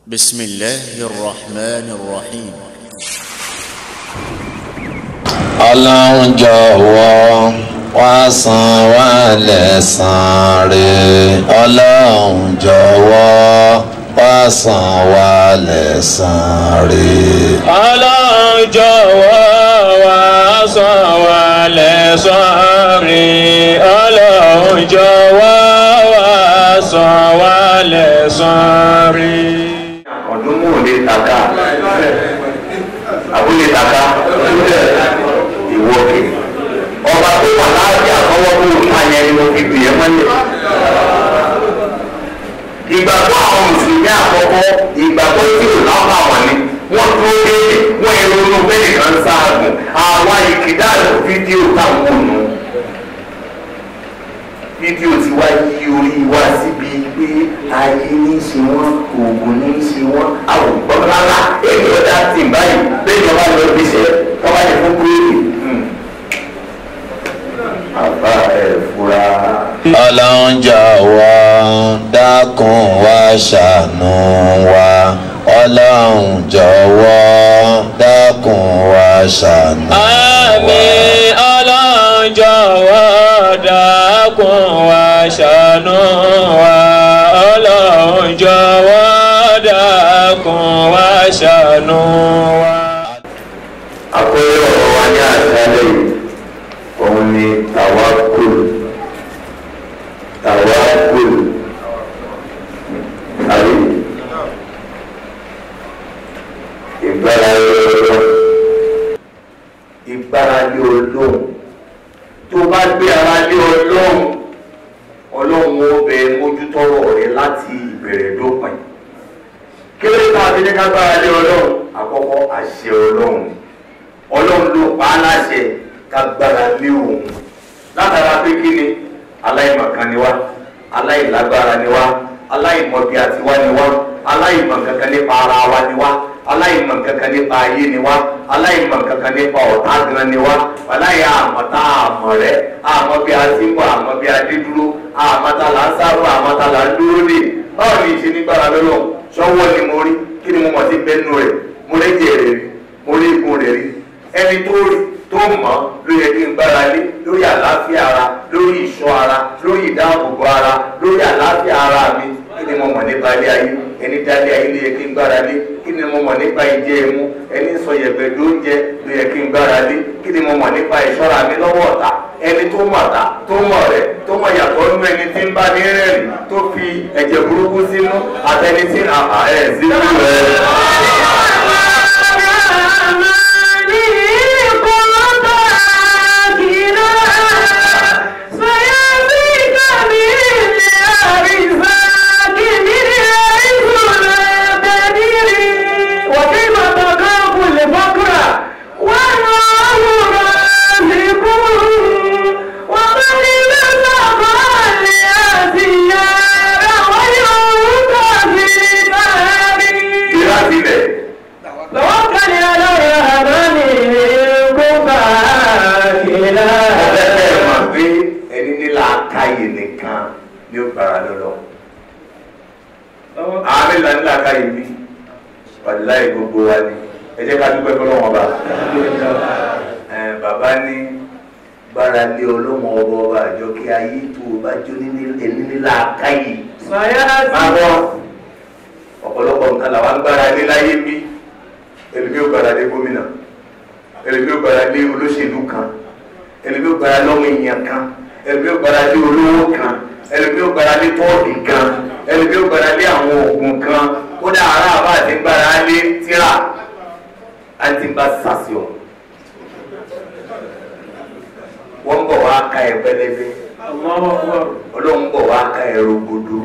بسم الله الرحمن الرحيم. Ọlọ́run jọ̀wọ́ wá san wá lẹ́san rẹ̀. Ọlọ́run jọ̀wọ́ wá san wá lẹ́san rẹ̀. Ọlọ́run jọ̀wọ́ wá san wá lẹ́san rẹ̀. Ọlọ́run jọ̀wọ́ wá san wá lẹ́san rẹ̀. Ọdún mú lè taka àbúlé taka ìwọ́kè ọba tó wà láàbí àkọwọ́ tó ká yẹn ni mo fi bì ẹ́ mọ́lẹ̀. Ìgbàgbọ́ àwọn mùsùlùmí àkọ́kọ́ ìgbàgbọ́ tí ò lábà wà ní wọ́n tó déédéé wọ́n èrò inú bẹ́ẹ̀ kan sáàgùn àwa ìkìdá fídíò táwọn ònà fídíò tí wá yí orí wá síbi pé ayé ní í ṣe wọ́n oògùn ní í ṣe wọ́n àwògbọ́n rárá èyí ọ̀dà tì báyìí lẹ́yìn ọba lọ bí iṣẹ́ ọba yẹn fún kúrẹ́ẹ̀lì. Àbá ẹ̀ fura. Ọlọ́run jọ̀wọ́ dákun wá ṣàánú wa. Ọlọ́run jọ̀wọ́ dákun wá ṣàánú wa. Àmín. Ọlọ́run jọ̀wọ́ dákun wá ṣàánú wa. Ọlọ́run jọ̀wọ́ dákun wá ṣàánú wa. Àkóyè ọ̀rọ̀ wa ní àṣálẹ́ yìí òun ni tàwákùl àbí ìgbáralé Ọlọ́run tó bá gbé ara lé Ọlọ́run Ọlọ́run ó bẹ mójútọ́rọ̀ rẹ láti ìbẹ̀rẹ̀ dópin. Kí ló dé tàbí ní ká gbára lé Ọlọ́run? Àkọ́kọ́ àṣẹ Ọlọ́run ni Ọlọ́run ló pa á láṣẹ ká gbára lé òun látara pé kí ni aláìmọ̀kan ni wá aláìlágbára ni wá aláìmọ̀bí àti wá ni wá aláìmọ̀ kankan nípa ara wa ni wá aláìmọ̀ kankan nípa ayé ni wá aláìmọ̀ kankan nípa ọ̀tá gan ni wá aláìyá àmọ̀tá àmọ̀ rẹ̀ àmọ́ bí a ti ń bọ̀ àmọ́ bí a dé dúró àmọ́ta là ń sáró àmọ́ta là ń dúró dè báwo ni ìṣe nígbàrá lọ́lọ́ sọ́wọ́ ni mo rí kí ni mo mọ̀ sí bẹ́nu rẹ̀ mo rí jẹ́ rẹ̀ rí mo rí ikùn rẹ̀ rí ẹni tó rí tó mọ̀ ló yẹ kí n gbára lé lórí àlàáfíà ara lórí ìṣọ́ ara lórí ìdáàbòbò ara lórí àlàáfíà ara mi kí ni mo mọ̀ nípa ilé ayé ẹni dálé ayé ló yẹ kí n gbára lé kí ni mo mọ̀ nípa ìjẹ ẹmu ẹni sọ yẹ̀pẹ̀ lóúnjẹ ló yẹ kí n gbára lé kí ni mo mọ̀ nípa ìṣọ́ra mi lọ́wọ́ ọ̀tá ẹni tó mọ̀ ọ̀tá tó mọ̀ rẹ̀ tó mọ̀ yàtọ̀ nínú ẹni tí ń bá ní rẹ́rìn tó fi ẹ̀jẹ̀ burúkú sínú àtẹni tí sínú rẹ̀. Ní o gbára lọ́lọ́ àmì lànà káyé mi wàláhì gbogbo wa ni ẹ jẹ́ ká dúpẹ́ fọlọ́wọ́n bá bàbá ní gbára lé ọlọ́wọ́n ọba àjọ kí ayé tó o bá jó nílá káyé máa wọ́ ọ̀pọ̀lọpọ̀ nǹkan làwọn ń gbára lé láyé bí ẹlòmí ò gbára lé gómìnà ẹlòmí ò gbára lé olóṣèlú kan ẹlòmí ò gbára lọ́mọ èèyàn kan ẹlòmí ò gbára lé olówó kan ẹlòmí ò gbára lé tọ́ọ̀dì kan ẹlòmí ò gbára lé àwọn oògùn kan kódà ara àbá àti gbára lé tíra àti bá sàṣọ wọ́n bọ̀ wá ká ẹ pẹlẹbẹ Ọlọ́run bọ̀ wá ká ẹ rògbòdò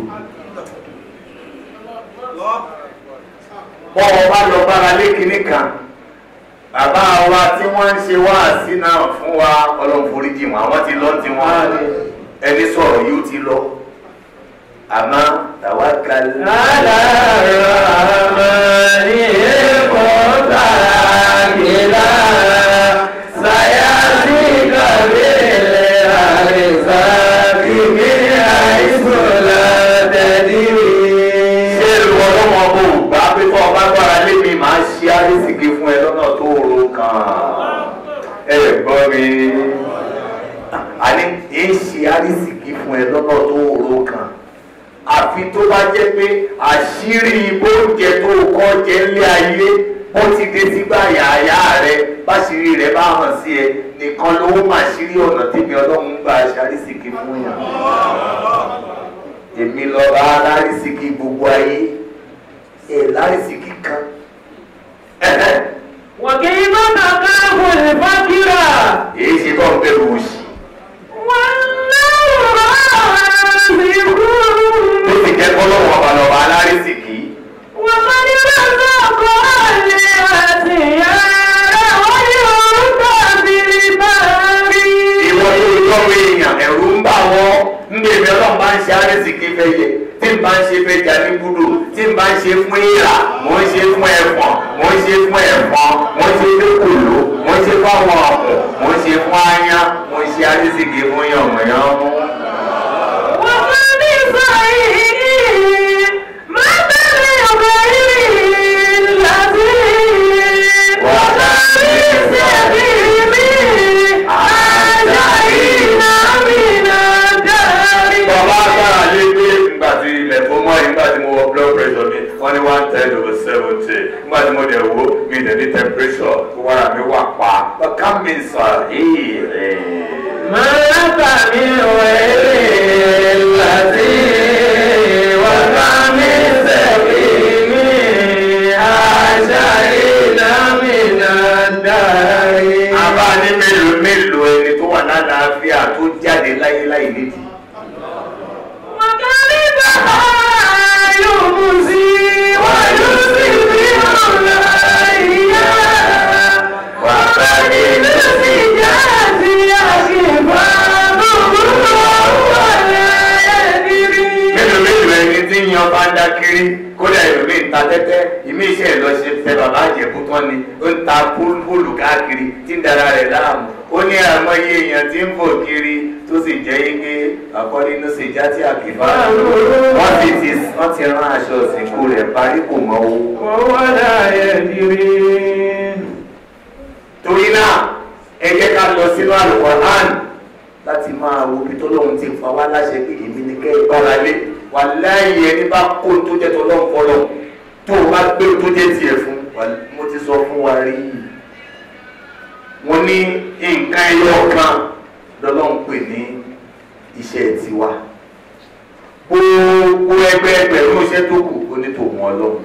bọ́ ọ bá lọ gbára lé kinní kan bàbá wa tí wọ́n ń ṣe wáàsí náà fún wa Ọlọ́run foríjì wọn àwọn ti lọ tí wọ́n ẹni sọ̀rọ̀ yóò ti lọ àmọ́ tawakkal ala rahmani kọ́ta kìlá sayasika bílẹ̀ àrísà kìkì àìsùn látẹ̀dí. ṣé ìwọ lọ́wọ́ bò gbà pé àrísìkí fún ẹ lọ́nà tó rò kan àfi tó bá jẹ́ pé àṣírí oúnjẹ tó kọ́ jẹ nílé ayé ó ti dé sígbà yàyà rẹ báṣírí rẹ bá hàn sí ẹ nìkan ló máa ṣírí ọ̀nà tèmi ọlọ́run gbà ṣàrísìkí fún yàn. èmi lọ bá lárísìkí gbogbo ayé lárísìkí kan. wàkìí bá kàkà wọlé fákìrà. èyí ṣe tó ń bẹ̀rù òṣì. wọ́n náà rí kú. tó ti jẹ́ kọ́ lọ́wọ́ ọba lọ́ba alárísìkí. wọ́n máa ní lọ́sọ̀ kọ́ àlè àti yàrá wọ́n yóò tàbí bárí. ìwọ yóò tọ́wọ́ èèyàn ẹ̀rù ń bà wọ́n ń bèbè ọlọ́run bá ń ṣe arísìkí fẹ́ yẹ tí n bá ń ṣe fẹ́ jà ní gbúdò tí n bá ń ṣe fún ìrà mò ń ṣe fún ẹ̀fọ̀n mò ń ṣe fún ẹ̀fọ̀n mò ń ṣe fún kòló mò ń ṣe fún àwọn ọ̀pọ̀ mò ń ṣe fún ayán mò ń ṣe arísìkí fún yànmọ̀yánmú. wọ́n máa ní sọ́yìn máa tẹ̀lé ọ̀gá yìí láti wọ́n máa ní sẹ́bí mi àjà iná mi náà dárí. bàbá agbára lé pé nígbà tí ilẹ̀ tó mọ́ nígbà tí mo wọ blood pressure mi wọ́n ní 110/70 nígbà tí mo dẹ̀ wò mí dẹ̀ ní temperature tó wára mi wà pa ká mi sọ èèrè. máa bà mí wẹ̀rẹ̀ láti wọ́n máa ní sẹ́bí mi àjà iná mi náà dárí. àbá ní mélòó mélòó ẹni tó wà lálàáfíà tó jáde láyé láì nídìí. yan bá ń dá kiri kódà ìròmí ń ta tẹ́tẹ́ ìmí iṣẹ́ lọ ṣe tẹ bàbá àjẹ̀bú tán ni ó ń ta púlù káàkiri tí ń dara rẹ̀ láàmú ó ní àmọye èèyàn tí ń fò kiri tó sì jẹ́ ike àkọ́nínú sí ìjà tí àkìfà wọ́n ti rán aṣọ ìsìnkú rẹ̀ parí kò mọ́ owó. owó láyé kiri. torí náà ẹ jẹ́ ká lọ sínú Al-Qur'an láti máa wo bí tọ́lọ́hún ti fa wá láṣẹ pé èmi ni kẹ́ ẹ gbára lé wà láàyè ẹni bá kó tó jẹ́ tọ́lọ́hún fọlọ́ tó o bá gbé tó jẹ́ tiẹ̀ fún mo ti sọ fún wa rí i mo ní nǹkan ẹyọ kan lọ́lọ́hún pè ní iṣẹ́ tiwa gbogbo ẹgbẹ̀rún iṣẹ́ tó kù ó ní tòun ọlọ́run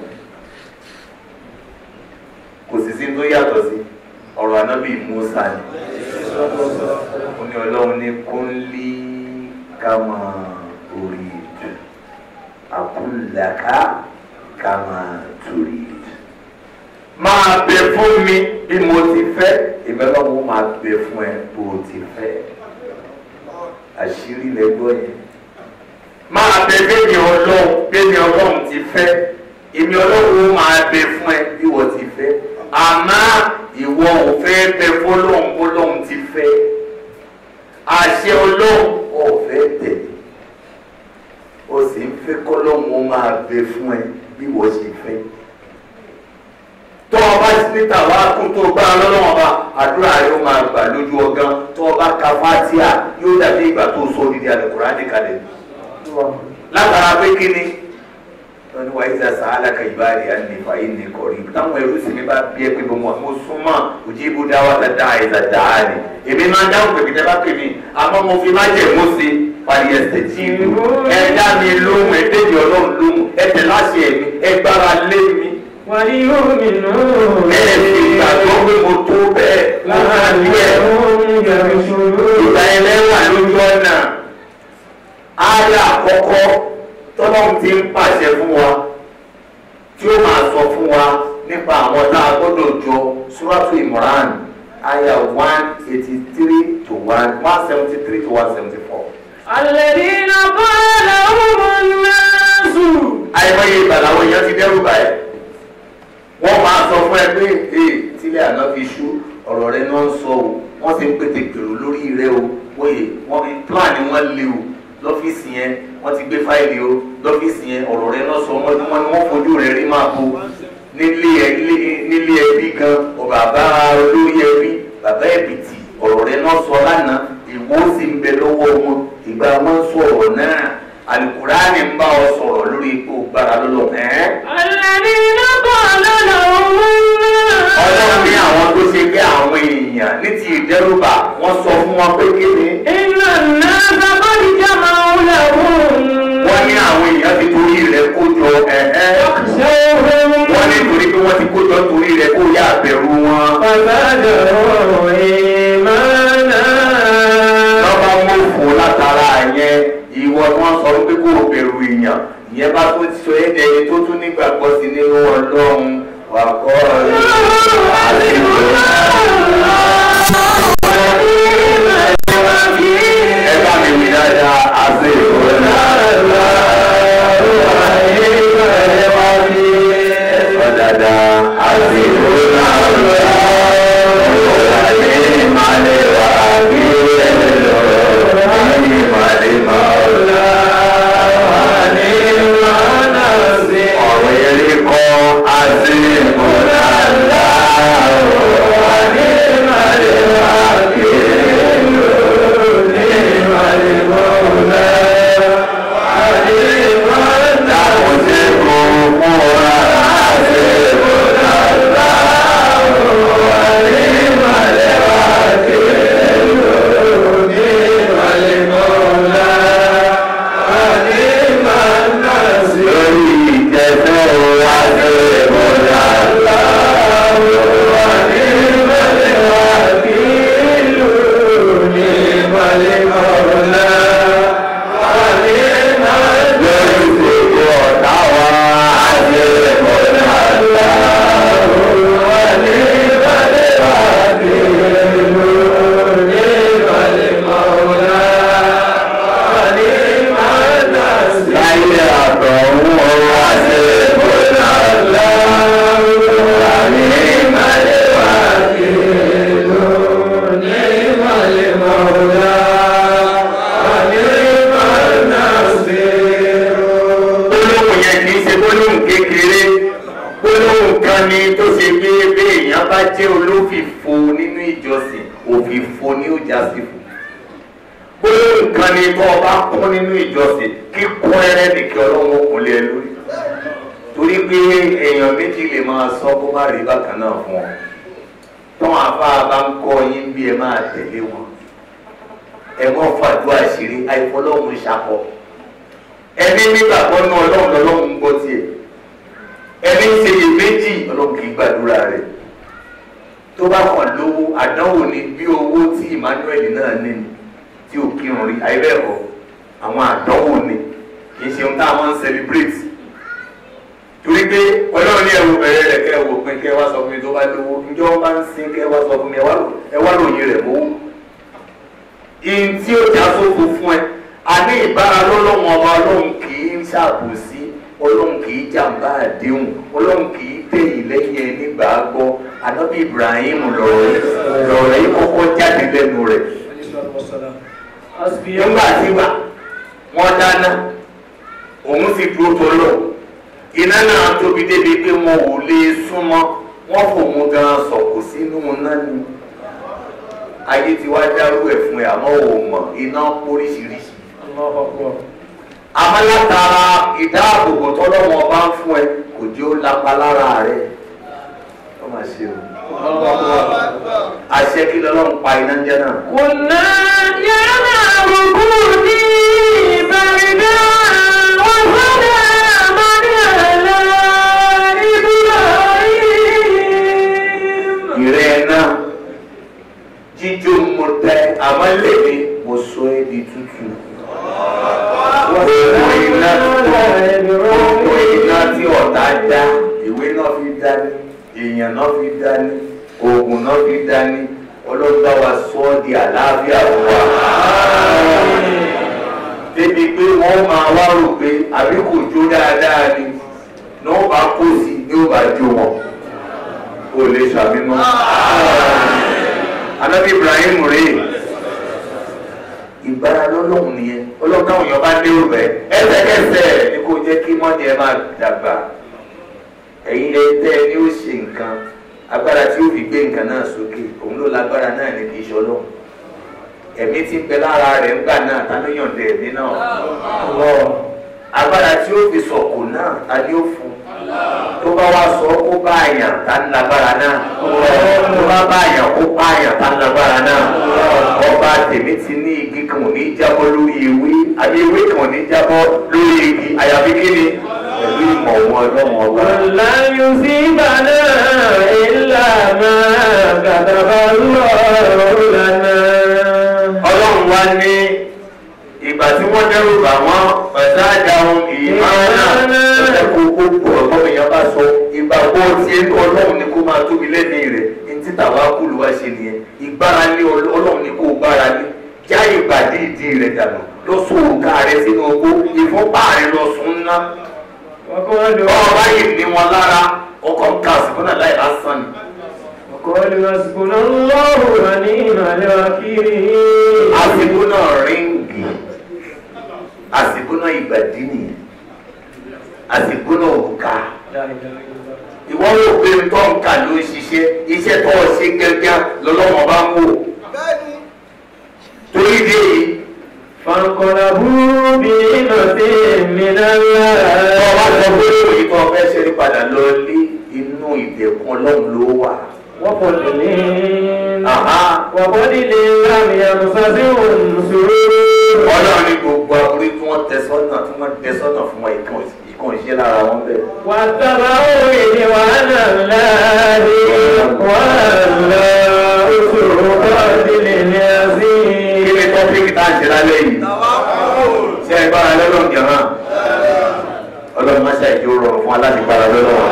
kò sì sí tó yàtọ̀ sí ọ̀rọ̀ anábì Musa ni ó ní ọlọ́run ní kúnlí kama orid àkúlàká kama turid máa bẹ fún mi bí mo ti fẹ́ ìbẹ́lọ́wọ́ máa bẹ fún ẹ bó ti fẹ́ àṣírí lẹ́gbọ́ yẹn máa bẹ bẹ́ẹ̀ni ọlọ́run ti fẹ́ èmi ọlọ́run máa bẹ fún ẹ bí wọ́n ti fẹ́ àmọ́ ìwọ ò fẹ́ bẹ fọlọ́run ti fẹ́ àṣẹ ọlọ́run ò fẹ́ tẹ̀lé o sì ń fẹ́ kọ́lọ́run ó máa bẹ fún ẹ bí wọ́n ṣe fẹ́ tó o bá ti níta wá kún tó o gbá lọ́wọ́ ọba àdúrà rẹ ó máa gbà lójú ọgán tó o bá ka fátíà yóò dàbí ìgbà tó o sọ odidi Al-Qur'ani kalẹ̀ látara pé kí ni wọ́n wá ìjà sàálà ka ìbáàdì ànífà yìí ní kọ̀rí táwọn ẹrú sì mi bá bí ẹ pé mo súnmọ́ òjìbú dáwà dáadáa ẹ̀dá dáa ni èmi máa ń dáhùn pèmí tẹ́ bá pè mí àmọ́ mo fi má jẹ̀ mú sí parí ẹsẹ̀ tí ẹ dá mi lóhùn ẹ débi ọlọ́run lóhùn ẹ tẹ̀ láṣẹ ẹ̀mí ẹ gbára lé mi. wàyí yóò mi nù. ẹ fi gbàgbọ́ pé mo tó bẹ́ẹ̀ mo máa ní ẹ̀ ìgbà ẹlẹ́wà lójú ọ̀nà ayé àkọ́kọ́ tọ́lọ́run ti ń pàṣẹ fún wa tí ó máa sọ fún wa nípa àwọn tá a gbọ́dọ̀ jọ Suratu Imran aya 173 to 173 to 174. alladhina qala lahumun nasu. àìmọye ìbàlàwọ̀ èèyàn ti dẹ́rù báyìí wọ́n máa sọ fún ẹ pé tílé àná fi ṣú ọ̀rọ̀ rẹ náà ń sọ o wọ́n ti ń pété gbèrò lórí rẹ o wọ́n plan ni wọ́n lé o lọ́fíìsì yẹn wọ́n ti gbé fáìlì o lọ́fíìsì yẹn ọ̀rọ̀ rẹ náà sọ wọ́n ni wọ́n fojú rẹ̀ rí máa bo nílé ẹbí gan bàbá olórí ẹbí bàbá ẹ̀bìtì ọ̀rọ̀ rẹ náà sọ lánàá ìwọ sì ń bẹ lọ́wọ́ wọn ìgbà wọn sọ̀rọ̀ náà alukurani ń bá ọ sọ̀rọ̀ lórí ipò gbára lọ́lọ́ Alladhina qala lahumullah. Ọlọ́run ní àwọn tó ṣe pé àwọn èèyàn ní ti ìdẹ́rùbà wọ́n sọ fún wọn pé kéde. Inna an-nasa qad jama'u lahum. Wọ́n ní àwọn èèyàn ti torí rẹ̀ kó jọ wọ́n ní torí pé wọ́n ti kó jọ torí rẹ̀ kó yá bẹ̀rù wọn. Fazadahum imana. Lọ́ba mọ̀fò látara yẹn ìwọ tí wọ́n sọ pé kó bẹ̀rù èèyàn ìyẹn bá tó ti sọ ẹni tó tún nígbàgbọ́ sí nínú Ọlọ́run wà kọ́ ẹ bá mi wí dáadáa àti ìfọ̀nà dáadáa àti ìfọ̀nà ẹ̀mí tí ń bẹ lára rẹ̀ ń gbà náà ta ló yọ̀ǹda ẹ̀mí náà agbára tí ó fi sọ̀kò náà ta ni ó fún tó bá wá sọ kó bá àyàn ta ń lágbára náà tó bá bá àyàn kó bá àyàn ta ń lágbára náà ọba tèmi ti ní igi kan ò ní jábọ́ lórí ewé àbí ewé kan ò ní jábọ́ lórí igi àyàfi kí ni pẹ̀lú ìmọ̀ wọn ọlọ́run ọba. la yusibana illa ma kataba Allahu lana. ọlọ́run wá ní ìgbà tí wọ́n dẹ́rù bà wọ́n ọ̀sá àdáhùn ìmáàlá ọ̀sẹ̀ kó gbogbo ọ̀gbọ́n èèyàn bá sọ ìgbàgbọ́ tí ẹnu ọlọ́run ni kó máa tóbi lẹ́nu rẹ̀ ní títà wá kúlù wá ṣe nìyẹn ìgbára lé ọlọ́run ni kó gbára lé já ìgbàdí ìdí rẹ̀ dànù lọ sún òǹkà rẹ̀ sínú ogbó ìfọ́pá rẹ̀ lọ sún ná ọba yìí ní wọn lára ọkọ̀ ń ka àsìkò náà láì lásán ni. Qalu hasbunallahu wa ni'mal wakeel. àsìkò náà ríǹgì àsìkò náà ìgbàdí nìyẹn àsìkò náà òǹkà ìwọ́n wò pé tó ń kà ló ń ṣiṣẹ́ iṣẹ́ tó ń ṣe gẹ́gẹ́ lọ́lọ́mọ bá ń wò torí dé yìí. fanqalabu bi'ni'matin minallah. ọba sọ pé òyìn tó fẹ́ ṣe ní padà lọ lé inú ìdẹ̀kùn ọlọ́run ló wà. wọ́pọ̀lì lámì àmúṣàṣì òǹṣòro. ọlọ́run ní gbogbo àbúrí tí wọ́n tẹ sọ́nà fún wọn ìkan ìṣe lára wọn bẹ́ẹ̀. wà á sábà òye ni wàhálà láàrin wàhálà òṣòro bọ́ọ̀dìlì ní àṣì. kí ni tọ́pìkì tá à ń ṣe lálẹ́ yìí? ṣé ẹ gbára lọ́lọ́run jẹ̀mọ́? ọlọ́run má ṣe ìjó rọrùn fún aláàbígbára lọ́lọ́run.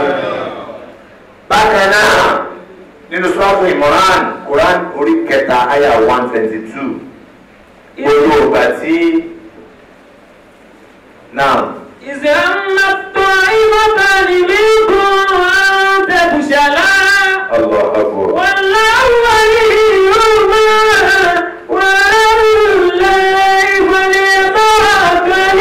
bákan náà nínú sọ́ọ̀tù Imran Quran orí kẹta àyà 122 gbogbo ìgbà tí náà. إذا أما الطائفتان منكم أن تفشلا الله أكبر والله وليهما وعلى الله فليتوكل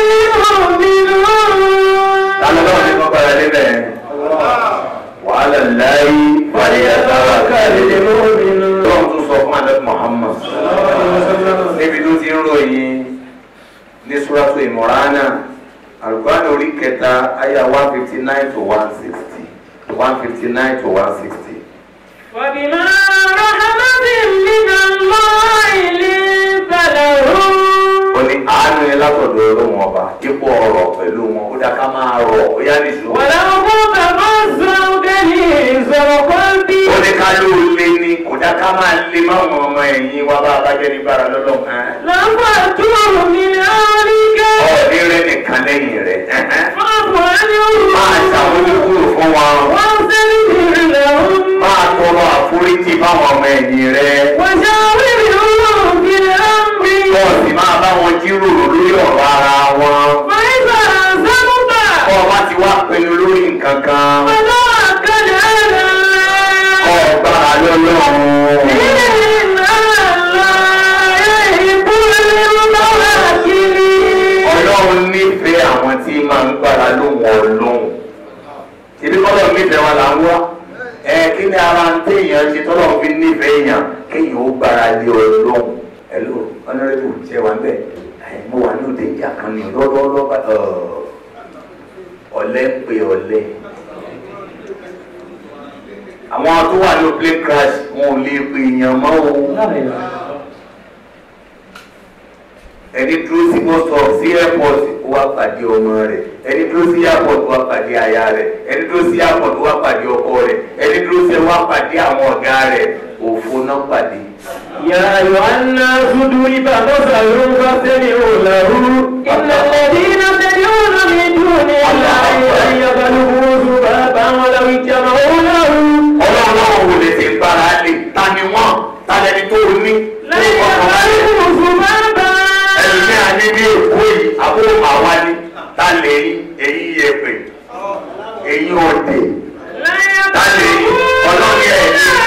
المؤمنون. تعالى لو نبقى لنا وعلى الله فليتوكل المؤمنون. لو تصف معنا محمد níbi tó ti ń ròyìn ní Suratu Imran Al-Qur'an orí kẹta àyà 159 to 160 159 to 160. فبما رحمة من الله لنت لهم. ó ní àánú yẹn látọ̀dọ̀ ọlọ́run ọba ipò ọ̀rọ̀ pẹ̀lú wọn ó dá ká máa rọ̀ ó yá nìṣó. ولو كنت فظا غليظ القلب. ó ní ká ló lé ní kò dá ká máa lé máwọn ọmọ ẹ̀yìn wa bá abájẹ́ ní bára lọ́lọ́run. لانفضوا من حولك. ọ̀ọ́dí rẹ̀ nìkan lẹ́yìn rẹ̀. فاعف عنهم. máa ṣàmójúkúrò fún wọn. واستغفر لهم. máa tọrọ àforíjì báwọn ọmọ ẹ̀yìn rẹ̀. وشاورهم في الأمر. bọ́ọ̀sì máa bá wọn jíròrò lórí ọ̀rọ̀ ara wọn. فإذا عزمت. kọ́ ọ bá ti wá pinnu lórí nǹkan kan. فتوكل على الله. kọ́ ọ gbára lọ́lọ́run. إن الله يحب المتوكلين. ọlọ́run nífẹ̀ẹ́ àwọn tí máa ń gbára lóhùn ọlọ́run. ìdí kọ́lọ̀ nífẹ̀ẹ́ wọn là ń wá. kí ni ara ń téèyàn ṣe tọ́lọ̀ fi nífẹ̀ẹ́ èèyàn kéèyàn ó gbára lé ọlọ́run. hello honorable ṣe wà ń bẹ̀ mo wà ní òde ìjà kan ní lọ́dọ́ọ́lọ́ ọ̀lẹ ń pè ọ̀lẹ. àwọn tó wà ní plane crash wọn ò lè pè èèyàn mọ́ o. ẹni dúró sí bus stop sí airport ó wá pàdé ọmọ rẹ̀, ẹni dúró sí airport ó wá pàdé aya rẹ̀, ẹni dúró sí airport ó wá pàdé ọkọ rẹ̀, ẹni dúró sí wá pàdé àwọn ọ̀gá rẹ̀, òfo náà pàdé. يا أيها الناس ضرب مثل فاستمعوا له إن الذين تدعون من دون الله لن يبلغوا ذبابا ولو اجتمعوا له. ọlọ́run ò lè ti gbára lé ta ni wọ́n ta lẹni tó ní. لن يبلغوا ذبابا. ẹ̀mí àní ní èkó yìí àbúrò màwá ni ta lè yí èyí yẹpẹ èyí ọ̀dẹ̀ ta lè yí ọlọ́run ẹ̀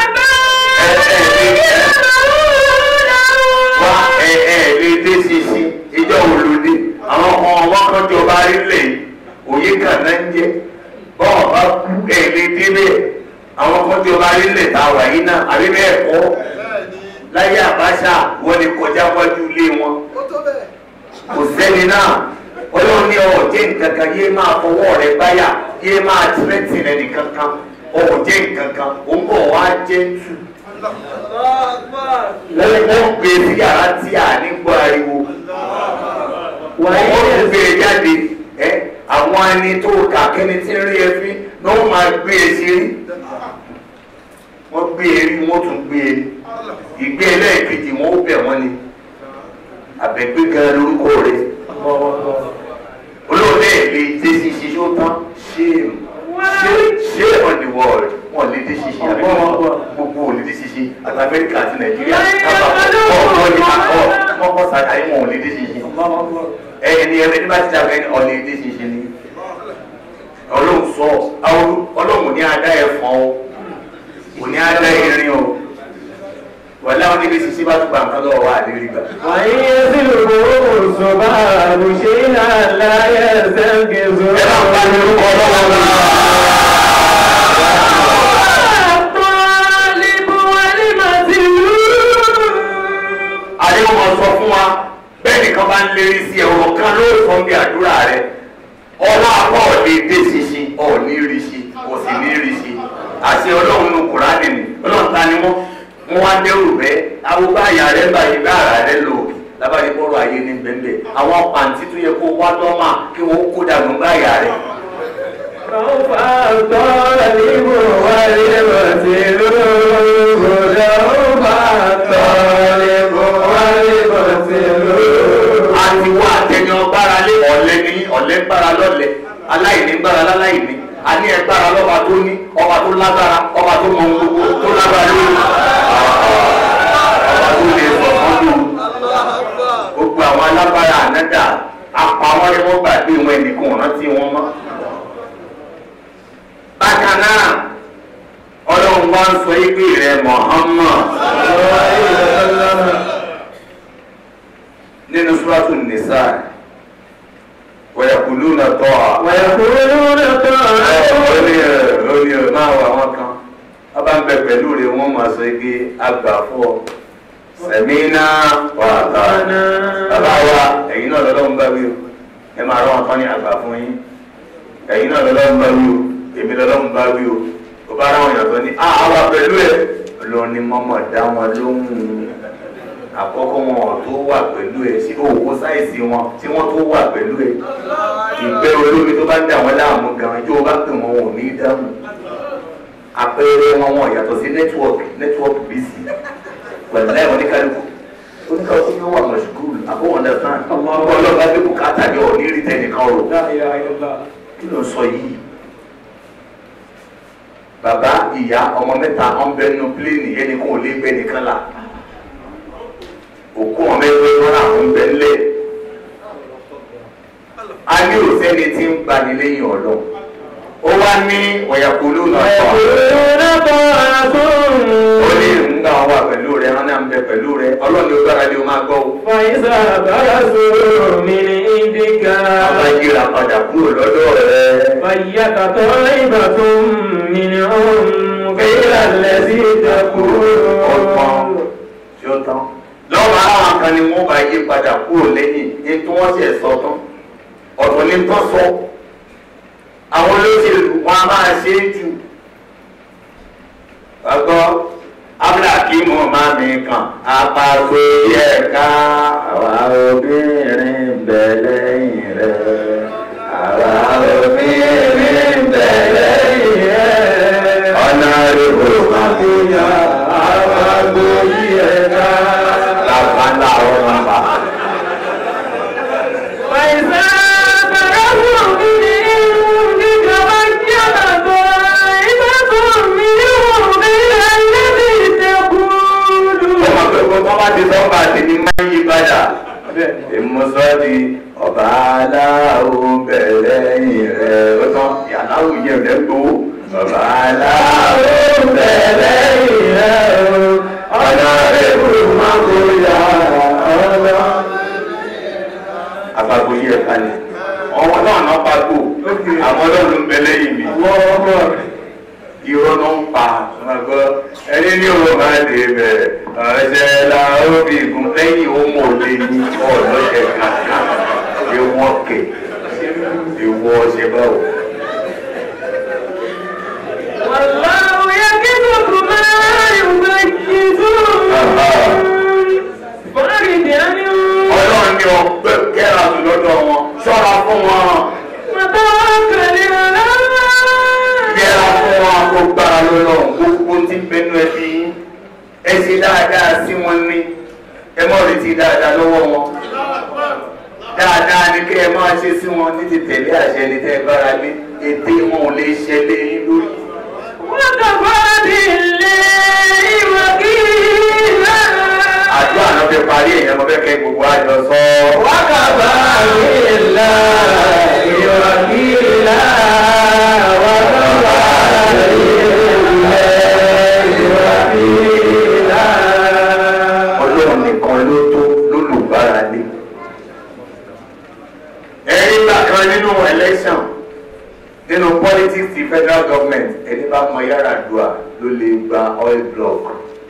lè dé sisi ìjọ òlòdì àwọn ọmọ wọn kan jọba ilẹ̀ òye kan náà ń jẹ bọ́ọ̀ bá kú lè dé bẹ́ẹ̀ àwọn kan jọba ilẹ̀ tá a wà yìí náà àbí bẹ́ẹ̀ kọ́ láyé Àbáṣà wọ́n ní kọjá wájú ilé wọn kò sẹ́ni náà ọlọ́run ní ọ̀jẹ̀ nǹkan kan yé máa fọwọ́ rẹ báyà yé máa tírẹ́tì rẹ nìkan kan ọ̀jẹ̀ nǹkan kan ó ń bọ̀ wá jẹ́ tù wọ́n gbé sí yàrá tí a ní gbọ́ ariwo wọ́n gbé jáde àwọn ẹni tó kà kẹ́ni tí ń rí ẹfín ló máa gbé e sí rí wọ́n gbé e rí wọ́n tún gbé e ìgbé ẹlẹ́ẹ̀kejì wọ́n ó bẹ̀ wọ́n ni àbẹ̀gbé gan lórúkọ rẹ̀ olóòlẹ̀ lè dé sí ṣíṣó tán ṣé on the world wọ́n lè dé ṣíṣe gbogbo ò lè dé ṣíṣe àti Amẹ́ríkà àti Nàìjíríà ọ̀pọ̀ ní àkọ́ mọ́kọ́ sàdáyé wọn ò lè dé ṣíṣe ẹni ẹni bá ti dàgbẹ́ ọ̀lẹ́ dé ṣíṣe ni ọlọ́run sọ ọlọ́run ní adá ẹ̀fọn o kò ní adá irin o wọ́n láwọn níbi ṣíṣe bá tún bá nǹkan lọ́wọ́ wà lérí gbà. àyè sí lóko òṣùbà àlùṣe náà láyé sẹ́ńkì zoro. ẹ máa bá mi lórúkọ ọlọ́wọ́ náà. àdéhùn máa sọ fún wa bẹ́ẹ̀ nìkan bá ń lérí sí ọ̀rọ̀ kan ló sọ bí àdúrà rẹ̀ ọlá àpá ọ̀lẹ́ dé ṣinṣin ọ̀ní rí ṣe kò sì ní rí ṣe àṣẹ ọlọ́run ní Kùránì ni ọlọ́run ta ni wọ́n wá dẹ́rù bẹ́ẹ̀ awúgbà àyà rẹ̀ báyìí bá ara rẹ̀ lò òkè lábàdí bọ́rọ̀ ayé ní bẹ́ẹ̀ àwọn pàǹtí tó yẹ kó wá lọ́mà kí wọ́n kó dànù bá àyà rẹ̀. Ọ̀fà tọ́lá níbo wá lè bọ̀ sí lóòrò ọ̀fà tọ́lá níbo wá lè bọ̀ sí lóòrò. àti wá àtẹni ọgbára lé ọ̀lẹ ní ọ̀lẹ gbára lọ́lẹ̀ aláìní gbára láláìní a ní ẹgbára lọ́ba tó ní ọba tó lágbára ọba tó mọ gbogbo tó lágbára lórí ọba tó lè sọ fún gbogbo àwọn alágbára ànádà apá wọn ni wọ́n gbàgbé wọn ẹnìkan rántí wọn mọ́. bákan náà ọlọ́run wá ń sọ ibi rẹ̀ Muhammad nínú Suratu Nisa wẹ̀yẹ̀kùlúnà tọ́ a. wẹ̀yẹ̀kùlúnà tọ́ a. lórí máa wà wọn kan wọ́n bá ń bẹ pẹ̀lú rẹ̀ wọ́n máa sọ igi àgbà fún ọ sẹ̀mínà wàtà bàbá wa ẹ̀yin náà lọ́lọ́run bá wí o ẹ máa rán ọ̀tán ní àgbà fún yín ẹ̀yin náà lọ́lọ́run bá wí o èmi lọ́lọ́run bá wí o ó bá ráwọn èèyàn tó ní àwa pẹ̀lú ẹ̀ lọ ní mọ́mọ́ dá wọn lóhùn àkọ́kọ́ wọn tó wà pẹ̀lú ẹ̀ sí òwò sáìsì wọn tí wọ́n tó wà pẹ̀lú ẹ̀ ìgbẹ́ olómi tó bá ń dà wọ́n láàmú gan ijó bá pè wọ́n ò ní dáhùn àpẹẹrẹ wọn yàtọ̀ sí nẹ́tíwọ́ọ̀kì bíìsì pẹ̀lú ẹ̀wọ̀n oníkálukú yóò wà mọ̀ṣúkúrù àbọ̀wọ̀n understand ọlọ́ba bí bùkátà ní ọ̀ ní rí tẹnìkan rò kí ló ń sọ yìí bàbá ìyá ọmọ mẹ́ta ọ̀nbẹ nínú pílẹ̀nì ẹnì kan ò lè gbẹ nìkan la òkú ọmọ ẹgbẹ́ wọn àwọn ọ̀nbẹ ńlẹ̀ a ní òsẹ́ni tí ń gbani lẹ́yìn ọ̀lọ́ ó wá ní ọ̀yàkùlù náà tọ́ ó ní nígbà wọn wà pẹ̀lú rẹ̀ wọn náà ń bẹ pẹ̀lú rẹ̀ ọlọ́ni ó gbára lé o máa gbọ́ o. fàyíṣà bàrà sọ̀rọ̀ mi ní ìdíkà. àwọn yíra padà kúrò lọ́dọ̀ rẹ̀. fàyíyà kàtọ́ ìgbà tó ń mi ní ọ̀hún kéèyà lẹ́sí ìdàkúrò. ọ̀tán tí ó tán. lọ́wọ́ àwọn kan ni wọ́n bá yí padà kúrò lẹ́yìn ní tí wọ́n sì sọ tán ọ̀tọ̀ ní tán sọ àwọn olóṣèlú wọn a máa ṣe é jù ọgbọ́ abúlákìmù máa mi kàn apàgò yẹ̀ká àwa obìnrin bẹ̀ lẹ́yìn rẹ̀ àwa obìnrin bẹ̀ lẹ́yìn rẹ̀ ọ̀nà ìbò máa fi yà apàgò yẹ̀ká làbàlà ọ̀nà bá. Bọ́bá ti sọ́mbà ti ní máa ń yí padà. Ìmúsọ́dí ọba aláwo bẹ̀rẹ̀ yìn rẹ̀. Ó tán ìyàláwò yẹ̀ rẹ̀ gbowó. Ọba aláwo bẹ̀rẹ̀ yìn rẹ̀. Ọ̀nà èkó máa kó yà ọ̀nà. Àpapọ̀ yí ẹ̀ka ni. Ọwọ́ náà náà pàgò. Àwọn ọlọ́run ń bẹ lẹ́yìn mi. irọ́ náà ń pa ọmọkọ́ ẹni ní òun máa dé bẹ̀rẹ̀ ọ̀ṣẹ́ la ó fi ìgún lẹ́yìn ó mọ̀ lé ní ọ̀lọ́ṣẹ̀ kàkà ìwọ̀n kẹ̀ ìwọ̀ ọ̀ṣẹ̀ báwò. والله يكتب ما يبكتون فارد عنهم. Ọlọ́run ni ọgbẹ́ kẹ́ra tó lọ́dọ̀ wọn ṣọ́ra fún wọn. وتوكل على الله. Kẹ́ra fún wọn kó gbára lọ́lọ́ gbogbo tí bẹnu ẹbí ẹ ṣe dáadáa sí wọn ní ẹ mọ̀ retí dáadáa lọ́wọ́ wọn. Dáadáa ni kí ẹ máa ṣe sí wọn ní ti tẹ̀lé àṣẹ ní tẹ́ gbára lé ètè wọn ò lè ṣẹlẹ̀ yín lórí. وكفى بالله وكيلا. Àdúrà náà fi parí èèyàn mo fẹ́ kẹ́ gbogbo àjọ sọ. وكفى بالله وكيلا. وكفى بالله وكيلا. Ọlọ́run nìkan ló tó lólùgbára lé. Ẹ̀rí gbà kan nínú election nínú politics ti federal government ẹni bá mọ Yar'Adua ló lè gba oil block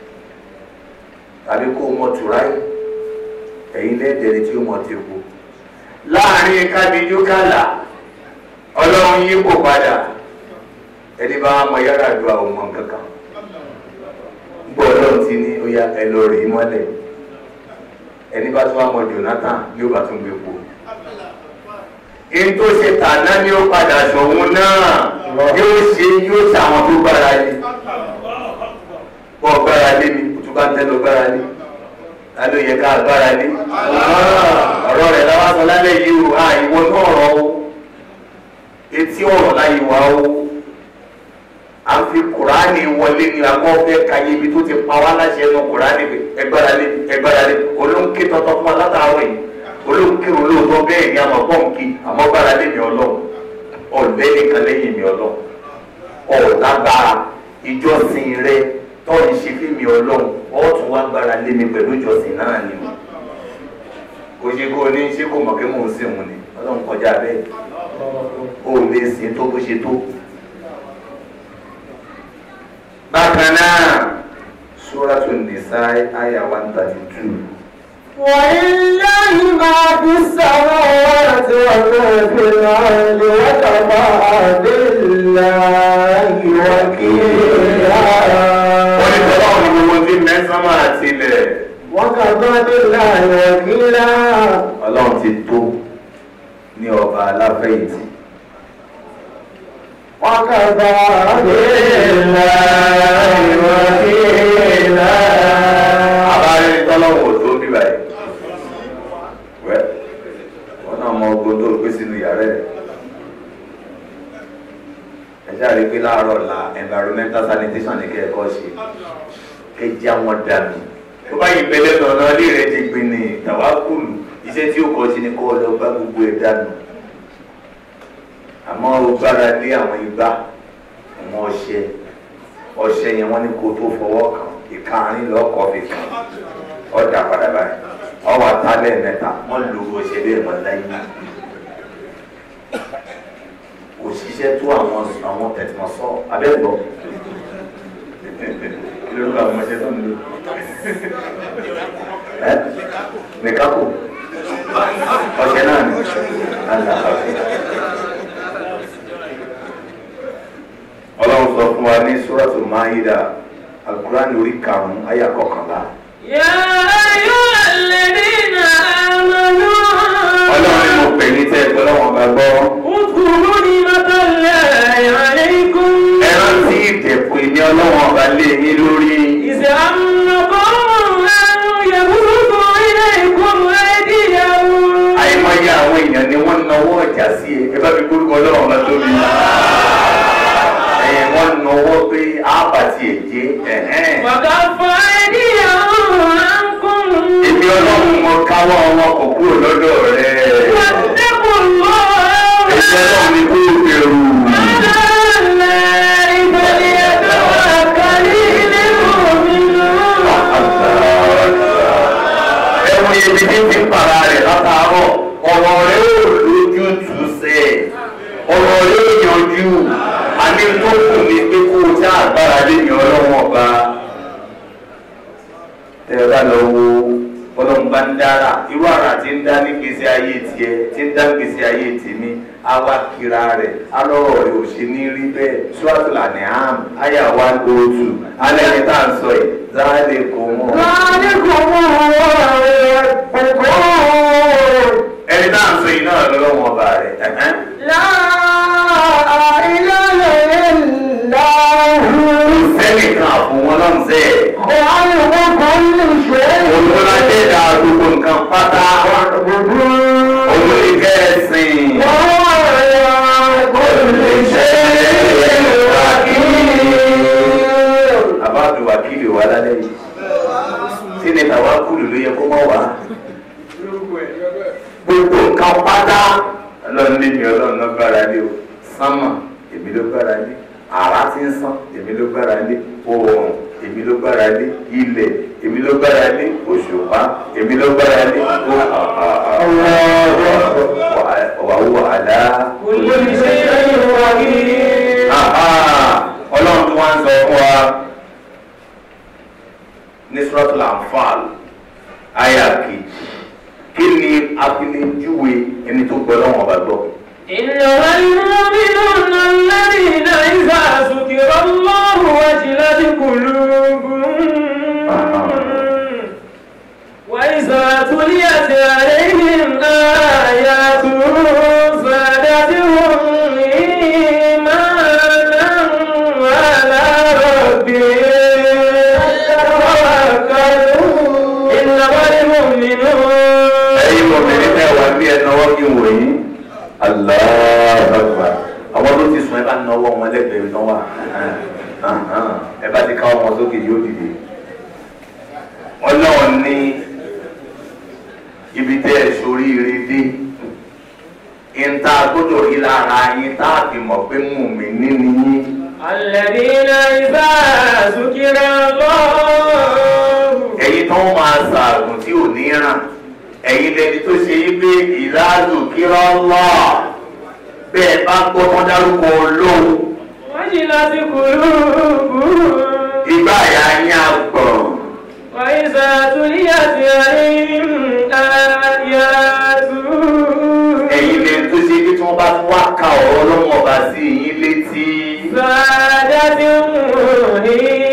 tàbí kó mọ tùráì ẹ̀yin lẹ́dẹ̀ẹ́ni tí ó mọ ti kú. Láàrin kábíjú kàlà Ọlọ́run yí kò padà ẹni bá mọ Yar'Adua ò mọ kankan. Gbọ́ Ọlọ́run ti ní ó yá ẹ lọ rí mọ́lẹ̀ ẹni bá tún wá mọ Jonathan yóò bá tún gbé po. Èyí tó ṣe tàná ni ó padà ṣòun náà yóò ṣàwọn tó gbára lé. Bọ́ gbára lé mi tó bá ń tẹ́ lọ gbára lé. Lálẹ́ òye ká gbára lé. Ọ̀rọ̀ rẹ̀ láwá sọ lálẹ́ yìí o, ìwọ náà rọ̀ o. Etí ọ̀rọ̀ láyé wa o. À ń fi Kùránì wọlé ní akọ́ fẹ́ kayé ibi tó ti pa wá láṣẹ ẹnu Kùránì ẹgbára lé. Olóńké tọ́tọ́ fún wa látàárọ̀ yìí. Olóńkírun lóòótọ́ bẹ́ẹ̀ ni a mọ̀ pọ́ǹkì àmọ́ gbára lé mi Ọlọ́run. Ọ̀lẹ́ nìkan lẹ́yìn mi Ọlọ́run. Ọ̀lágbára ìjọsìn rẹ tọ́ọ̀nì ṣe fí mi Ọlọ́run ọ̀tún wá gbára lé mi pẹ̀lú ìjọsìn náà ni o. Kò ṣe kó o ní ṣé kò mọ̀ kí mò ń sìn òun ni Ọlọ́run kọjá bẹ́ẹ̀. O lè sìn tó bó ṣe tó. Bákan náà Suratul Nisa àyà 132. ولله ما في السماوات وما في الأرض وكفى بالله وكيلا. Ọlọ́run ni gbogbo tí mẹ́sàn-án àti ilẹ̀. وكفى بالله وكيلا. Ọlọ́run ti tó ní ọba aláfẹ̀yìntì. وكفى بالله وكيلا. Àbárí tọ́lọ́wọ̀ tó bí báyìí. Wọ́n náà mọ ogun tó gbé sínú yàrá ẹ̀. Ẹ̀ṣẹ́ àrí pé láàárọ̀ la environmental sanitation ní kẹ́ẹ̀kọ́ ṣe. Kẹ́jì àwọn dànù. Tó bá yìí pẹ́lẹ́ lọ́nà ilé rẹ̀ ti gbin ní tàwákùlù. Iṣẹ́ tí ó kọ́ sí ni kọ́ lọ bá gbogbo ẹ̀ dànù. Àmọ́ ó gbára lé àwọn igbá, àwọn ọṣẹ yẹn wọ́n ní kó tó fọwọ́ kàn. Ìkànnì lọ́kọ̀ fi kàn ọ̀dà padà báyìí ọwọ́ àtàlẹ̀ mẹ́ta wọ́n lu òṣèré ẹ̀mọ́ láyé kò ṣiṣẹ́ tó àwọn tẹ̀tìmọ̀sọ́ abẹ́gbọ́ kí ló ń bá àwọn ọmọdé tó ń lò mẹ́kákò ọṣẹ náà ni Ọlọ́run sọ fún wa ní Suratul Maida Al-Qur'an orí 5 àyà 11. يا أيها الذين آمنوا. Ọlọ́run ni mo pè ní tẹ́ ẹ̀tọ́ lọ́wọ́ bá gbọ́. اذكروا نعمة الله عليكم. Ẹ rántí ìdẹ̀kùn ìní Ọlọ́run ọba lé yín lórí. إذ هم قوم أن يبسطوا إليكم أيديهم. Àìmọye àwọn èèyàn ni wọ́n nawọ́ ọjà sí ẹ bá fi gbórúkọ Ọlọ́run bá tóbi. Wọ́n nawọ́ pé àbàtì ẹ̀jẹ̀ وكف أيديهم عنكم. Èmi Ọlọ́run mọ káwọ́ wọn kò kúrò lọ́dọ̀ rẹ̀. واتقوا الله. Èmi Ọlọ́run ni kó bẹ̀rù. على الله فليتوكل المؤمنون. Ẹ̀wọ̀n ibi tí ń fi para rẹ̀ látàárọ̀ ọ̀rọ̀ rẹ̀ ò lójú tù sẹ́ ọ̀rọ̀ rẹ̀ ò yanjú àní tó kù ní pé kó o tí àgbára lé ní ọlọ́run ọba tẹ́ bá lọ wo ọlọ́run bá ń dára irú àrà tí ń dá ní gbèsè ayé tiẹ̀ tí ń dá gbèsè ayé tèmi awa kira rẹ̀ alọ́rọ̀ rẹ̀ ò ṣe ní rí bẹ́ẹ̀ Suratul An'am àyà 102 alẹ́ ní tá à ń sọ yìí záàlì kò mọ̀. záàlì kò mọ̀ ẹ̀kọ́. ẹni tá à ń sọ yìí náà lọ́wọ́ ọba rẹ̀. La ilaha illahu. sẹ́nìkan àfún wọn náà ń sẹ́ ẹ̀. ọ̀hánìwọ̀n kan lè ṣe é. olùkọ́lájẹ́ ìdá gbogbo nǹkan pátá. olórí kẹ́sìn. Abadu wakili wa lálẹ́ yìí. Sínú tàwa kúlù ló yẹ kó mọ̀ wá. Gbogbo nǹkan pátá ọlọ́run ní mi ọlọ́run ló gbára lé o. Sánmà èmi ló gbára lé. Àrá tí ń sán èmi ló gbára lé. Oòrùn èmi ló gbára lé. Ilẹ̀ èmi ló gbára lé. Òṣùpá èmi ló gbára lé. Wàhùwà àdá. Ọlọ́run tó wá ń sọ fún wa ní Suratul Anfal àyà kejì kí ni àfilẹ́júwe ẹni tó gbọ́ lọ́wọ́ ọba gbọ́. Innamal mu'minuna alladhina idha dhukira Allahu wajilat qulubuhum wa idha tuliyat alayhim ayatuhu zadatuhum imanan wa ala rabbihim yatawakkalun. Innamal mu'minuna. ẹ̀yin mọ̀mìnrin tẹ́ wà bí ẹnu ọwọ́ kí n wò yín. Allahu Akbar. Àwọn tó ti sùn ẹ bá ń náwó wọn lẹ́gbẹ̀ẹ́ tán wà. Ẹ bá ti ká ọmọ sókè yóò dìde. Ọlọ́run ní ibi tẹ́ ẹ soríire dé. Ìta gbọ́dọ̀ rí lára yín tá a fi mọ̀ pé mùmínì ni yín. Alladhina idha dhukira Allah. Ẹ̀yin tó máa ṣàgùn tí ò ní ràn. Ẹ̀yin lẹni tó ṣe yí pé idha dhukira Allah. Bẹ́ẹ̀ bá gbọ́ tán dárúkọ Ọlọ́run. Wajilat qulubuhum. Ìgbà àyà yín àgbọ̀n. Wa idha tuliyat alayhim ayatuhu. Ẹ̀yin lẹni tó ṣe pé tí wọ́n bá tún wá ka ọ̀rọ̀ Ọlọ́run ọba sí yín létí. Zadatuhum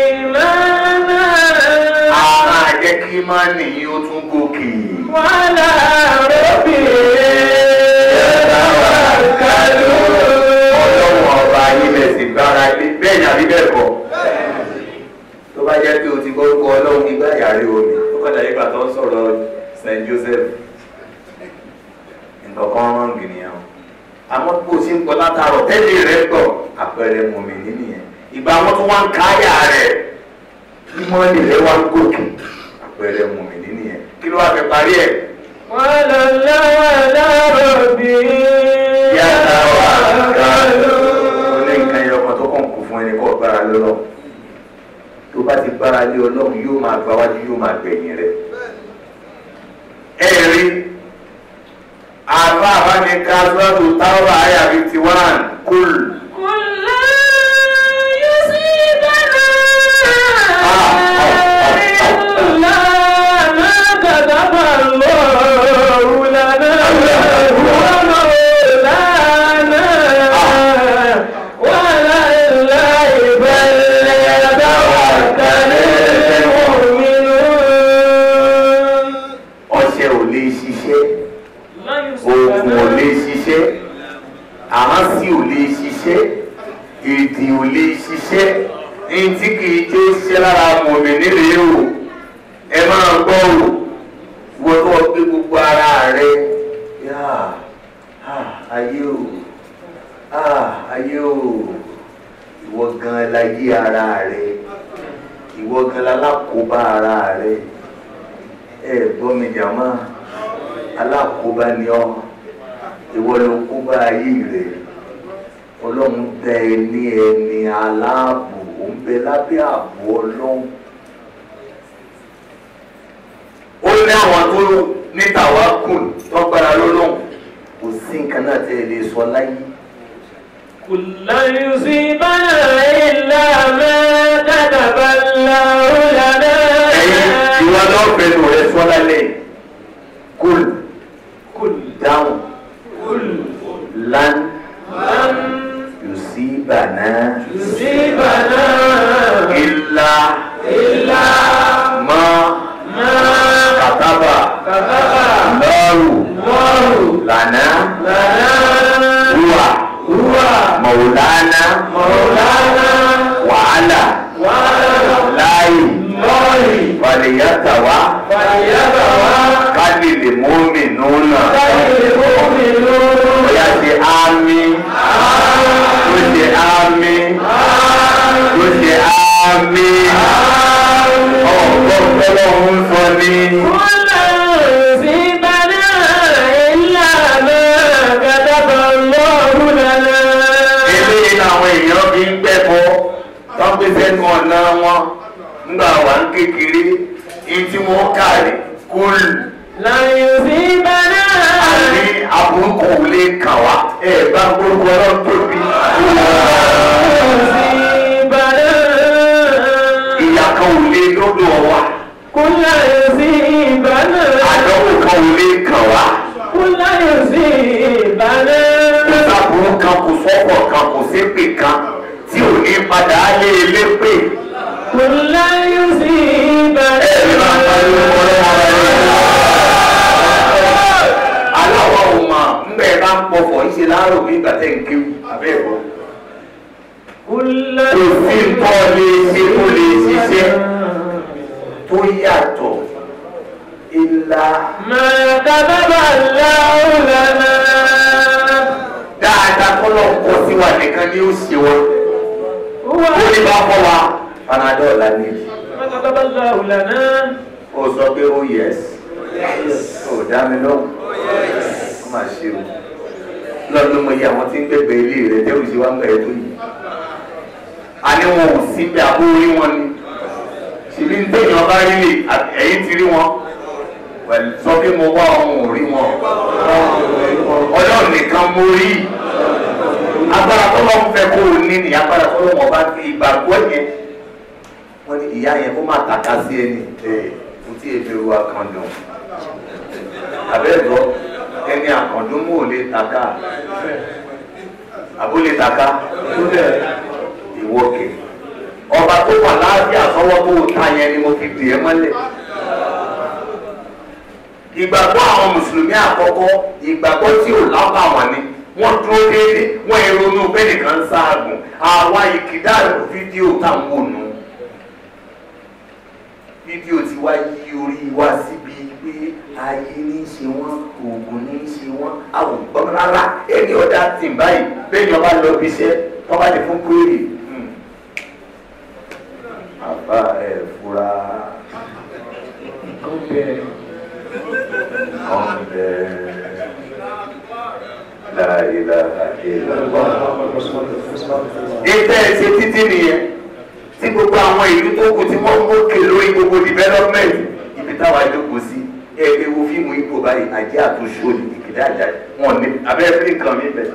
imanan. Àwọn àjẹ́ kí máa nìyí ó tún gòkè. Wa ala rabbihim yatawakkalun. Ọlọ́run ọba yín lẹ̀ sí gbára lé bẹ́ẹ̀ ni àbí bẹ́ẹ̀ kọ́. Tó bá jẹ́ pé o ti gbórúkọ Ọlọ́run nígbà yàrá omi ó kọjá yípa tó ń sọ̀rọ̀ Saint Joseph. Nǹkan kan rán gìnìyàn. Àmọ́ bó ṣe ń gbọ́ látàrọ̀ tẹ́lẹ̀ rẹ̀ gbọ́ àpẹẹrẹ mùmínì nìyẹn. Ìgbà wọn tún wá ń káyà rẹ̀. Ìmọ̀lẹ̀ rẹ̀ wá ń gòkè àpẹẹrẹ mùmínì nìyẹn. Kí ló wá fi parí ẹ̀? Wa ala rabbihim yatawakkalun. Ó ní nǹkan ẹyọ kan tó kàn kù fún ẹni kọ́ gbára lọ́lọ́. Tó bá ti gbára lé Ọlọ́run yóò máa gba wájú yóò máa gbẹ̀yìn rẹ̀. Ẹ rí àbá àbáni ká sọ́ọ̀tù táwọn àyà 51 kúl. Qul la yusibana illa ma kataba Allahu lana huwa mawlana wa ala Allahi falyatawakkalil mu'minun. Ọṣẹ ò lè ṣiṣẹ́, oògùn ò lè ṣiṣẹ́, àhánsí ò lè ṣiṣẹ́, èdè ò lè ṣiṣẹ́, ní tí kì í jó ṣiṣẹ́ lára mùmínì rèé o. Ẹ máa gbọ́ o, wọ́n tó gbé gbogbo ara rẹ̀ yá ayé o ayé o ìwọ gan láyé ara rẹ̀ ìwọ gan lálákòóbá ara rẹ̀ ẹ gbọ́ mi jàmá alákòóbá ni ọ́ ìwọ ló kó bá ayé rẹ̀ Ọlọ́run tẹ ẹni aláàbò ò ń bẹ lábẹ́ ààbò Ọlọ́run. Ó ní àwọn tó ní tawakkul tó gbára lọ́lọ́run kò sí nǹkan náà tẹ́ ẹ lè sọ láyé قل لن يصيبنا إلا ما كتب الله لنا. ìwọ náà fẹnu rẹ sọ lálẹ́ kúl dáhùn lan yusibana illa ma kataba Allahu lana huwa maulana wa ala lahi faliyatawa kalil mu'minuna oya ṣe àmín tó ṣe àmín tó ṣe àmín ọgbọ́n Ọlọ́run sọ ní. eléyìí làwọn èèyàn fi ń gbẹ́bọ tán gbé sẹ́nu ọ̀nà wọn ńgbà wà ń kékeré èyí tí wọ́n kàrí kúl. láyé sí bẹ́ẹ̀. àní àbúrúkọ ò lè kàn wá ẹ̀ bá gbórúkọ náà tóbi. ìyá kan ò lè lọ́dọ̀ wa. kúláyé sí ìbànú. àdánwò kan ò lè kàn wá. kúláyé sí ìbànú. kò sábúrú kan kò sọ́pọ̀ kan kò sépè kan tí ò ní padà lé elépè. kúláyé sí ìbànú. ẹ̀rí máa ń pariwo ọlọ́wọ́ rẹ̀. aláwọ̀ ò mà ń bẹ̀rẹ̀ bá ń pọ̀fọ̀ ń ṣe láàárọ̀ bí ìgbà tẹ̀ ń kéwù abẹ́ ẹ̀kọ́. kò sí nǹkan lè ṣe tó lè ṣiṣẹ́ tó yàtọ̀ ilá. máa kábàbà láwùlànà. dáadáa kọ́lọ̀ kọ́ sí wa nìkan ni ó ṣe wọn. ó ní bá fọ́ wa panadol la ní. máa kábàbà láwùlànà. ó sọ pé ó yẹs. ó dá mi lóhùn. ó mà ṣe o. lọ́dún mo yẹ àwọn tí ń gbẹ̀gbẹ̀ ilé rẹ̀ tẹ́wù sí wa ń gbẹ̀ tó yìí. a ní wọn ò sí bí abóorí wọn ni. ṣèlú ń tẹ̀yìn ọba rí lè ẹ̀yìn ti rí wọn. sọ pé mo wá ọmọ ò rí wọn. Ọlọ́run nìkan mo rí. agbára tó lọ́n fẹ́ kó o ní ní agbára tó lọ́n ọba fi ìgbàgbọ́ yẹn. wọ́n ní ìyá yẹn kó má tàka sí ẹni kò tí èmi ru àkàndùn. àbẹ́ẹ̀gbọ́ ẹni àkàndùn mú ò lè tàka. àbó lè tàka. ìwọ́kè. ọba tó wà láàbíà sọ́wọ́ tó ta yẹn ni mo fi dì ẹ́ mọ́lẹ̀. ìgbàgbọ́ àwọn mùsùlùmí àkọ́kọ́ ìgbàgbọ́ tí ò lábà wọn ni wọ́n dúró déédéé wọ́n ìrònú bẹ́ẹ̀ nìkan ń sáàgùn àwa ìkìdá fídíò táwọn wò nù. fídíò tí wá yí orí wá síbi pé ayé ní í ṣe wọ́n oògùn ní í ṣe wọ́n àwògbọ́n rárá ẹni ọ̀dà tì báyìí bẹ́ẹ̀ ni ọba lọ bí iṣẹ́ wọ́n bá ti fún kúrèrè. àbá ẹ̀ fura. La ilaha illallah. Ìtẹ́ ẹ̀sẹ̀ títí nìyẹn tí gbogbo àwọn ìlú tó kù tí wọ́n ń mókè lórí gbogbo development ibi táwa jókòó sí ẹ̀ẹ́dẹ́ wo fíìmù ipò báyìí àjẹ́ àtúnṣe òní ìkìdá àjà wọn ní abẹ́rẹ́ nǹkan mi bẹ̀.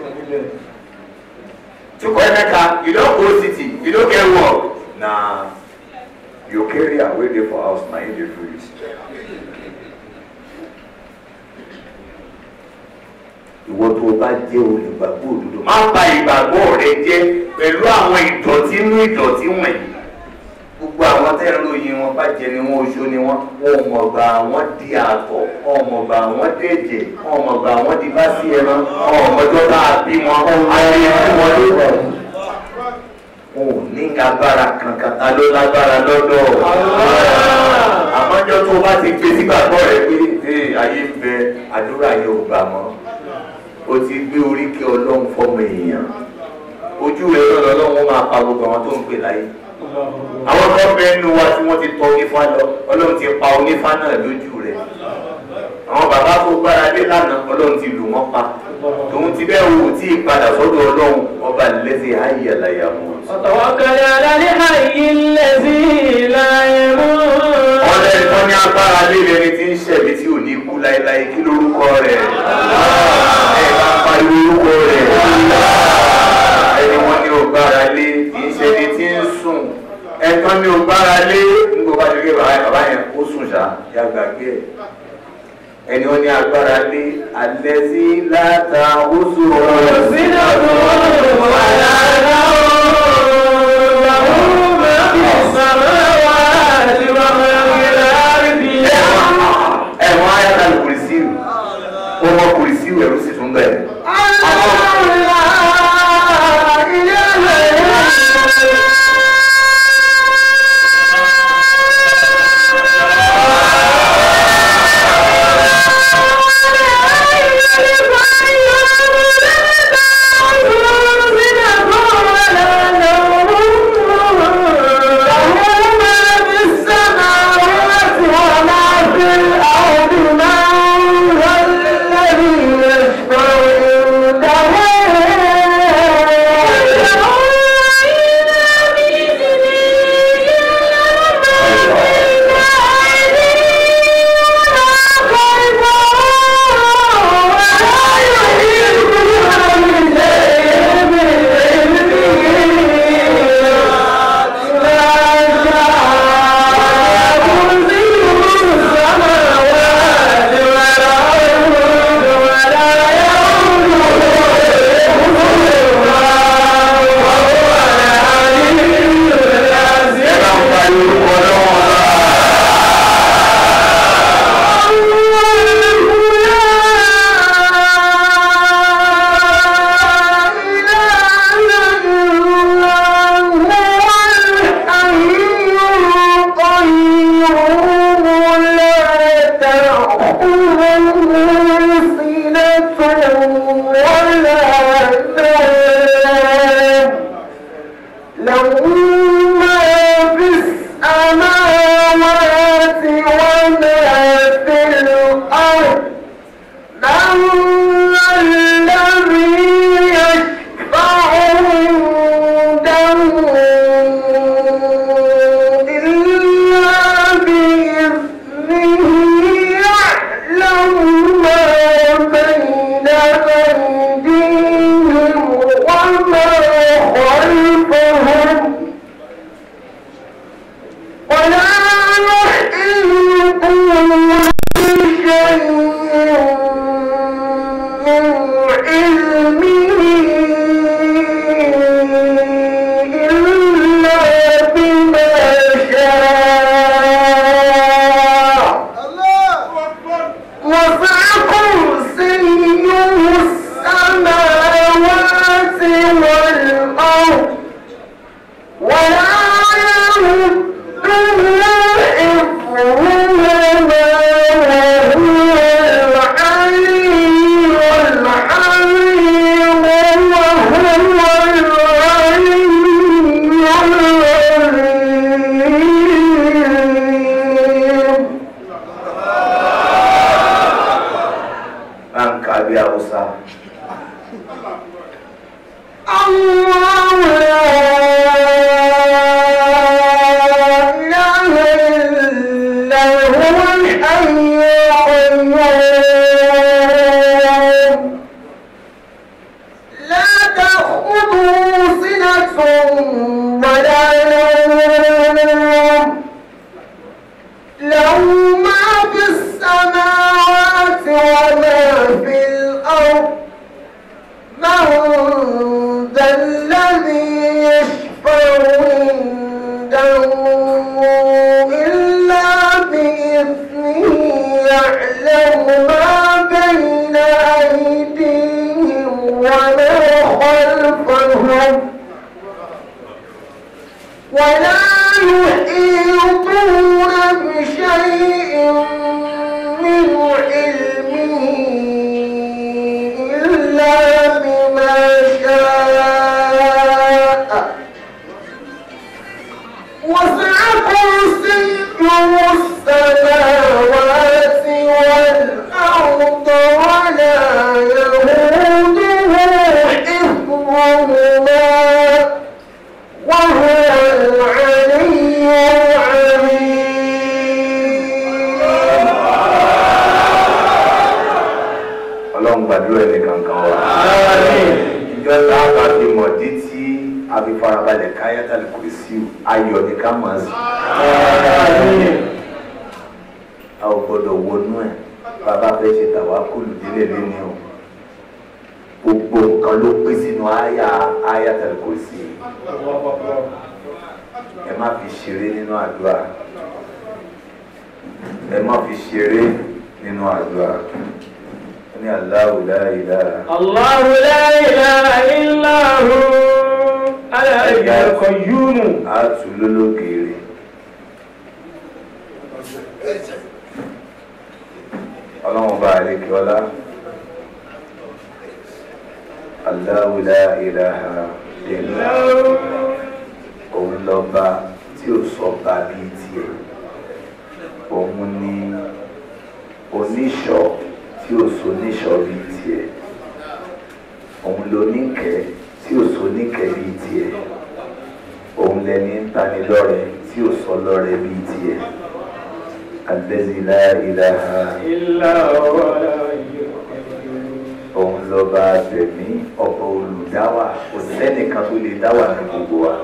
Tukọ̀ Emeka, you don go city, you don get work. Na you carry away dey for house na him dey do it. Ìwọ tó o bá jẹ́ olùgbàgbọ́ òdodo má bà ìgbàgbọ́ rẹ jẹ́ pẹ̀lú àwọn ìdọ̀tí inú ìdọ̀tí wọ̀nyí. gbogbo àwọn tẹ́ ń ròyìn wọn bàjẹ́ ni wọ́n oṣó ni wọ́n ọmọọgbà wọn di àtọ̀ ọmọọgbà wọn dẹ̀jẹ̀ ọmọọgbà wọn di bá sí ẹran ọmọọjọ́ bá a bí wọn ayé fún wọn ló rọ̀. wọn ò ní agbára kankan ta ló lágbára lọ́dọ̀. àmọ́jọ́ tó bá ti gbé sígbàgbọ́ rẹ pé ayé ń bẹ àdúrà yóò gbà mọ́. o ti gbé oríkì ọlọ́run fọ́mọ èèyàn ojú rẹ̀ lọ́dọ̀ ọlọ́run máa pa gbogbo àwọn tó ń pè láyé. àwọn kan bẹ nínú wa tí wọ́n ti tọ́ onífá lọ ọlọ́run ti pa onífá náà lójú rẹ̀. àwọn bàbá tó gbára lé lánàá ọlọ́run ti lù wọ́n pa tòun ti bẹ́ẹ̀ wò tí ìpadà sọ́dọ̀ ọlọ́run ọba lẹ́sẹ̀ ayé àlàyé àwọn. ọ̀tọ̀wọ́kẹ́lẹ́ alẹ́ ayé lẹ́sẹ̀ láyé mú. ọ̀rẹ́ ìtọ́ ní agbára líle ni tí ń ṣẹ̀mí tí ò ní kú láéláé kí lórúkọ rẹ̀ ẹ̀ bá pariwo orúkọ rẹ̀. agbára lé nígbà bá ṣe ké bàbá yẹn ó sùn ṣá ya gbàgbé ẹ̀ ẹni ó ní agbára lé alẹ́ sí láta ó sùn ọ̀rọ̀ sínú ọdún wàlá náà làwọn máa fi sàmà wá àti wọn máa fi láàrin bí i. ẹ̀wọ̀n ayáta kùrìsíù ó mọ kùrìsíù ẹ̀rú sì tún bẹ̀rẹ̀. àbí farabalẹ̀ káyátàlì kò sí ayọ̀ ní ká máa sí. a ò gbọ́dọ̀ wọnú ẹ̀ bàbá fẹ́ ṣe tàwákùlù délé lẹ́ni o gbogbo nǹkan ló pín sínú ayátàlì kò sí. ẹ má fi ṣeré nínú àdúrà ẹ má fi ṣeré nínú àdúrà. ní Allahu la ilaha. Allahu la ilaha illa hu al-hayyul qayyum. a tù lólógèrè. ọlọ́run bá àlékè ọlá. Allahu la ilaha illa hu. òun lọ́ba tí ò sọ bá bíi tiẹ̀. òun ni oníṣọ́ tí ò so níṣọ́ bíi tiẹ̀. òun ló níkẹ́ tí ò so níkẹ́ bíi tiẹ̀. òun lẹni ń tani lọ́rẹ tí ò sọ lọ́rẹ bíi tiẹ̀. Allazi la ilaha illa huwa. òun lọ́ba tẹ̀mí ọ̀pọ̀ olùdáwà kò sẹ́nìkan tó lè dáwà ní gbogbo wa.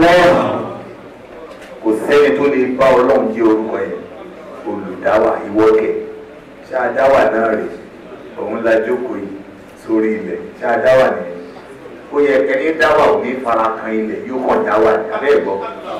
kò sẹ́ni tó lè bá ọlọ́run jẹ́ orúkọ yẹn olùdáwà ìwọ́kẹ̀ ṣáadáwà náà rè òun la jókòó yìí sórí ilẹ̀ ṣáadáwà nìyẹn ó yẹ ẹni dáwà ò ní fara kan ilẹ̀ yóò kàn dáwà ní abẹ́ ẹ̀gbọ́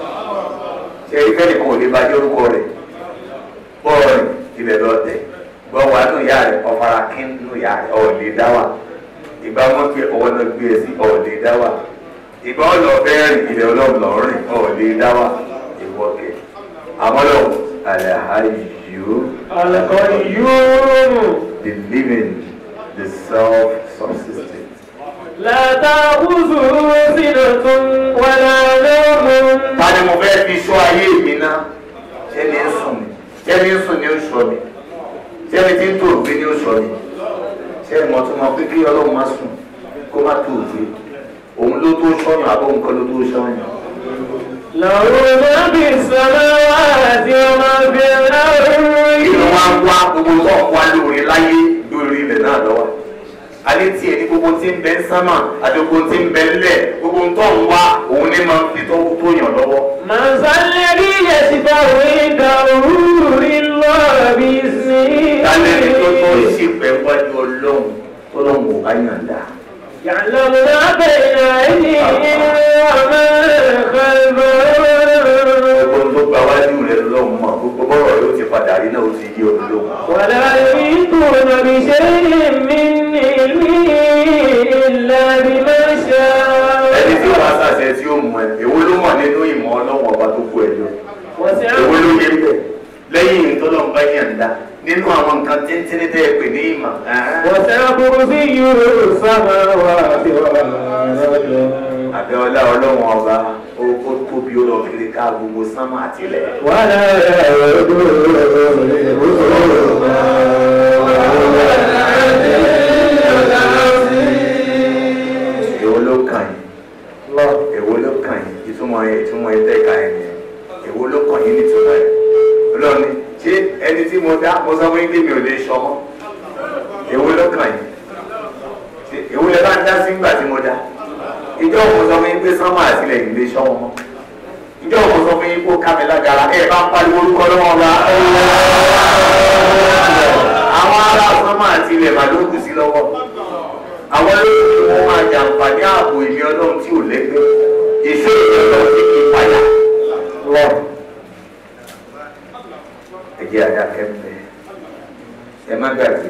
ṣe ẹni fẹ́ni kan ò lè bá jẹ́ orúkọ rẹ̀ bọ́ọ̀rì ilẹ̀ lọ́tẹ̀ gbọ́wọ́ àánú ìyá rẹ̀ ọ̀fara kí nínú ìyá rẹ̀ ọ̀ lè dáwà ìgbà wọn gbé ọwọ́ náà gbé ẹ sí ọ̀ lè dáwà ìgbà wọn lọ bẹ́ẹ̀rì ilẹ̀ ọlọ́run lọ́rìn ọ̀ lè dáwà ìwọ́kẹ̀ àmọ́ lọ́wọ́ Al-Hayyu Al-Qayyum. the living, the self-subsistent. La ta'khudhuhu sinatun wa la nawmun. Ta ni mo fẹ́ fi sọ ayé mi náà? Ṣẹ́ni ń sùn mi? Ṣẹ́ni ń sùn ni ó sọ mi? Ṣẹ́ni tí ń tó ògbé ni ó sọ mi? Ṣẹ́ni mo tún mọ pé kí Ọlọ́run má sùn kó má tó ògbé? Òun ló tó sọ́yàn àbọ̀ nǹkan ló tó sọ́yàn. Lahu ma fis samawati wa ma fil ardi. Ìlú wa ń wá gbogbo tó ń wá lórí láyé lórí ilẹ̀ náà lọ́wọ́. Alẹ́ tiẹ̀ ní gbogbo tí ń bẹ ń sánmà àti gbogbo tí ń bẹ ńlẹ̀ gbogbo tó ń wá òun ní máa ń fi tó yàn lọ́wọ́. Man zalladhi yashfa'u indahu illa bi'iznihi. Tálẹ́ ní tó tó ìṣìpẹ̀ wájú Ọlọ́run tó lọ́wọ́ ò bá yàn dá. Ya'lamu ma bayna aydihim wa ma khalfahum. Gbogbo tó gba wájú rẹ̀ lọ́wọ́ mọ̀ gbogbo bọ́rọ̀ yóò ti padà rí náà ó ti yé Ọlọ́run. Wala yuhituna bi shay'in min ilmihi illa bima sha'a. Ẹni tí wàá sàṣẹ tí ó mọ̀ ẹ́ èwo ló mọ̀ nínú ìmọ̀ Ọlọ́run ọba tó kú ẹ lọ. Èwo ló yẹ bẹ́ẹ̀ lẹ́yìn ìtọ́lọ́run bá yàn dá nínú àwọn nǹkan tíntínní tẹ́ ẹ pè ní ìmọ̀. Wasi'a kursiyyuhu as-samawati wal ardi. Àbẹ̀wọlá Ọlọ́run ọba ó tóbi ó lọ kiri ká gbogbo sánmà àtìlẹ̀. Wala Èwo ló kàn yín? Èwo ló kàn yín? Ìtumọ̀ ẹ̀tẹ́ka ẹ̀ nìyẹn. Èwo ló kàn yín nítumọ̀ ẹ̀? Ọlọ́run ni ṣé ẹni tí mo dá mo sọ fún yín pé mi ò lè sọmọ́? Èwo ló kàn yín? Èwo lè bá ń dá sí ìgbà tí mo dá? Ìjọ mo sọ fún yín pé sánmà àtìlẹ̀ yìí lè sọ́wọ́ mọ́. Ìjọ mo sọ fún yín pé ó ká mi lágara ẹ̀ bá ń pariwo orúkọ lọ́wọ́ ọba. Àwọn ará sánmà àtìlẹ̀ mà ló kù sí lọ́wọ́. Àwọn olóòtú wọn máa jàǹfààní ààbò ìlú Ọlọ́run tí ò lẹ́gbẹ́. Èso ìjọba ti kí padà lọ. Ẹ jẹ́ àdàkẹ́ ń bẹ̀. Ẹ má gbàgbé.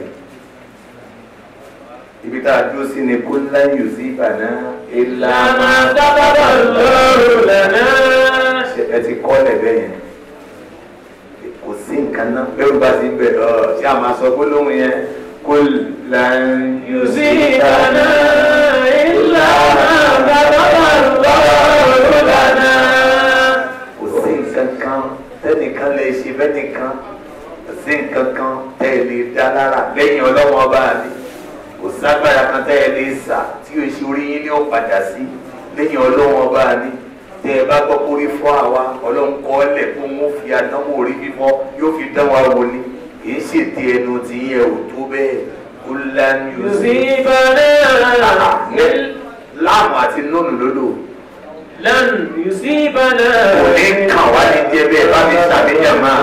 Ibi tá a dúró sí ni kó láyò sí ìbànú ilá máa dábàbà lọ́rùn lẹ́nà. ẹ ti kọ́ lẹ̀bẹ̀ yẹn kò sí nǹkan náà bẹ́ẹ̀ bá ti bẹ̀ ṣé a máa sọ gbólóhùn yẹn kó láyò sí ìbànú ilá máa dábàbà lọ́rùn lẹ́nà. kò sí nǹkan kan tẹ́nìkan lè ṣe bẹ́nìkan kò sí nǹkan kan tẹ́ ẹ lè dá lára lẹ́yìn ọlọ́wọ́ ọba mi. Kò ságbára kan tẹ́ ẹ lè sà tí o ṣe orí yín ní ó padà sí lẹ́yìn Ọlọ́run ọba ni tẹ́ ẹ bá gbọ́ kórí fọ́ àwa Ọlọ́run kọ́ ọ́lẹ̀ kó wọ́n fi àdánwò orí fífọ́ yóò fi dán wa wò ni kì í ṣètì ẹnu tí yẹ ò tó bẹ́ẹ̀ kó lánàá sí ìbàdàn láàmù àti nónù lódò لن يصيبنا kò ní kàn wá ní jẹ́ bẹ́ẹ̀ bá mi ṣàbíyàn máa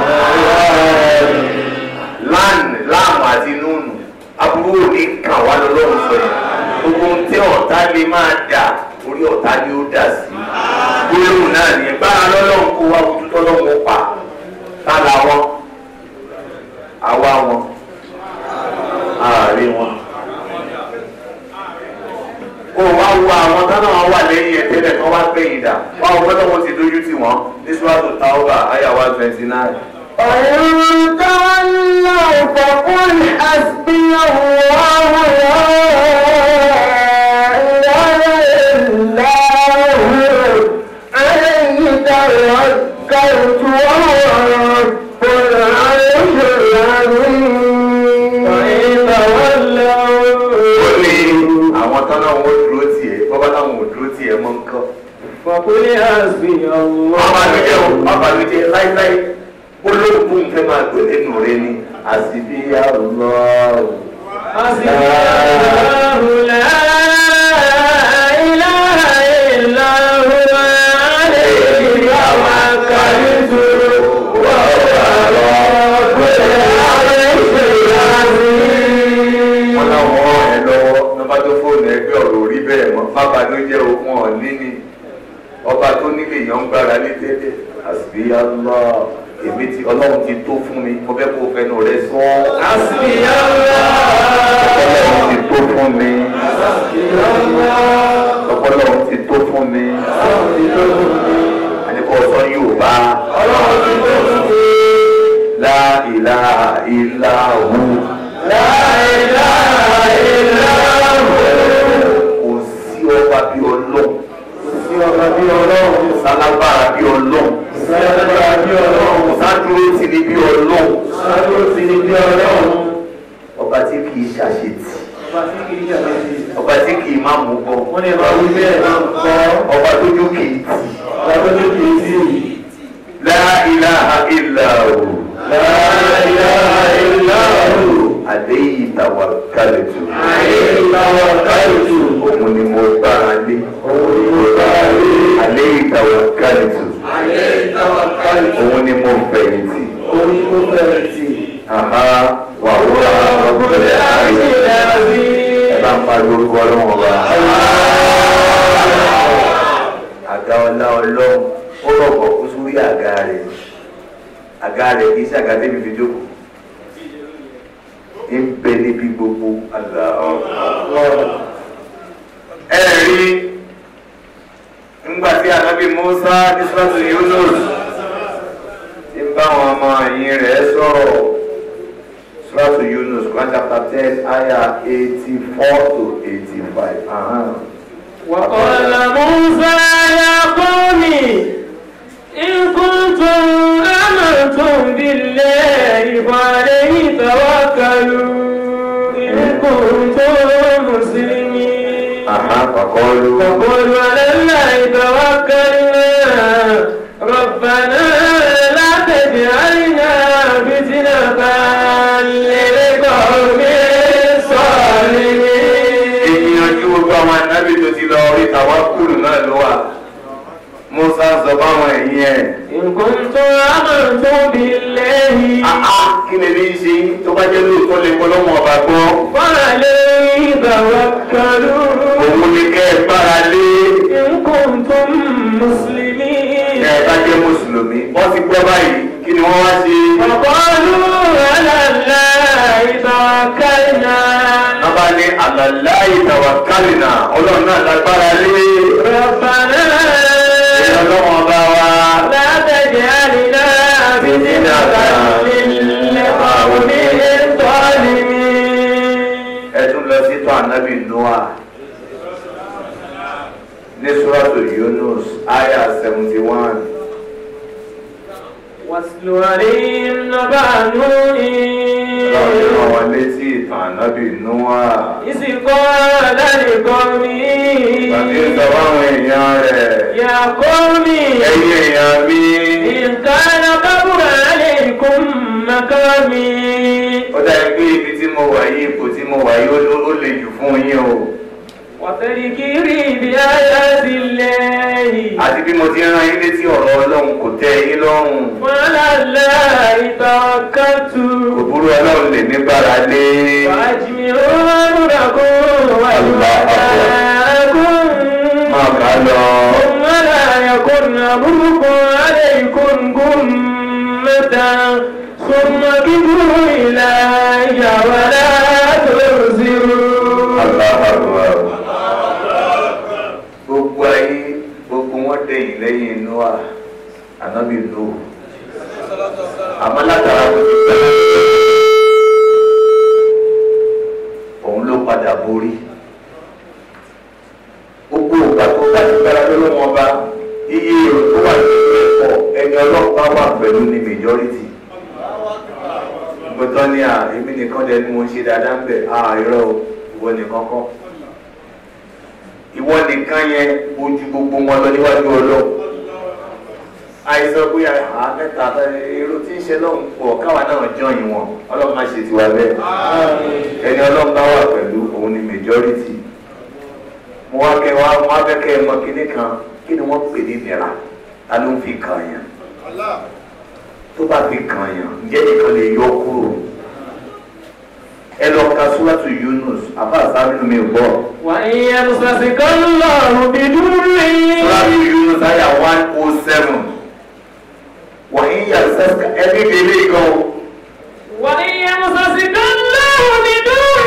láàmù àti núùnù aburú ò ní kàn wá lọ́lọ́run sọ yìí gbogbo ohun tí ọ̀tá lè máa dà orí ọ̀tá ni ó dà sí gbólóhùn náà ní bára lọ́lọ́run kó wá ojú tọ́lọ́run pa tá la wọn àwa wọn ààrẹ wọn kó wá wo àwọn tánà wọn wà lẹ́yìn ẹ̀ tẹ́lẹ̀ kan wá gbẹ̀yìn dà wá wọn gbọ́dọ̀ wọn ti dojú tì wọ́n ní Suratu Tawbah àyà 129. وإن تولوا فقل حسبي الله لا إله إلا هو عليه توكلت وهو رب العرش العظيم وإن تولوا ó ní àwọn tánà wọn dúró tiẹ̀ bọ́bá táwọn ò dúró tiẹ̀ mọ́ nǹkan. فقل حسبي الله ọba mi jẹ́ láíláí olóògùn fẹ́ máa gbé nínú rẹ ni àsìbí Allah. حسبي الله لا إله إلا هو عليه توكلت وهو رب العرش العظيم. wọ́n náà wọ́n ẹ̀ lọ́wọ́ nígbà tó fóònù ẹgbẹ́ ọ̀rọ̀ orí bẹ́ẹ̀ mọ́ bàbá ló jẹ́ òkun ọ̀ní ni ọba tó nílé yàn ń gbára lé tẹ́lẹ̀ àsìbí Allah. èmi tí ọlọ́run ti tó fún mi mo fẹ́ kó fẹnu rẹ sọ. حسبي الله ọlọ́run ti tó fún mi. ọlọ́run ti tó fún mi. àníkọ́ sọ Yorùbá. ọlọ́run ti tó fún mi. La ilaha illa hu. La ilaha illa hu. kò sí ọba bí ọlọ́run. kò sí ọba bí ọlọ́run. sálábàárà bí ọlọ́run. sálábàárà bí ọlọ́run. sádúró ti ní bí ọlọ́run. sádúró ti ní bí ọlọ́run. ọba tí kì í ṣàṣetì. ọba tí kì í ṣàṣetì. ọba tí kì í má mú bọ. wọ́n ní ẹ̀rọ wí bẹ́ẹ̀ náà kọ́. ọba tójú kì í tì. ọba tójú kì í tì. La ilaha illa hu. La ilaha illa hu. Alayhi tawakkaltu. Alayhi tawakkaltu. Òun ni mo gbára lé. Òun ni mo gbára lé. Alayhi tawakkaltu. Alayhi tawakkaltu. Òun ni mo fẹ̀yìntì. Òun ni mo fẹ̀yìntì. Wa huwa rabbul arshil azim. Ẹ bá ń pariwo orúkọ ọlọ́run ọba. Àga ọlá ọlọ́run ó rọ̀gbọ̀ kú sórí àga rẹ̀. Àga rẹ̀ kì í ṣe àga débi fi jókòó. Ń bẹ níbi gbogbo àgbà ọ̀rọ̀. Ẹ rí ńgbà tí Ànábì Mùsá ní Suratu Yunus ti ń bá àwọn ọmọ ẹ̀yìn rẹ̀ sọ̀rọ̀. Suratu Yunus, Quran chapter 10, ayah 84 to 85. وقال موسى يا قوم إن كنتم آمنتم بالله فعليه توكلوا إن كنتم مسلمين. فقالوا على الله توكلنا ربنا لا تجعلنا فتنة للقوم الظالمين. Ìyànjú gbogbo àwọn ànábì tó ti lọ orí tawakkulu náà ló wà. Musa sọ fáwọn ẹ̀yìn ẹ̀. In kuntum amantum billahi. Kí ni ní ṣe tó bá jẹ́ lóòótọ́ lè kọ́ lọ́mọ ọba gbọ́? Fa'alayhi tawakkalu. Òun ni kẹ́ ẹ gbára lé. In kuntum muslimin. Ẹ bá jẹ́ Mùsùlùmí. Wọ́n ti gbọ́ báyìí. Kí ni wọ́n wá ṣe? Qalu ala Allahi tawakkalna. Wọ́n bá ní ala Allahi tawakkalna. Ọlọ́run náà lágbára lé. Rabbana. Ọlọ́run ọba wa. La taj'alna fitnatan lil-qawmil zalimin. Ẹ tún lọ sí tọ́ ànábì Noah. Ní Suratu Yunus, ayah 71. Waslu alayhim naba'a Nuhin. Ọlọ́run rán wọn létí ìtàn ànábì Noah. Idh qala liqawmihi. Bàbí ń sọ fáwọn èèyàn rẹ̀. Ya qawmi. Ẹ̀yin èèyàn mi. In kana kabura alaykum maqami. Ó dáa pé ibi tí mo wà yìí, ipò tí mo wà yìí ó le jù fún yín o. Ó وتذكيري بآيات الله. àti bí mo ti rán yín létí ọ̀rọ̀ Ọlọ́run kò tẹ́ yín lọ́rùn. وعلى الله توكلت. òbúrú Ọlọ́run lè ní gbára lé. وأجمعوا أمركم وشهداءكم. máa kà á lọ. ثم لا يكن أمركم عليكم غمة ثم كبروا إلي ولا تنزلوا. gbogbo ayé gbogbo wọn dẹ̀yìn lẹ́yìn Nóà ànábì Nóò àmọ́ látara kò ti gbà òun ló padà borí. gbogbo ògbà tó bá ti gbára lọ́wọ́ bá iye èrò tó wà nínú ẹ̀kọ́ ẹni ọlọ́pàá wà pẹ̀lú ní majority. gbọ́dọ̀ ní èmi nìkan dẹni mo ń ṣe dáadáa ń bẹ̀ irọ́ ìwọ nìkan kọ́. ìwọ nìkan yẹn ojú gbogbo wọn lọ níwájú Ọlọ́run. àìsàn pé mẹ́ta èrò tí ń ṣe lọ́hùn pọ̀ káwa náà jọyìn wọn Ọlọ́run má ṣe tiwa bẹ́ẹ̀. ẹni Ọlọ́run bá wà pẹ̀lú òun ni majority. mo wá fẹ́ kẹ́ ẹ mọ kíní kan kí ni wọ́n pè ní ìnira ta ló ń fi kàn yàn tó bá fi kàn yàn ǹjẹ́ nìkan lè yọ kúrò. ẹ lọ ka Suratu Yunus àbá àsábìnú mi gbọ́. وإن يمسسك الله بضر. Suratu Yunus àyà 107. وإن يمسسك ẹbí délé gan. وإن يمسسك الله بضر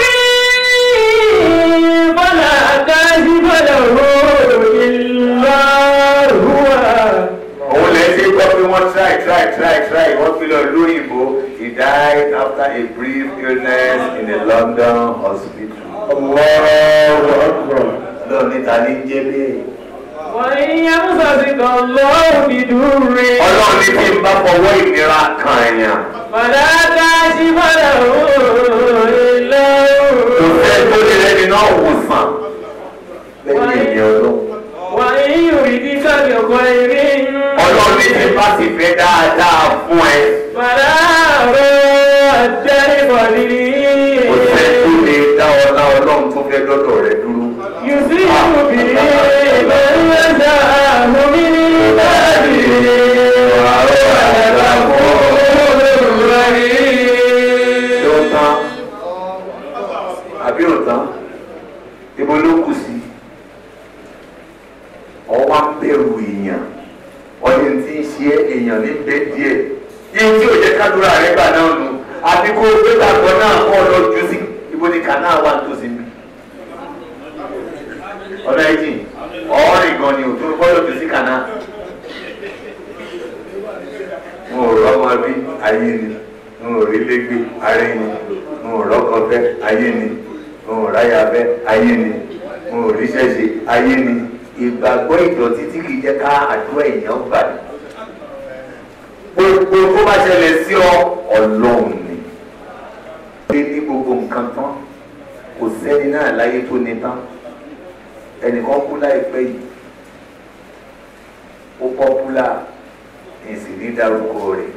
فلا كاشف له إلا هو. òun lè ṣe gbọ́ pé wọ́n try wọ́n fi lọ lórí ìbò. He died after a brief illness in a London hospital. Allahu Akbar. lọ́ọ̀ níta ní jẹ́ bẹ́ẹ̀. وإن يمسسك الله بضر. Ọlọ́run ní kí n bá fọwọ́ ìnira kan èèyàn. فلا كاشف له إلا هو. kò fẹ́ tó lè lẹ́ni náà wò sàn. lẹ́yìn ènìyàn lọ. وإن يردك بخير. Ọlọ́run ní kí n bá sì fẹ́ dáadáa fún ẹ. فلا رد لفضله. kò fẹ́ tó lè dá ọlá Ọlọ́run tó fẹ́ dọ́dọ̀ rẹ dúró. يصيب به من يشاء من عباده وهو الغفور الرحيم. ṣé ó tán àbí ò tán ibo ló kù sí. ọwọ́ ń bẹ̀rù èèyàn ọdún tí ń ṣe èèyàn ní bẹ́ẹ̀ díẹ̀ yín tí ò jẹ́ kádùrà rẹ̀ gbà náà nù àti kó o gbé gbàgbọ́ náà kọ́ ọ lọ jù sí ibo ni kànáà wà tó sí mi. ọ̀nà ẹ̀jìn ọ̀ọ́rìn gan ni òtún gbọ́dọ̀ jù sí kànáà. mo rọ ọmọ bí ayé ni mo rí lẹ́gbẹ̀ẹ́ ayé ni mo rọ́kọ fẹ́ ayé ni mo ráyà fẹ́ ayé ni mo rí ṣẹ́ṣe ayé ni. ìgbàgbọ́ ìdọ̀tí tí kìí jẹ́ ká àdúrà èèyàn gbà ní. gbogbo tó bá ṣẹlẹ̀ sí ọ Ọlọ́run ni. pé ní gbogbo nǹkan tán kò sẹ́ni náà láyé tó ní tán. ẹnìkan kú láìpẹ́ yìí ó pọ́pùlà èsì ní dárúkọ rẹ̀.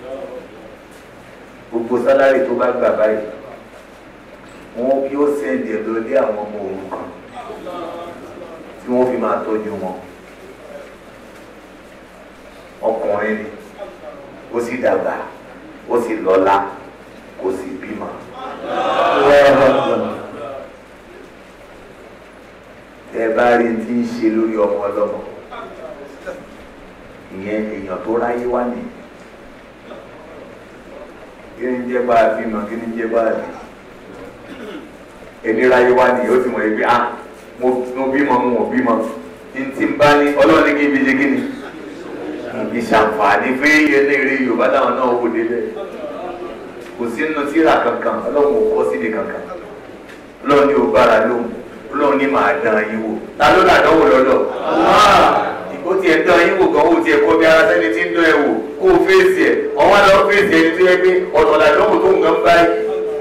gbogbo sálárì tó bá gbà báyìí wọn bí ó sẹ́ndì ẹ̀ lọ lé àwọn ọmọ òrukàn tí wọ́n fi máa tọ́jú wọn. ọkùnrin ni ó sì dàgbà ó sì lọ́lá kò sì bímọ. ẹ bá rí tí ń ṣe lórí ọmọ ọlọ́mọ ìyẹn èèyàn tó ráyé wá ní. kí ni jẹ́ bá a bímọ kí ni jẹ́ bá a bí. ẹni ráyé wá ní ó ti mọ̀ ẹ́ pé mo bímọ mo ò bímọ ntí bá ní ọlọ́ọ̀ni kí n fi ṣe kí ni ìṣàǹfààní fún eléré Yorùbá táwọn náà wò débẹ̀ kò sí nínú tírà kankan Ọlọ́run ò kọ́ síbi kankan Ọlọ́run ní o bára lóhùn Ọlọ́run ní màá dán yín wò ta ló là dánwò lọ́dọ̀ ó tiẹ̀ dán yín wò gan ó tiẹ̀ kọ́ bí ara sẹ́ni tí ń dán ẹ wò kó o fèsì ẹ̀ ọ̀wọ́n lọ fèsì ẹni tó yẹ pé ọ̀tọ̀ làdánwò tó ń gan báyìí.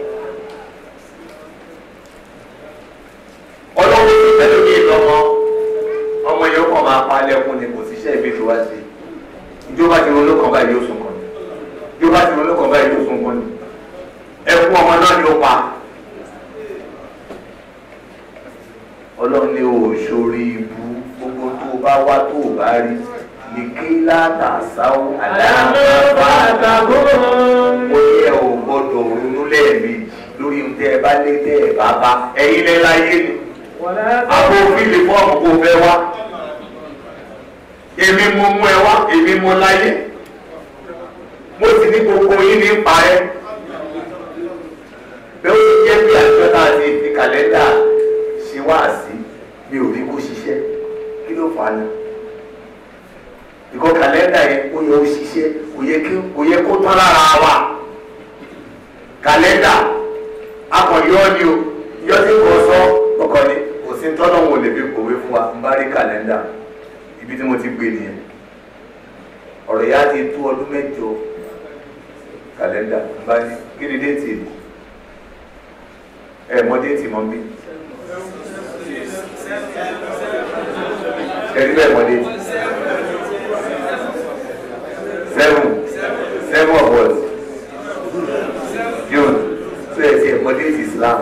Ọlọ́run ti tẹ́lẹ̀ ní ìlọ́mọ ọmọ yóò kàn máa pa lẹ́kùn ni kò síṣẹ́ ìbí tó wá sí ìjọba ti ronú kan báyìí yóò sùn kan ni ìjọba ti ronú kan báyìí yóò sùn kan ni ẹkún ọmọ náà ni ó pa. Ọlọ́run ní sórí ibú gbogbo tó bá wá tó bá rí ní kí látàsáwó àdáàmà ó yẹ ò gbọ́dọ̀ ronú lẹ́ẹ̀mejì lórí tẹ́ ẹ bá lé tẹ́ ẹ bá bá ẹ̀yin lẹ́ láyé ni àbò fílì fọ́ọ̀mù kò fẹ́ wá èmi mo mú ẹ wá èmi mo láyé mo sì ní gbogbo yín ní parẹ́ bẹ́ẹ̀ ó ti jẹ́ bí àjọ náà ti fi kàlẹ́ndà ṣe wá sí mi ò rí kó ṣiṣẹ́ kí ló fà á ní ìkọ́ kàlẹ́ndà yẹn ó yẹ ó ṣiṣẹ́ kò yẹ kó tán lára wa kàlẹ́ndà akọ̀yọ́ ni o yọ sí kò sọ ọkọ ni kò sí tọ́nà wọn ò lè fi kòwé fún wa n bá rí kàlẹ́ndà ibi tí mo ti gbé nìyẹn ọ̀rọ̀ yá ti tó ọdún mẹ́jọ kàlẹ́ndà n bá ní kí ni déètì mọ déètì mọ́ bí ẹni bẹ́ẹ̀ mọ déètì 7 of what June so ẹ ti mọ déètì Islam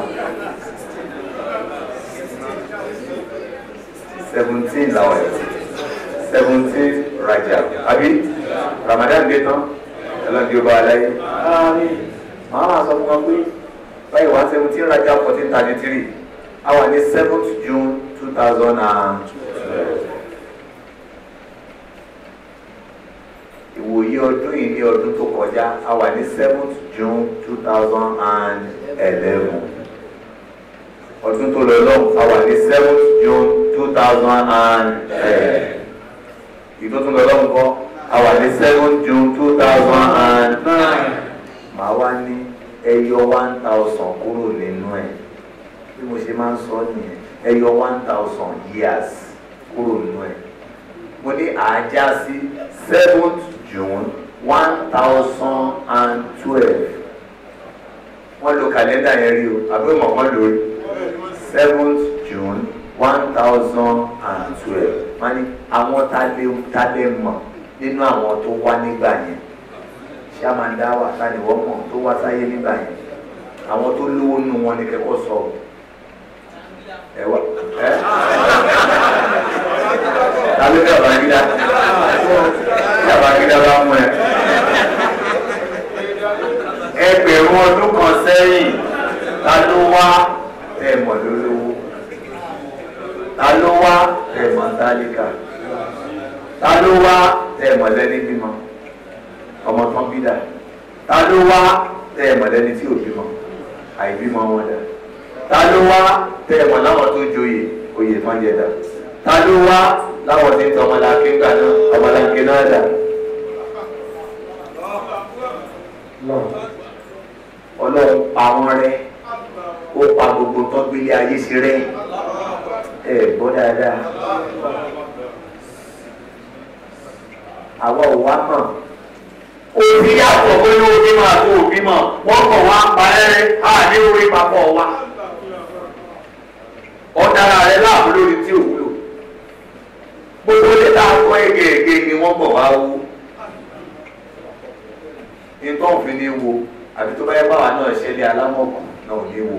17 làwọn ẹ̀ 17 Rajab àbí Ramadan dé tán ẹlọ́dí ọba aláyé máa sọ fún wọn pé báyìí wá 17 Rajab 1433 àwa ní 7th June 2012 ìwòye ọdún yìí ní ọdún tó kọjá àwa ní 7th June 2011 ọdún tó lọ lọ́wọ́ àwa ní 7th June 2010 ìdótún lọ lọ́wọ́ kọ́ àwa ní 7th June 2009 màá wá ní ẹyọ 1000 kúrò nínú ẹ̀ bí mo ṣe máa ń sọ nìyẹn ẹyọ 1000 years kúrò nínú ẹ̀ mo ní àájá sí 7th June 1012 wọ́n lo kàlẹ́ndà yẹn rí o àbí mọ̀ wọ́n lórí 7th June 1012 wọ́n ní àwọn tálẹ́ mọ̀ nínú àwọn tó wá nígbà yẹn ṣé a máa ń dá wà sáníwọ́ mọ̀ tó wá sáyé nígbà yẹn àwọn tó lówó nù wọn ní kẹ́kọ̀ọ́ sọ ẹ̀wà tàbí Babangida Babangida bá mú ẹ ẹgbẹ̀rún ọdún kan sẹ́yìn ta ló wá tẹ̀mọ̀ lólówó ta ló wá tẹ̀mọ̀ tálíkà ta ló wá tẹ̀mọ̀ lẹ́ni bímọ ọmọ tán bí dà ta ló wá tẹ̀mọ̀ lẹ́ni tí ò bímọ àìbímọ wọn dà ta ló wá tẹ̀mọ̀ láwọn tó joyè oyè tán jẹ dà ta ló wá láwọn tí ń tọ ọmọláńké gbà náà ọmọláńké náà dà Ọlọ́run pa wọ́n rẹ́ ó pa gbogbo tó gbélé ayé sí rẹ́ gbọ́ dáadáa àwa ò wá mọ̀ òbí yàtọ̀ bóyá òbí mọ̀ àti òbí mọ̀ wọ́n kọ̀ wá parẹ́rẹ́ àní orí papọ̀ wa ọ̀dára rẹ̀ láàbù lórí tí ò wúlò gbogbo létà kọ́ ege ni wọ́n bọ̀ wá wú nǹkan òfin ní wo àbí tó bá yẹ báwa náà ṣẹlẹ̀ alámọ̀kù náà ò ní wo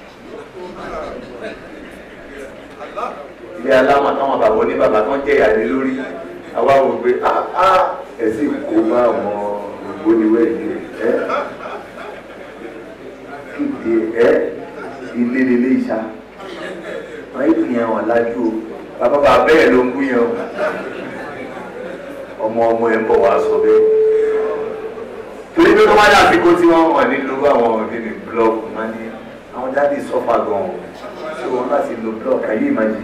ilé alámọ̀ táwọn bàbá ní bàbá tó ń jẹ́ ìyàlé lórí àwa wò pé ẹ̀sìn kò bá àwọn ògbóniwẹ̀ ilé kíkè ilé lélẹ́ ìṣá wọ́n yìí fi hàn wọ́n lájú o bàbá bàbá bẹ́ẹ̀ ló ń bú yẹn o ọmọ ẹ̀ ń bọ̀ wá sọ bẹ́ẹ̀ torí pé wọ́n dà sí kó tí wọ́n wọ̀ nílò àwọn òdìní blọọkù máa ní àwọn dáàdì sọ́fà gan-an tí wọ́n láti lo blọọkù ayé ìmájì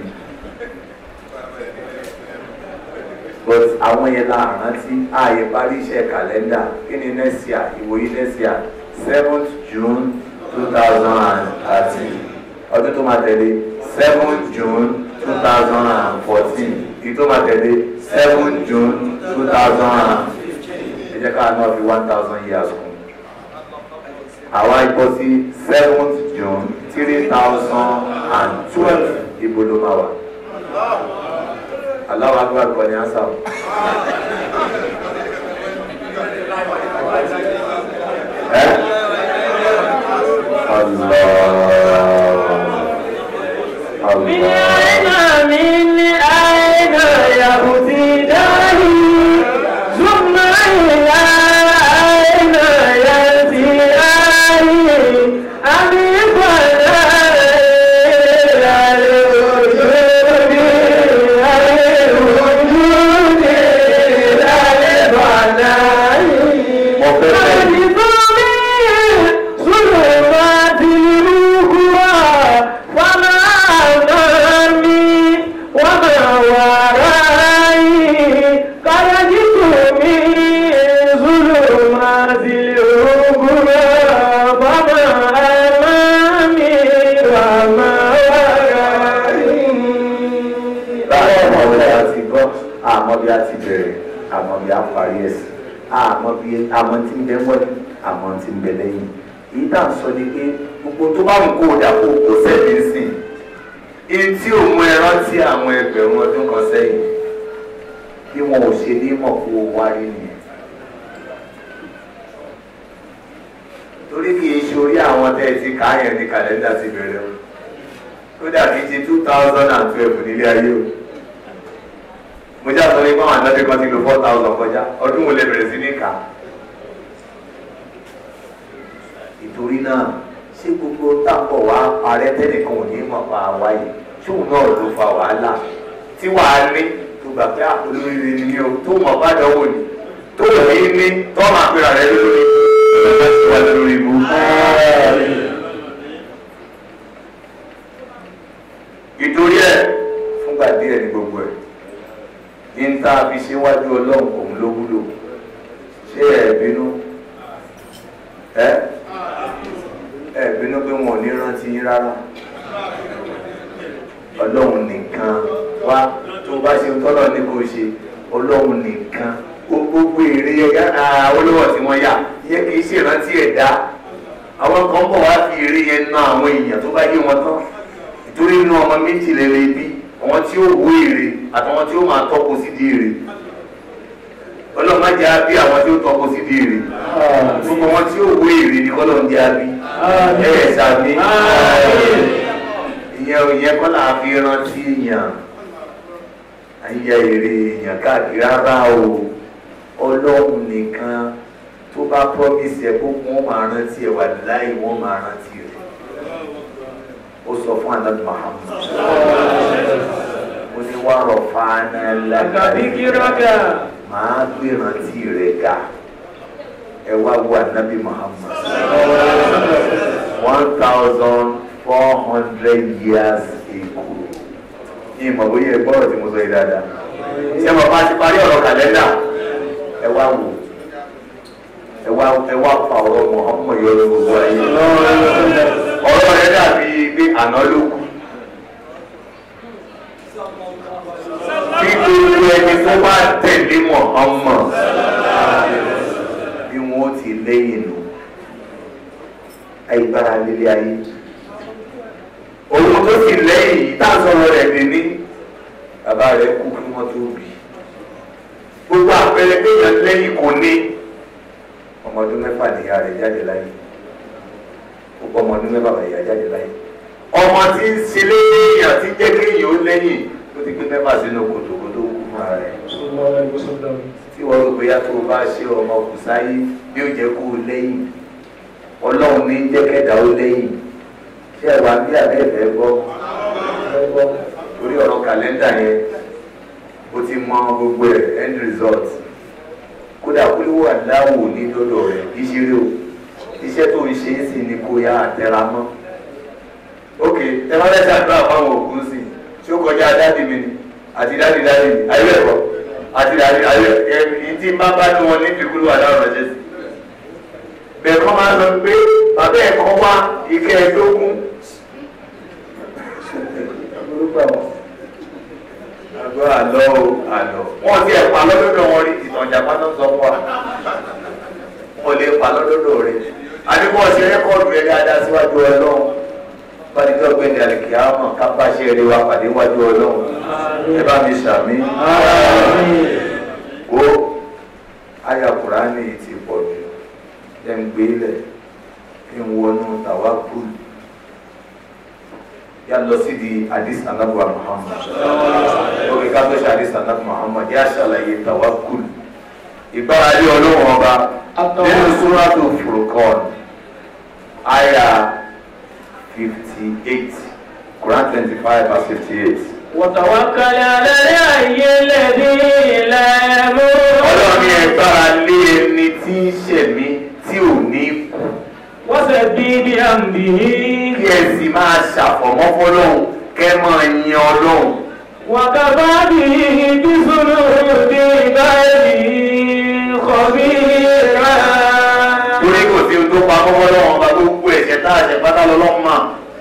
but àwọn yẹn la rántí ààyè parí iṣẹ́ kàlẹ́ndà kí ni next year ìwòyí next year 7th June 2013 ọdún tó máa tẹ̀lé 7th June 2014 ìdí tó máa tẹ̀lé 7th June 2015 ẹ jẹ́ ká náà fi 1000 years kún àwa ikọ̀ sí 7th June 3012 ibo ló máa wà. Allahu Akbar kọ́ ni ansa o. Allah. من أين يبتدئ ثم إلى أين ينتهي أبي àmọ́ tí ń bẹ wọ́n àmọ́ tí ń bẹ lẹ́yìn èyí tá à ń sọ ni pé gbogbo tó bá ń kó o dà kó o sẹ́yìn sìn èyí tí ò mú ẹ rántí àwọn ẹgbẹ̀rún ọdún kan sẹ́yìn bí wọn ò ṣe ní mọ̀ kó o wárí nìyẹn torí kì í ṣe orí àwọn tẹ́ ẹ ti kà á yẹn ní kàlẹ́ndà ti bẹ̀rẹ̀ o tó dàbí ti 2012 nílé ayé o mo já sọ ní báwọn àdájọ kan ti lo 4,000 kọjá ọdún wo lè bẹ̀rẹ̀ sí ní kà á ìtorí náà ṣé gbogbo tábọ̀ wá parẹ́ tẹ́nìkan ò ní mọ̀ pa wáyé ṣóun náà ló fa wàhálà tí wàá ní tó gbà pé olóríire ni mí o tó mọ̀ bá dánwò ni tó ní ní tó máa pera rẹ lórí wà lórí ibú. ìtorí ẹ̀ fúngbà díẹ̀ ní gbogbo ẹ̀ ní ta fi ṣe wájú ọlọ́run òun ló wúlò ṣé ẹ bínú ẹ bínú pé wọn ò ní rántí yín rárá ọlọ́run nìkan wá tó bá ṣe tọ́lọ̀ ní kò ṣe ọlọ́run nìkan gbogbo èrè olówó tí wọ́n yà ìyẹn kì í ṣe ìrántí ẹ̀dá àwọn kan bọ̀ wá fi èrè yẹn ná àwọn èèyàn tó bá yé wọn tán ìtorí inú ọmọ méjì lélẹ̀ bí àwọn tí ó wó èrè àtàwọn tí ó máa tọ́kọ sí di èrè ọlọ́run má jẹ́ àbí àwọn tí ó tọ́kọ sí di èrè gbogbo wọn tí ó wó èrè ní kọ́lọ́ ń jẹ́ àbí sàmì ìyẹn kọ́ là á fi rántí èèyàn ayé èrè èèyàn káàkiri rárá o ọlọ́run nìkan tó bá promise ẹ kó wọ́n máa rántí ẹ wà láì wọ́n máa rántí rẹ ó sọ fún Ànábì Muhammad ó ní wà rọ̀ fáánà lágbàdìgírọ́gà máa gbé rántí rẹ ga ẹ wá wo Ànábì Muhammad 1,400 years ago ní ìmọ̀ bóyá ẹ gbọ́rọ̀ tí mo sọ yìí dáadáa ṣé mo bá ti parí ọ̀rọ̀ kàlẹ́ndà ẹ wá wò ẹ wá fa ọ̀rọ̀ Muhammad yọ lọ gbogbo ayé ọ̀rọ̀ rẹ dàbí pé àná ló kù kí gbogbo ẹni tó bá tẹ̀lé Muhammad bí wọ́n ti lẹ́yìn nù àyíbára lílé ayé òun tó sì lẹ́yìn yìí tá a sọ̀rọ̀ rẹ̀ dé ní bàbá rẹ̀ kú kí wọ́n tó bí gbogbo àpẹẹrẹ péyàn lẹ́yìn kò ní ọmọ ọdún mẹ́fà nìyá rẹ̀ jáde láyé gbogbo ọmọ ọdún mẹ́fà nìyá jáde láyé ọmọ tí ń ṣe lẹ́yìn àti jẹ́ kéèyàn ó lẹ́yìn ó ti gbé mẹ́fà sínú kòtòkòtò kú fúnra rẹ̀ tí wọ́n rò bóyá tó o bá ṣe ọmọ kù sáyé bí ó jẹ́ kó o lẹ́yìn ọlọ́run ní jẹ́kẹ́dà ó lẹ́yìn ṣé ẹ wá bí àbẹ́ẹ̀fẹ́ gbọ́ torí ọ̀rọ̀ kàlẹ́ndà yẹn ó ti mọ gbogbo ẹ̀ end result kódà kúlíwò àdáwò ní dọ́dọ̀ rẹ̀ kì í ṣeré o iṣẹ́ tó ń ṣe é sì ni kò yá àtẹ̀ra mọ́ ok ẹ má lẹ́sẹ̀ àdúrà fáwọn òkú sí tí ó kọjá dáàdì mi ni àti dáàdì mi ayé ẹ̀kọ́ àti dáàdì ayé ẹ̀ tí má bá ní wọn ní fi kúlíwò àdáwò rẹ̀ jẹ́ sí bẹ́ẹ̀ kọ́ máa ń sọ pé bàbá ẹ̀kọ́ wá ike ẹ̀dógún àgọ́ àlọ́ wọ́n ti ẹ̀pà lọ́dọ̀dọ̀ wọn rí ìtànjà pátá sọ fún wa wọ́n lè pa lọ́dọ̀dọ̀ rẹ̀ àdúgbò ọ̀sẹ̀ rẹ́kọ̀dù rẹ̀ dáadáa síwájú ọlọ́run pàdéjọ́ gbẹ̀dẹ̀ àlèkè àmọ̀ ká bá ṣe eré wa pàdé wájú ọlọ́run ẹ bá mi ṣàmì ó àyà Kùránì ti pọ̀ jù ẹ̀ ń gbé lẹ̀ kí n wọnú tàwákùlù yà lọ sí di hadith anabuwa Muhammad lórí ká tó ṣe hadith anabuwa Muhammad yà ṣàlàyé tawakkul ìgbáralé Ọlọ́run ọba nínú Suratul Furqan àyà 58 Quran 25 verse 58. وتوكل على الحي الذي لا يموت. Ọlọ́run ní ẹ gbára lé ẹni tí ń ṣẹ̀mí tí ò ní kú. وسبح بحمده. Kí ẹ sì máa ṣàfọ̀mọ́ fọ́lọ́run kẹ́ máa yin Ọlọ́run. وكفى به بذنوب عباده خبيرا. Torí kò sí ohun tó pa fọ́lọ́run ọba gbogbo ẹ̀ṣẹ̀ tá a ṣẹ̀ pátá lọ́lọ́run mà.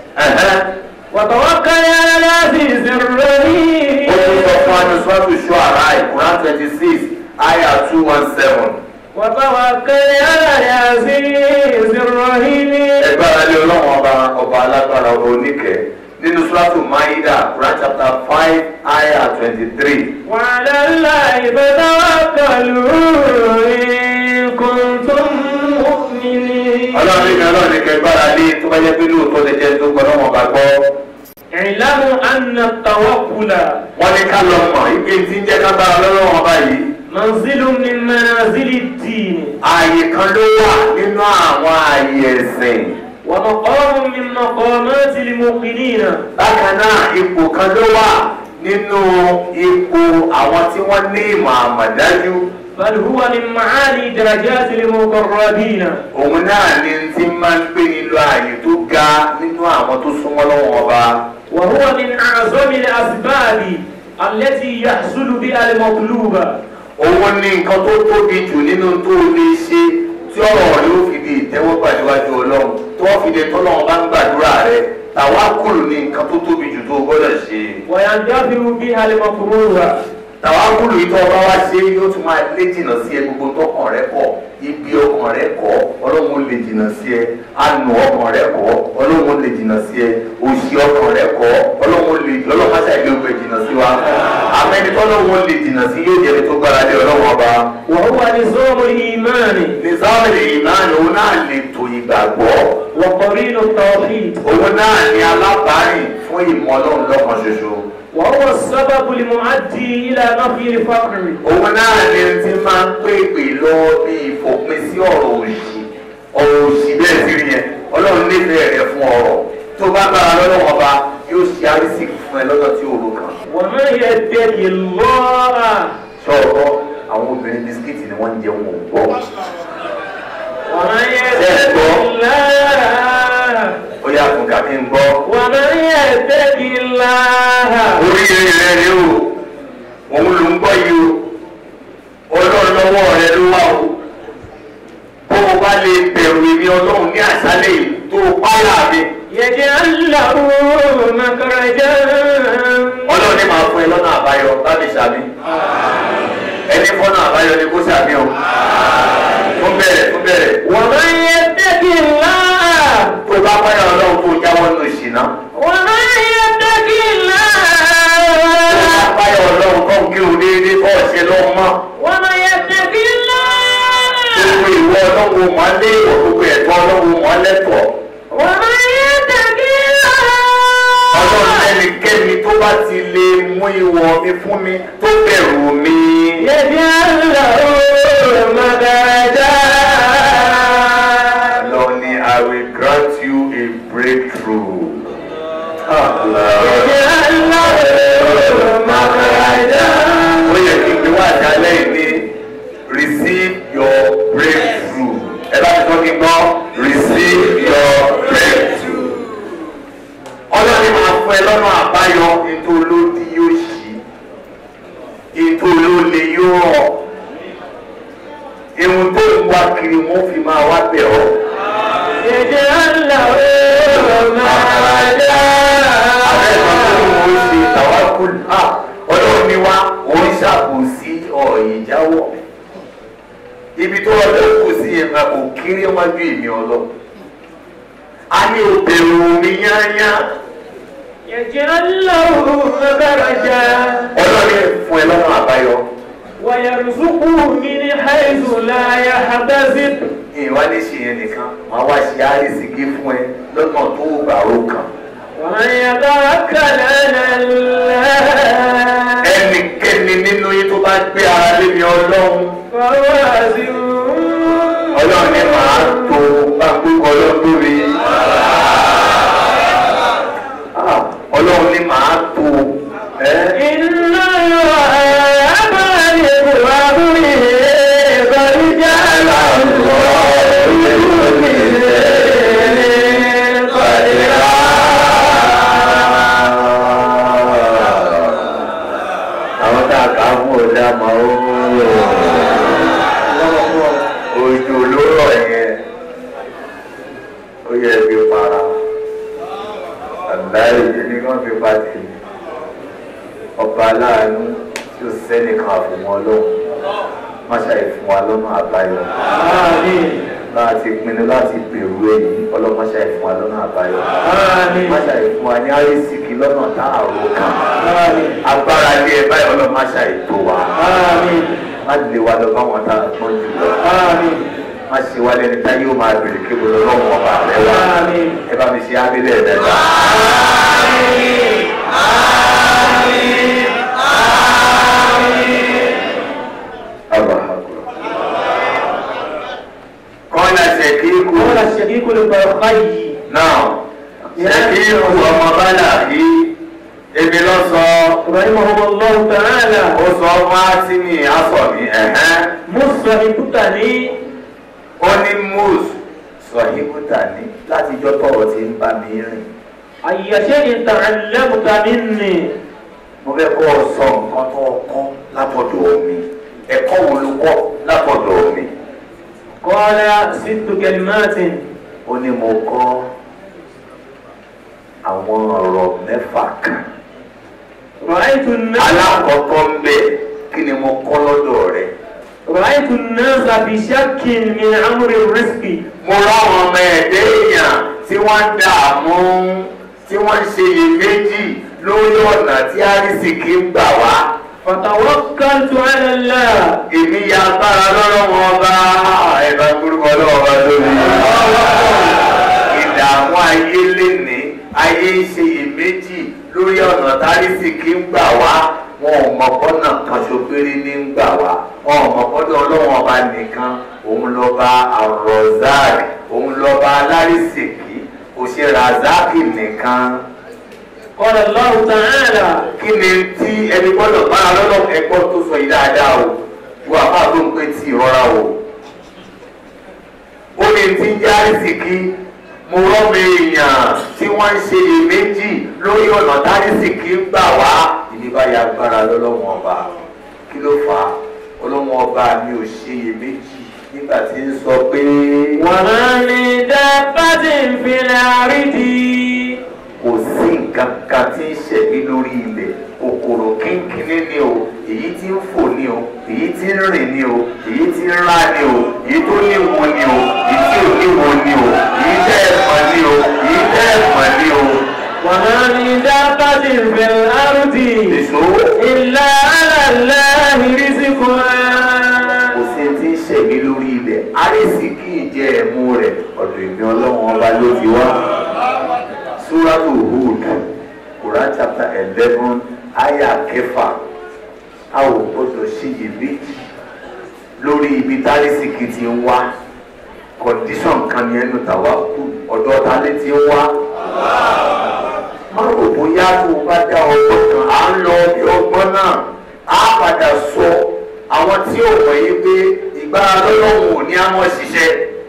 وتوكل على العزيز الرحيم. Ó tún sọ fún Anuswatu Shu'ara Quran 26 ayah 217. وتوكل على العزيز الرحيم. Ẹ gbára lé Ọlọ́run ọba alágbára ọba oníkẹ́ nínú Suratul Maida Quran chapter 5 ayah 23. وعلى الله فتوكلوا إن كنتم مؤمنين. Ọlọ́run ní kẹ́ gbára lé tó bá jẹ́ pé lóòótọ́ lè jẹ́ tó gbọ́ lọ́wọ́ bá gbọ́. اعلموا أن التوكل Wọ́n ní ká lọ mọ̀ ibi tí ń jẹ́ ká gbára lọ́wọ́ ọba yìí. منزل من منازل الدين Ààyè kan ló wà nínú àwọn ààyè ẹ̀sìn. ومقام من مقامات الموقنين. Bákan náà ipò kan ló wà nínú ipò àwọn tí wọ́n ní ìmọ̀ àmọ̀dájú. بل هو من معالي درجات المقربين. Òun náà ni ti máa ń gbé nílò ààyè tó ga nínú àwọn tó súnmọ́ lọ́wọ́ ọba. وهو من أعظم الأسباب التي يحصل بها المطلوب. Òun ni nǹkan tó tóbi jù nínú tó lè ṣe tí ọ̀rọ̀ rẹ̀ ó fi di ìtẹ́wọ́gbà níwájú Ọlọ́run tó wọ́n fi di tọ́lọ́run bá ń gbàdúrà rẹ̀. Tàwákùlù ni nǹkan tó tóbi jù tó gbọ́dọ̀ ṣe. ويندفع بها المكروه. Tàwákùlù yìí tó ọba wá ṣe yóò tún máa lé jìnnà sí ẹ gbogbo tọkàn rẹ kọ ibi ọkàn rẹ kọ Ọlọ́run lè jìnnà sí ẹ àánú ọkàn rẹ kọ Ọlọ́run lè jìnnà sí ẹ òṣì ọkàn rẹ kọ Ọlọ́run má ṣàìlè ọgbẹ jìnnà sí wa àmẹni tọ́lọ́run lè jìnnà sí yóò jẹ́ tó gbára lé Ọlọ́run ọba. وهو نظام الإيمان. nìsáwọ̀ lè ìmáàní òun náà lè tò ìgbàgbọ́. وقرين التوحيد. òun náà ní alábàárìn fún ìmọ̀ Ọlọ́run lọ́kan ṣoṣo. وهو السبب المؤدي إلى نفي الفقر. òun náà ni ti máa ń pèpè lọ bí ìfòpin sí ọ̀rọ̀ òṣì bẹ́ẹ̀ sí rí yẹn Ọlọ́run nífẹ̀ẹ́ rẹ fún ọ̀rọ̀ tó bá gbára lọ́wọ́ ọba yóò ṣe àrísìkì fún ẹ lọ́dọ̀ tí òru kan. ومن يتق الله. sọ̀rọ̀ àwọn obìnrin bisikíìtì ni wọ́n ń jẹun ò gbọ́. ومن يتق الله. ó yà fún kàkí ń gbọ́. ومن يتق الله. orí rẹ̀ rẹ̀ o òun ló ń gbọ́ yìí o Ọlọ́run lọ́wọ́ rẹ ló wà o bó o bá lè bẹ̀rù èmi Ọlọ́run ní àṣálẹ́ yìí tó o páyà mi. يجعل له مخرجا. Ọlọ́run ní máa fún ẹ lọ́nà àbáyọ láti ṣàmì ẹni fọ́nà àbáyọ ni kó ṣàmì o fún bẹ̀rẹ̀. ومن يتق الله. tó bá páyà Ọlọ́run tó jáwọ́ nù ìṣìná. ومن يتق الله. tó bá páyà Ọlọ́run tó ń kí o déédéé bọ́ ọ̀ṣẹ́ lọ́ mọ́. ومن يتق الله. gbogbo ìwọ Ọlọ́run mọ́ lé ìwọ̀ gbogbo ẹ̀tọ́ Ọlọ́run mọ́ lẹ́tọ̀ọ́. ومن يتق الله. Ọlọ́run ẹnikẹ́ni tó bá ti lè mú ìwọ̀ mi fún mi tó bẹ̀rù mi. يجعل له مخرجا. Lord ni I will grant you a breakthrough. يجعل له مخرجا. Ó yẹ kí n gbé wá àjálẹ̀ yìí ní receive your breakthrough. Ẹ bá ti sọ kí n gbọ́ receive your breakthrough. Ọlọ́run máa fún ẹ lọ́nà àbáyọ ètò olódi yóò ṣí ètò olóle yóò rọ̀ ìhun tó ń wá kiri wọ́n fi máa wá bẹ̀ ọ́. يجعل له مخرجا. Àwọn ẹ̀fọn tó ń wọ́n ṣe tàwákùlù Ọlọ́run ni wá òun ṣàkóso ìjáwọ́ ibi tó ọjọ́ kù sí ẹ̀ka kò kéré wájú èmi Ọlọ́run. A ní òbẹ̀rù mi yányá. يجعل له مخرجا. Ọlọ́run fún ẹ lọ́nà àbáyọ. ويرزقه من حيث لا يحتسب. Ìwà ní ṣe yẹn nìkan, màá wá ṣe àrísìkí fún ẹ lọ́nà tó gbà ó kàn. ومن يتوكل على الله ẹnikẹ́ni nínú yín tó bá gbé ara lé mi ọlọ́run فهو حسبه ọlọ́run ni màá tó bá gbogbo ọlọ́run lórí ọlọ́run ni màá tó إن الله بالغ أمره قد جعل الله لكل شيء قدرا àwọn tá a kà á fún ọ̀dà máa ń ojú olóró yẹn ó yẹ fi para àgbáyé ní wọ́n fi pa tì ọba aláàánú tí ó sẹ́nìkan àfòmọ́ ọlọ́run má ṣàì fún wa lọ́nà àbáyọ láti pinnu láti bẹ̀rù èyí ọlọ́run má ṣàì fún wa lọ́nà àbáyọ má ṣàì fún wa ní àrísìkí lọ́nà táàrò kan agbára lé ẹ báyìí ọlọ́run má ṣàì tó wa má lè wa lọ bá wọn tá a pọ́n jù lọ má ṣe wá lẹ́ni tá yóò máa bèrè kébù lọ́wọ́ ọba rẹ wá ẹ bá mi ṣe ábílẹ̀ rẹ lọ. Kọ́lá ṣèkíkù. Kọ́lá ṣèkíkù ló bá ọ̀pá yìí. Náà ṣèkíkù ọmọ bálà yìí ebi lọ sọ. Rahimahullahu ta'ala. Ó sọ Mátínì Asọ̀mí Mùsùlùmí ibùtà ní. Ó ní Mùsù sọ ibùtà ní láti jọ́ tọ̀rọ̀ tí ń bá mi rìn. Àyàṣẹ́ ni ta'allamta minni. Mo fẹ́ kọ́ ọ sọ nǹkan tó kọ́ látọ̀dọ̀ mi. Ẹ̀kọ́ wo ló kọ́ látọ̀dọ̀ mi? Qala sittu kalimatin. Ó ní mo kọ́ àwọn ọ̀rọ̀ mẹ́fà kan. Ra'aytu an-nas. Alákọ̀ọ́kọ́ ń bẹ̀ kí ni mo kọ́ lọ́dọ̀ rẹ̀? Ra'aytu an-nasa fi shakkin min amri rizqi. Mo ráwọn ọmọ ẹ̀dẹ́ èèyàn tí wọ́n ń dààmú tí wọ́n ń ṣe iyèméjì lórí ọ̀nà tí àrísìkí ń gbà wá. Fatawakkaltu ala Allah. Èmi ya agbára lọ́rọ̀ wọn bá ẹ̀bá gbórúkọ lọ́wọ́ bá lórí. Ìdààmú ayé lénìí, ayé ń ṣe iyèméjì lórí ọ̀nà tárísìkí ń gbà wá. Wọn ò mọ̀ bọ́nà kan ṣopéré ní ń gbà wá. Wọn ò mọ̀ bọ́dọ̀ ọlọ́wọ́n ọba nìkan. Òun lọ́ba Ar-Razzaq, òun lọ́ba alárísìkí, kò ṣe Razaki nìkan. Qala Allahu ta'ala. Kí ni tí ẹni gbọ́dọ̀ bára lọ́dọ̀ ẹ̀kọ́ tó sọ yìí dáadáa o? Wo àbá tó ń pè tí ìrora o? Ó ní tí ń jẹ́ àrísìkí. Mo rọ́mọ èèyàn tí wọ́n ń ṣe iyèméjì lórí ọ̀nà tárísìkí ń gbà wá. Ìníbàyà agbára lọ́lọ́wọ́n ọba. Kí ló fà á? Ọlọ́wọ́n ọba mi ò ṣe iyèméjì nígbà tí ń sọ pé. Wa ma min dabbatin fil ardi. Kò sí nǹkan kan tí ń ṣẹ̀mí lórí ilẹ̀. Kòkòrò kínkínní ni o, èyí tí ń fò ni o, èyí tí ń rìn ni o, èyí tí ń rá ni o, èyí tó níwo ni o, èyí tí ò níwo ni o, èyí tẹ́ ẹ̀fọn ni o, èyí tẹ́ ẹ̀fọn ni o. Wa ma min dabbatin fil ardi illa ala Allahi rizquha. Kò sí tí ń ṣẹ̀mí lórí ilẹ̀. Àrísìkí ìjẹ́ ẹ̀mú rẹ̀ ọ̀dọ̀ ìgbìn ọlọ́run ọba ló ti wá. Suratu Hud, Quran chapter 11, ayah kẹfà. A ò gbọdọ̀ ṣiyèméjì lórí ibi tárísìkí ti ń wá. Condition kan ní ẹnu tàwa kú ọ̀dọ̀ ta lé ti ń wá. Má rò bóyá tó o bá dá ọgbọ́n kan, à ń lọ bí ọgbọ́n náà. Á padà sọ àwọn tí ò mọ̀ yí pé ìgbára lọ́lọ́run ò ní àmọ́ ṣiṣẹ́.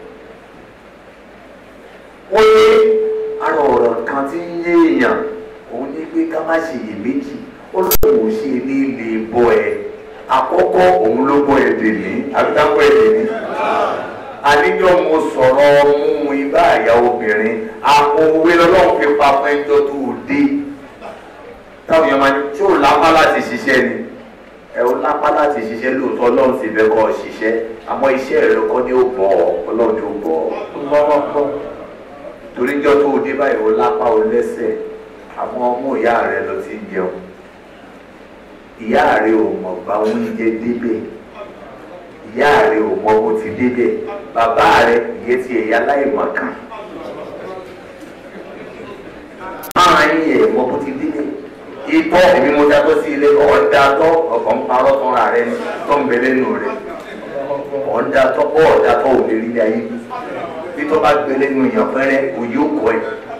Ó ní ara ọ̀rọ̀ kan tí ń yé èèyàn òun ní pé ká má ṣe iyèméjì ó lóun ò ṣe ní lè bọ́ ẹ àkọ́kọ́ òun ló bọ́ ẹ dèmí àbíkápọ̀ ẹ dèmí. Àníjọ́ mo sọ̀rọ̀ mú ibà àyà obìnrin àpò òwe lọ́lọ́run fi pa fún ẹjọ́ tó o dé. Táwọn èèyàn máa ní tí ò lápá láti ṣiṣẹ́ ni ẹ ò lápá láti ṣiṣẹ́ lóòótọ́ ọlọ́run sì fẹ́ kọ́ ọ ṣiṣẹ́ àmọ́ iṣẹ́ rẹ kọ́ ni ó bọ̀ ọ́ ọlọ́run tó bọ̀ ọ́. Torí jọ́ tó o dé báyìí o lápá o lẹ́sẹ̀ àwọn ọmọ ìyá rẹ lọ sí jẹun ìyá rẹ ò mọ̀ bá oúnjẹ débẹ̀ ìyá rẹ ò mọ̀ bó ti débẹ̀ bàbá rẹ ìyẹn ti ẹ̀yà láìmọ̀ kan. Àwọn ìtọ́ èmi mo dátọ́ sí ilé ọ̀dàtọ́ ọ̀kan parọ́ tán ra rẹ tó ń bẹ lẹ́nu rẹ ọ̀dàtọ́ ọ̀dàtọ́ ò lè rí ilé ayé bí tó bá gbé lẹ́nu èèyàn fẹ́rẹ́ òye ó kọ́ ẹ.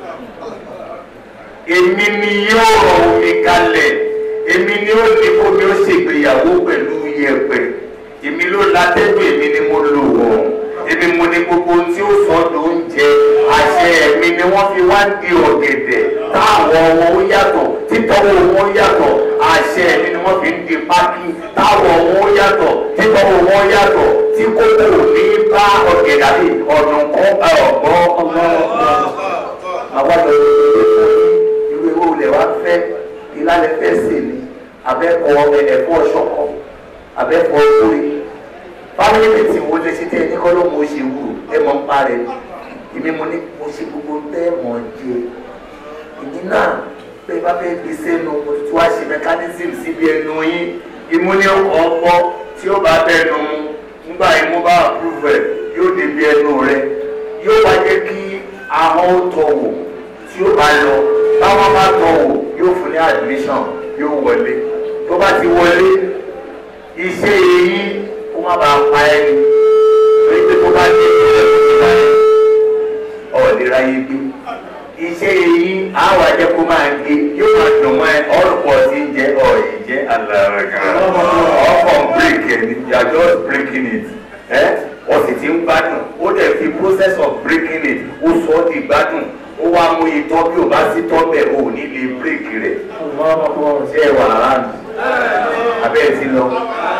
èmi ni yóò rọ omi kalẹ̀ èmi ni ó ní kó mi ó ṣègbéyàwó pẹ̀lú yẹ̀pẹ̀ èmi ló látẹ́gbẹ̀ èmi ni mo lò wọ̀n èmi mo ní gbogbo tí ó sọ́dọ̀ oúnjẹ àṣẹ ẹ̀mí ni wọ́n fi wá di ọ̀gẹ̀dẹ̀ táwọn wọn ó yàtọ̀ títọ́wọ́ wọn yàtọ̀ àṣẹ ẹ̀mí ni wọ́n fi ń di pákí táwọn wọn ó yàtọ̀ títọ́wọ́ wọn yàtọ̀ tí kókó ní bá ọ̀gẹ̀dẹ̀ àbí ọ̀dùn kan ọ̀gbọ́n àwọn ọ̀dọ́ ìwé wo lè wá fẹ́ ìlànà fẹ́ sè ní abẹ́kọ̀ ẹ̀fọ́ ṣọ̀kọ̀ abẹ́kọ̀ orí fáwọn ètì wo lè ṣe tẹ́ ẹ ní kọ́ ló mo ṣe wù ẹ mọ̀ ń parẹ́ èmi mo ní mo ṣe gbogbo tẹ́ mọ̀ jẹ ìdí náà pé bá fẹ́ fi sẹ́nu mo ti wá ṣe mẹkánísìm síbi ẹnu yín imú ní ọ̀pọ̀ tí ó bá bẹ́ẹ̀nu mu nígbà yìí mo bá àpúrúfù ẹ̀ yóò débi ẹnu rẹ yóò wá jẹ́ kí ahọ́n tọ̀ wò tí ó bá lọ táwọn bá tọ̀ wò yóò fún ní admission yóò wọlé tó bá ti wọlé iṣẹ́ èyí kó má bàa pa ẹni torí pé tó bá dé ìpínlẹ̀ tó ti láyé ọ̀ọ́dẹ̀rẹ̀ ayé gbé iṣẹ́ èyí àwọn ajẹ́ kó máa gé yóò máa dùn mọ́ ẹ ọ̀rùpọ̀ tí ń jẹ́ ọ̀yìn jẹ́ alárànká ọkọ̀ break ẹ̀ ní you are just breaking it ó sì ti ń gbádùn ó dẹ̀ fi process of breaking it ó sọ ọ́ di gbádùn ó wá mú itọ́ bí ò bá sí tọ́ bẹ̀ ò ní lè break rẹ̀ ṣé ẹ wà rárá mi abẹ́ ẹ ti lọ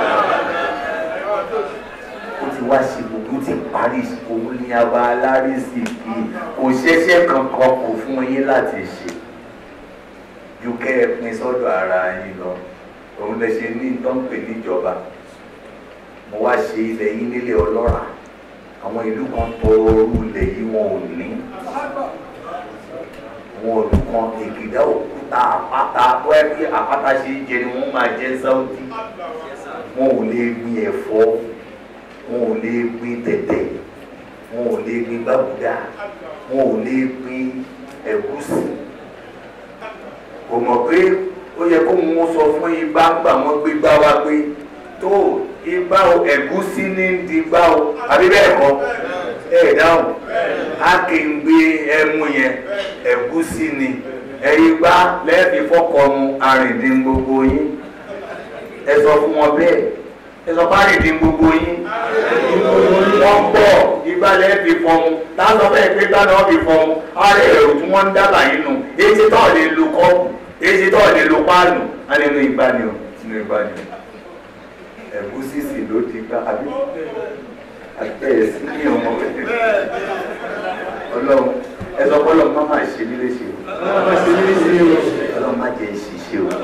ó ti wá ṣe gbogbo ti parí òun ní abá alárísì kí kò ṣẹ́ṣẹ́ kankan kò fún yín láti ṣe ju kẹ́ ẹ pín sọ́dọ̀ ara yín lọ òun lè ṣe ní ìtọ́npẹ̀ níjọba mo wá ṣe ilẹ̀ yín nílé ọlọ́ràá àwọn ìlú kan tọrọ orú ilẹ̀ yìí wọn ò ní wọn ò kan èkìdá òkúta àpáta wọ́n bí àpáta ṣe ń jẹ ni wọ́n máa jẹ́ sáúdí wọn ò lè gbin ẹ̀fọ́ wọn ò lè gbin tẹ̀tẹ̀ wọn ò lè gbin gbàgùdà wọn ò lè gbin ẹ̀gúsí kò mọ̀ pé ó yẹ kó wọn sọ fún igbá gbà wọ́n gbé gbá wá pé tó igbá o ẹ̀gúsí ní digbá o àbí bẹ́ẹ̀ kọ́ dáhùn á kì í gbé ẹmu yẹn ẹ̀gúsí ni ẹ̀yin gbá lẹ́ẹ̀fì fọ́kọ̀ mu arìndín gbogbo yín ẹ sọ fún wọn bẹ́ẹ̀ ẹ sọ fún arìndín gbogbo yín wọ́n pọ̀ igbá lẹ́ẹ̀fì fọ́mu táwọn bẹ́ẹ̀ pé gbá náà fi fọ́mu ara ẹ̀rù tí wọ́n ń dábàá yín nù èyí tó lè lo kọ́ọ̀pù èyí tó lè lo páànù á lè lo ìgbà ni o sínú ìgbà ni o ẹ̀gúsí sì ló ti gbá àbí àtẹ̀yẹ sí ní ọmọ ọlọ́run ẹ̀sọ́ bọ́lọ̀ má máa ṣe mí léṣe o ọlọ́run má jẹ́ ìṣiṣẹ́ o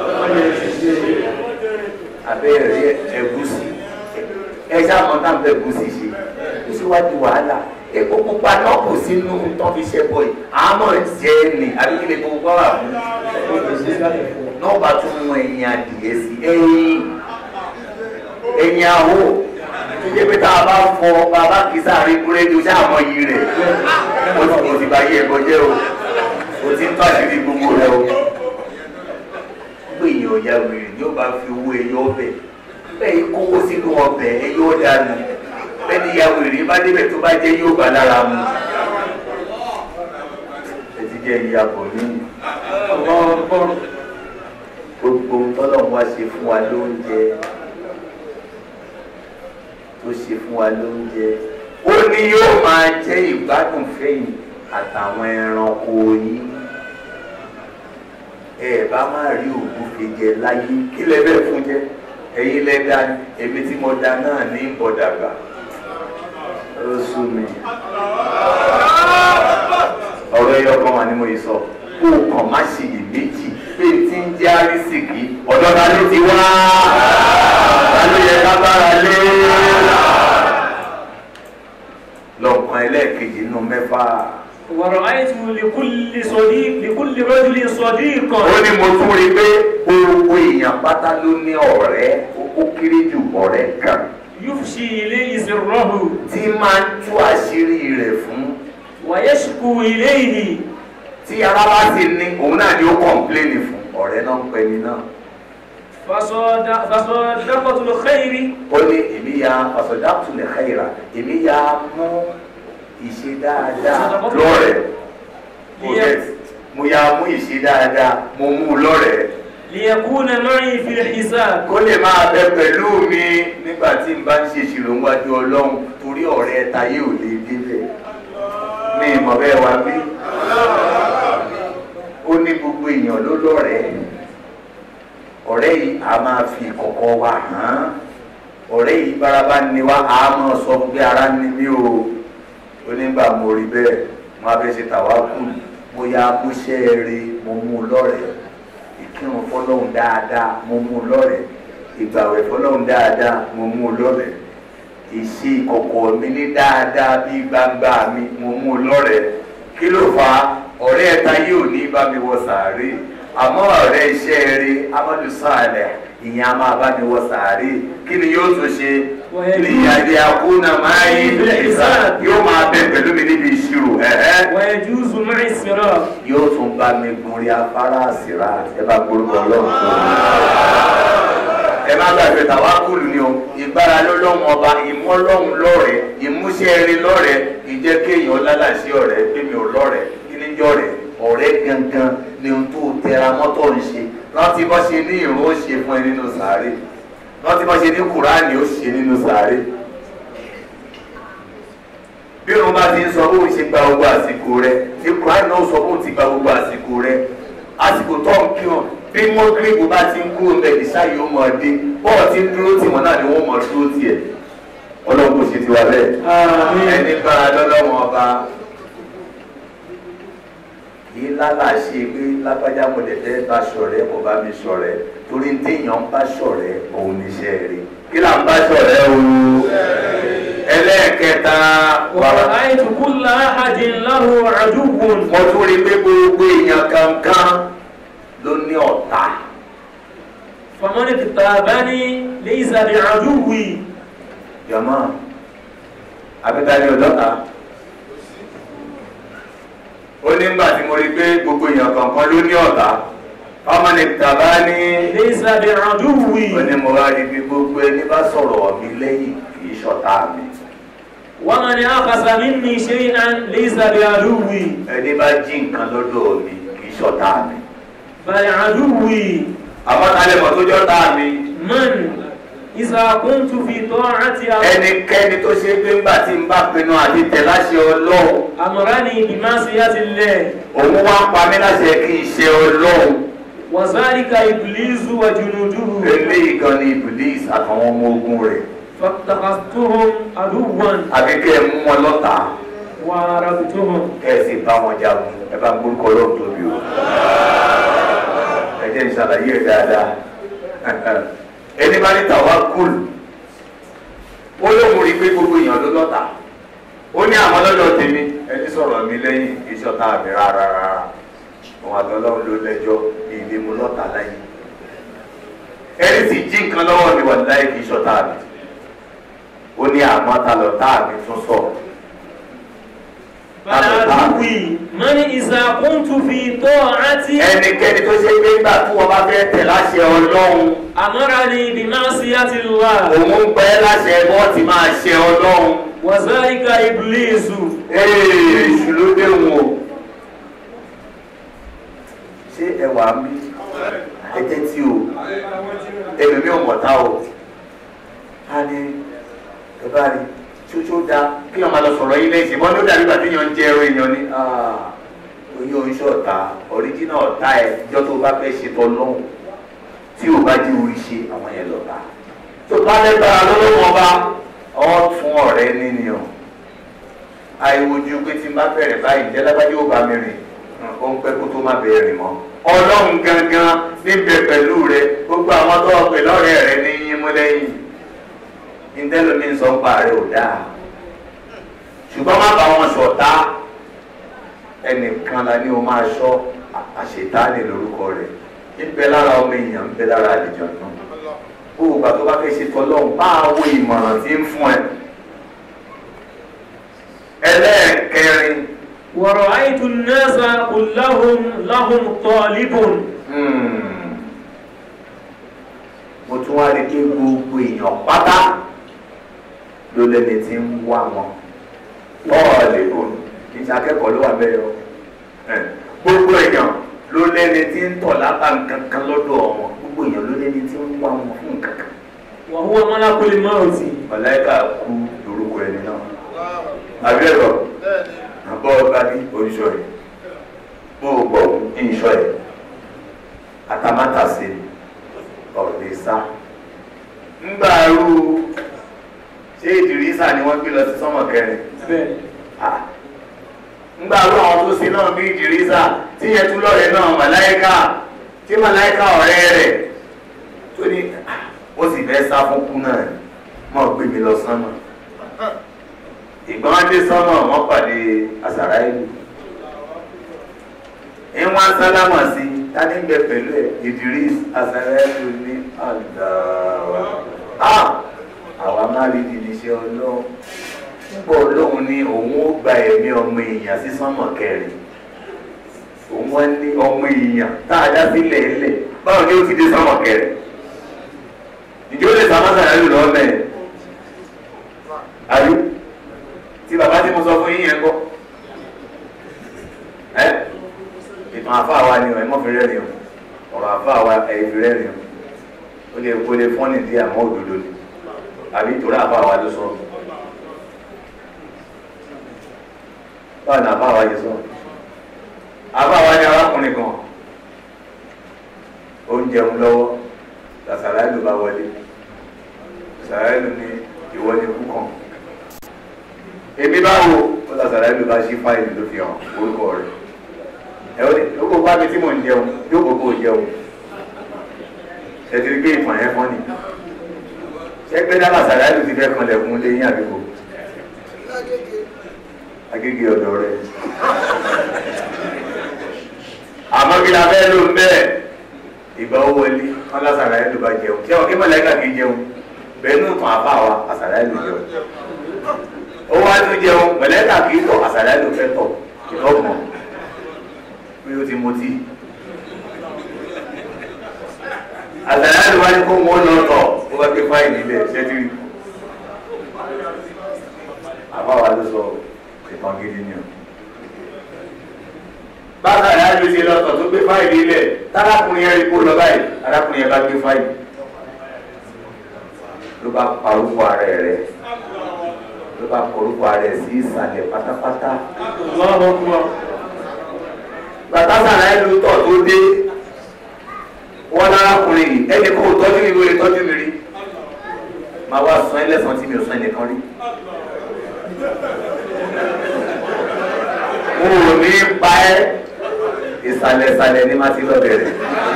abẹ́rẹ́ ẹ̀gúsí ẹ̀ṣá mọ́tà ń bẹ ẹ̀gúsí ṣe ó sì wá di wàhálà epo pupa náà kò sínú tán fi ṣẹ́ bọ̀ yìí àmọ́ jẹ́ ni àbíkílẹ̀ tó wá wà fún náà bá tún mú ẹ̀yìn adìyẹ sí ẹ̀yìn àwò ṣe pé tá a bá fọ bàbá kìí sáré búrẹ́dì ó ṣáà mọ iyì rẹ̀ ó ti bá yí ẹ̀kọ́ jẹ́ o ó ti ń tó àṣírí gbogbo rẹ̀ o gbé èèyàn ọ̀yà wèrè ni ó bá fi owó ẹyọ ọbẹ̀ bẹ́ẹ̀ kówó sínú ọbẹ̀ ẹyọ dànù bẹ́ẹ̀ ni ìyá wèrè bá débẹ̀ tó bá jẹ́ yóò bá lára mu ẹ ti jẹ́ ìyàbọ̀ nínú gbogbo tọ́lọ́run wá ṣe fún wa lóúnjẹ tó ṣe fún wa lóúnjẹ ó ní yóò máa jẹ́ ìgbádùn fẹ́yìn àtàwọn ẹranko yín ẹ bá má rí ògúnfe jẹ láyé kí lẹ bẹ́ẹ̀ fún jẹ ẹ̀yin lẹ dá èmi tí mo dá náà ní bọ̀dàgbà ó sú mi ọ̀rọ̀ ẹyọ kan wà ní mo yìí sọ kó o kàn má ṣe iyèméjì pé tí ń jẹ́ àrísìkí ọ̀dọ́ ta ló ti wá ta ló yẹ ká bára lé lọ́kàn ẹlẹ́ẹ̀kejì nínú mẹ́fà. ورأيت لكل رجل صديقا. ó ní mo tún rí i pé gbogbo èèyàn pátá ló ní ọ̀rẹ́ ó kéré jù ọ̀rẹ́ kan. يفشي إليه سره. tí máa ń tú àṣírí rẹ̀ fún. ويشكو إليه. tí ara bá sì ní òun náà ni ó kọ̀ǹpléènì fún ọ̀rẹ́ náà ń pẹ́ ni náà. fasọdaqatul khayri. ó ní èmi ya fasọdaqatul khayra èmi ya mú ìṣe dáadáa lọ́rẹ̀ mo ya mú ìṣe dáadáa mo mú lọ́rẹ̀. liyakuna ma'i fil hisab. kó lè máa bẹ pẹ̀lú mi nígbà tí n bá ń ṣe ìṣirò níwájú Ọlọ́run torí ọ̀rẹ́ tayé ò lè débẹ̀ ní ìmọ̀ bẹ́ẹ̀ wá bí. ó ní gbogbo èèyàn ló lọ́rẹ̀ẹ́ ọ̀rẹ́ yìí a máa fi kọ̀kọ̀ wa hàn ọ̀rẹ́ yìí bárabá ni wá a máa sọ pé ara ni mí o onígbà mo rí bẹ́ẹ̀ mo á fẹ́ ṣe tàwákù mo ya múṣẹ́ rí mo mú un lọ́rẹ̀ẹ́ ìkírun fọlọ́hún dáadáa mo mú un lọ́rẹ̀ẹ́ ìgbàwẹ̀ fọlọ́hún dáadáa mo mú un lọ́rẹ̀ẹ́ ìṣe ìkọ̀kọ̀ mi ní dáadáa bí gbangba mi mo mú un lọ́rẹ̀ẹ́ kí ló fà á ọ̀rẹ́ ẹ̀ta yóò ní bá mi wọ sàárè àmọ́ ọ̀rẹ́ iṣẹ́ rí amadu sàlẹ̀ ìyẹn a máa bá mi wọ sàárè kí ni yóò tún ṣe ìyàdí akúnà máa yí ìsà yóò máa bẹ pẹ̀lú mi níbi ìṣirò ويجوز معي الصراط. yóò tún bá mi gun rí afárá àsìrá ẹ bá gbórúkọ Ọlọ́run tó ẹ má gbàgbé tàwákùlù ni o ìgbára lọ́lọ́run ọba ìmọ́lọ́run lọ́rẹ̀ẹ́ ìmúṣẹ́ rí lọ́rẹ̀ẹ́ ìjẹ́ kéèyàn lálàsí ọ̀rẹ́ gbémi ò lọ́rẹ̀ẹ́ kí ní jọ rẹ̀ ọ̀rẹ́ gangan ni ohun tó tẹra mọ́tò ń ṣe láti bọ́ ṣe ní ìrún ó ṣe fún ẹ nínú sàárè láti bọ́ ṣe ní kùránì ó ṣe nínú sàárè bí òun bá ti ń sọ bóun ṣe gba gbogbo àsìkò rẹ ní kùránì náà sọ bóun ti gba gbogbo àsìkò rẹ àsìkò tó ń kí wọn bí mọ́gírìbù bá ti ń kú ọmọ ìdíṣà yìí ó mọ̀ ọ́ dé bọ́ọ̀ ti ń dúró tì wọ́n náà ni wọ́n mọ̀ ọ́ dúró tiẹ̀ Ọlọ́run kò ṣe ti wà bẹ́ẹ̀ ẹni bá lọ́lọ́wọ́n ọba yìí lálàṣe pé lágbájá mo lè fẹ́ bá ṣọ̀rẹ́ mo bá mi ṣọ̀rẹ́ torí téèyàn ń bá ṣọ̀rẹ́ òun níṣẹ́ rí kí là ń bá ṣọ̀rẹ́ o ẹlẹ́ẹ̀kẹta ورأيت كل أحد له عدو. mo tún rí pé gbogbo èèyàn kankan ló ní ọ̀tá. فمن اغتابني ليس بعدوي. jọmọ abẹ́tàlẹ́ ọ̀dọ́ta ó ní nígbà tí mo rí pé gbogbo èèyàn kankan ló ní ọ̀tá ọmọ ní tàbá ní ليس بعدوي. ó ní mo wá rí pé gbogbo ẹni bá sọ̀rọ̀ mi lẹ́yìn kì í ṣọ̀tá mi. ومن أخذ مني شيئا ليس بعدوي. ẹni bá jí nǹkan lọ́dọ̀ mi kì í ṣọ̀tá mi. بل عدوي. àmọ́ tálẹ̀ mọ́ tó jọ́tá mi. من إذا كنت في طاعة ẹnikẹ́ni tó ṣe pé ńgbà tí n bá pinnu àti tẹ̀ láṣẹ Ọlọ́run. أمرني بمعصية الله. òun wá ń pa mí láṣẹ kí n ṣe Ọlọ́run. وذلك إبليس وجنوده. eléyìí gan ni Iblis àtàwọn ọmọ ogun rẹ̀. فاتخذتهم عدوا àbí kẹ́ ẹ mú wọn lọ́tà وعرفتهم. kẹ́ ẹ sì bá wọn jagun ẹ bá gbórúkọ Ọlọ́run tóbi o. ẹ jẹ́ ìṣàlàyé ẹ̀ dáadáa. ẹni bá ní tàwákùl ó lóun rí pé gbogbo èèyàn ló lọ́tà ó ní àwọn lọ́dọ̀ tèmi ẹni sọ̀rọ̀ mi lẹ́yìn ìṣọ̀tá mi rárá òun àtọ́lọ́run ló lẹ́jọ́ ní ilé mu lọ́tà lẹ́yìn ẹni sì jí nǹkan lọ́wọ́ mi wà láì kì í ṣọ̀tá mi ó ní àmọ́ ta lọ́tà mi tún sọ̀rọ̀. فعدوي من إذا كنت في طاعتي. ẹnikẹ́ni tó ṣe pé nígbà tí wọ́n bá fẹ́ tẹ̀ láṣẹ Ọlọ́run. أمرني بمعصية الله. òun ń pẹ́ láṣẹ bọ́ ti máa ṣe Ọlọ́run. وذلك إبليس. èṣù ló dé wọn o. ṣé ẹwà mi ẹjẹ tí o èmi mi ò mọ̀ta o. a ní ẹ bá rí ṣoṣo da kí wọn máa lọ sọ̀rọ̀ yín lẹ́sìn mọ́ ló dàbí bàtí yan ń jẹ ẹrọ èèyàn ni oyún oríṣi ọ̀tá ọ̀ríjínà ọ̀tá ẹ̀ ìjọ tó bá fẹ́ ṣe tọ́ lọ́hùn tí o bá jí orí ṣe àwọn yẹn lọ́ta tó bá lẹ́gbàá lọ́wọ́ ọba ọ̀ fún ọ̀rẹ́ níníyàn àìwojú pé tí n bá bẹ̀rẹ̀ báyìí jẹ́ lágbájú ò bá mi rìn ó ń pẹ́ kó tó má bẹ̀rẹ̀ rìn mọ́ Ọlọ́run gangan níbẹ̀ pẹ̀lú rẹ gbogbo àwọn tó ọ̀pẹ̀ lọ́rẹ́ rẹ ní yín mú lẹ́yìn ìdẹ́lómi ń sọ ń pa rẹ ò dáa ṣùgbọ́n má bá wọn ṣọ̀tá ẹnìkan la ní o máa ṣọ́ àṣetánì lórúkọ rẹ̀ ń bẹ lára ọmọ èèyàn ń bẹ lára àlejò náà ó gbà tó bá fẹ́ ṣe tọ́lọ́run bá wo ìmọ̀ràn tí ń fún ẹ. ẹlẹ́ẹ̀kẹrin. ورأيت الناس كلهم لهم طالب. mo tún wá rí pé gbogbo èèyàn pátá ló lẹ́ni tí ń wá wọn bọ́ọ̀lì òun kì í ṣe akẹ́kọ̀ọ́ ló wà bẹ́ẹ̀ o gbogbo èèyàn ló lẹ́ni tí ń tọ̀ lápá nǹkan kan lọ́dọ̀ wọn gbogbo èèyàn ló lẹ́ni tí ń wá wọn fún nǹkan kan. wà hùwà malakul mauti. màláíkà kú lórúkọ ẹni náà àbí ẹ̀rọ àbọ̀ ọba ní oníṣọ́ rẹ̀ bó o gbọ̀ ìṣọ́ rẹ̀ àtàmátàsé ọ̀rẹ́ sá. ńgbà rú ṣé ìdírísà ni wọ́n gbé lọ sí sọ́mọ̀ kẹrin. ńgbà rú àwọn tó ṣe náà bí ìdírísà tí yẹn tún lọ́rẹ̀ náà màláíkà tí màláíkà ọ̀rẹ́ rẹ̀ tó ní ó sì fẹ́ sá fún kú náà mọ̀ gbé mi lọ sánmọ̀. ìgbọ́n dé sánmọ̀ wọ́n pàdé àsàrà ìlú. ìwọ̀n sálámà sí tani ń bẹ pẹ̀lú ẹ̀ Idris àsàrà ìlú ní àdáwà. àwa máa rí ìdíṣẹ́ ọlọ́run púpọ̀ ọlọ́run ní òun ó gba ẹ̀mí ọmọ èèyàn sí sánmọ̀ kẹrin. òun wá ní ọmọ èèyàn tá a dá sílẹ̀ ẹlẹ̀ báwo ni ó ti dé sánmọ̀ kẹrin. ìjọ lè sàmásàrà ìlú lọ́wọ́ mẹ́rin. àyù tí bàbá tí mo sọ fún yín yẹn kọ́ ìtàn àfáà wa ni ẹ mọ́ fi rẹ́rìn o ọ̀rọ̀ àfáà wa ẹ̀yìn fi rẹ́rìn o ó lè kó lè fọ́nì dí àmọ́ òdodo ni àbí ìtòrò àfáà wa ló sọ báwo ni àfáà wa yẹ sọ àfáà wa ni arákùnrin kan ó ń jẹun lọ́wọ́ làṣàrà ìlú bá wọlé làṣàrà ìlú ni ìwọ ni kú kàn èmi báwo ó làṣàrà ìlú bá ṣí fáìlì ló fi hàn orúkọ rẹ̀ ẹ̀wọ́n ni ó kó bá mi tí mò ń jẹun yóò kó kó jẹun ṣètìlí gbé ìfọ̀n yẹn fọ́n ni ṣẹ́gbẹ́ dábàá làṣàrà ìlú ti fẹ́ kanlẹ̀ fún léyìn àbíkò agége ọ̀dọ̀ rẹ̀ àmọ́ kí la fẹ́ ló ń bẹ́ẹ̀ ìgbà ó wọlé wọn làṣàrà ìlú bá jẹun ṣé wọn kí mọ̀lẹ́kà kì í jẹun bẹ́ẹ̀ nù tàn àbá wa àṣàrà ìlú jẹun ó wá tún jẹun mọ̀lẹ́kà kì í tọ̀ àṣàrà ìlú fẹ́ tọ̀ ìtọ́gbọ̀n bí ó ti mutí àṣàrà ìlú wá ní kó wọn lọ tọ̀ ó bá gbé fáìlì ilẹ̀ ṣẹ́tìrì àbá wa ló sọ ìtàn gidi ni o bákan náà ló ṣe lọ́tọ̀ tó gbé fáìlì ilẹ̀ tárákùnrin yẹn rí kó lọ báyìí arákùnrin yẹn bá gbé fáìlì ló bá pa orúkọ ara rẹ̀ ló bá kọ orúkọ ara rẹ̀ sí ìsàlẹ̀ pátápátá. bàtà sàrà ìlú tọ̀ tó dé wọ́n lárákùnrin yìí ẹnì kan ò tọ́jú mi lórí tọ́jú mi rí máa wá san ẹlẹ́sàn tí mi ò san ẹnìkan rí. mo ò ní pa ẹ́ ìsàlẹ̀sàlẹ̀ ní má ti lọ bẹ̀rẹ̀.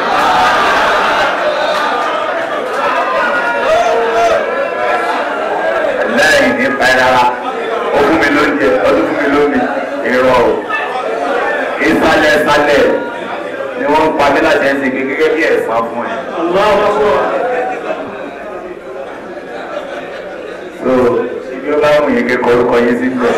lẹ́yìn ní pa ẹ́ rárá ó fún mi lóúnjẹ ọdún fún mi lómi irọ́ o ìsàlẹ̀sàlẹ̀ ni wọ́n ń pa mí láti ẹ̀sìn gẹ́gẹ́ bí ẹ̀san fún ẹ̀. so ibi ó bá wù yín kékeré orúkọ yín sí bẹ́ẹ̀.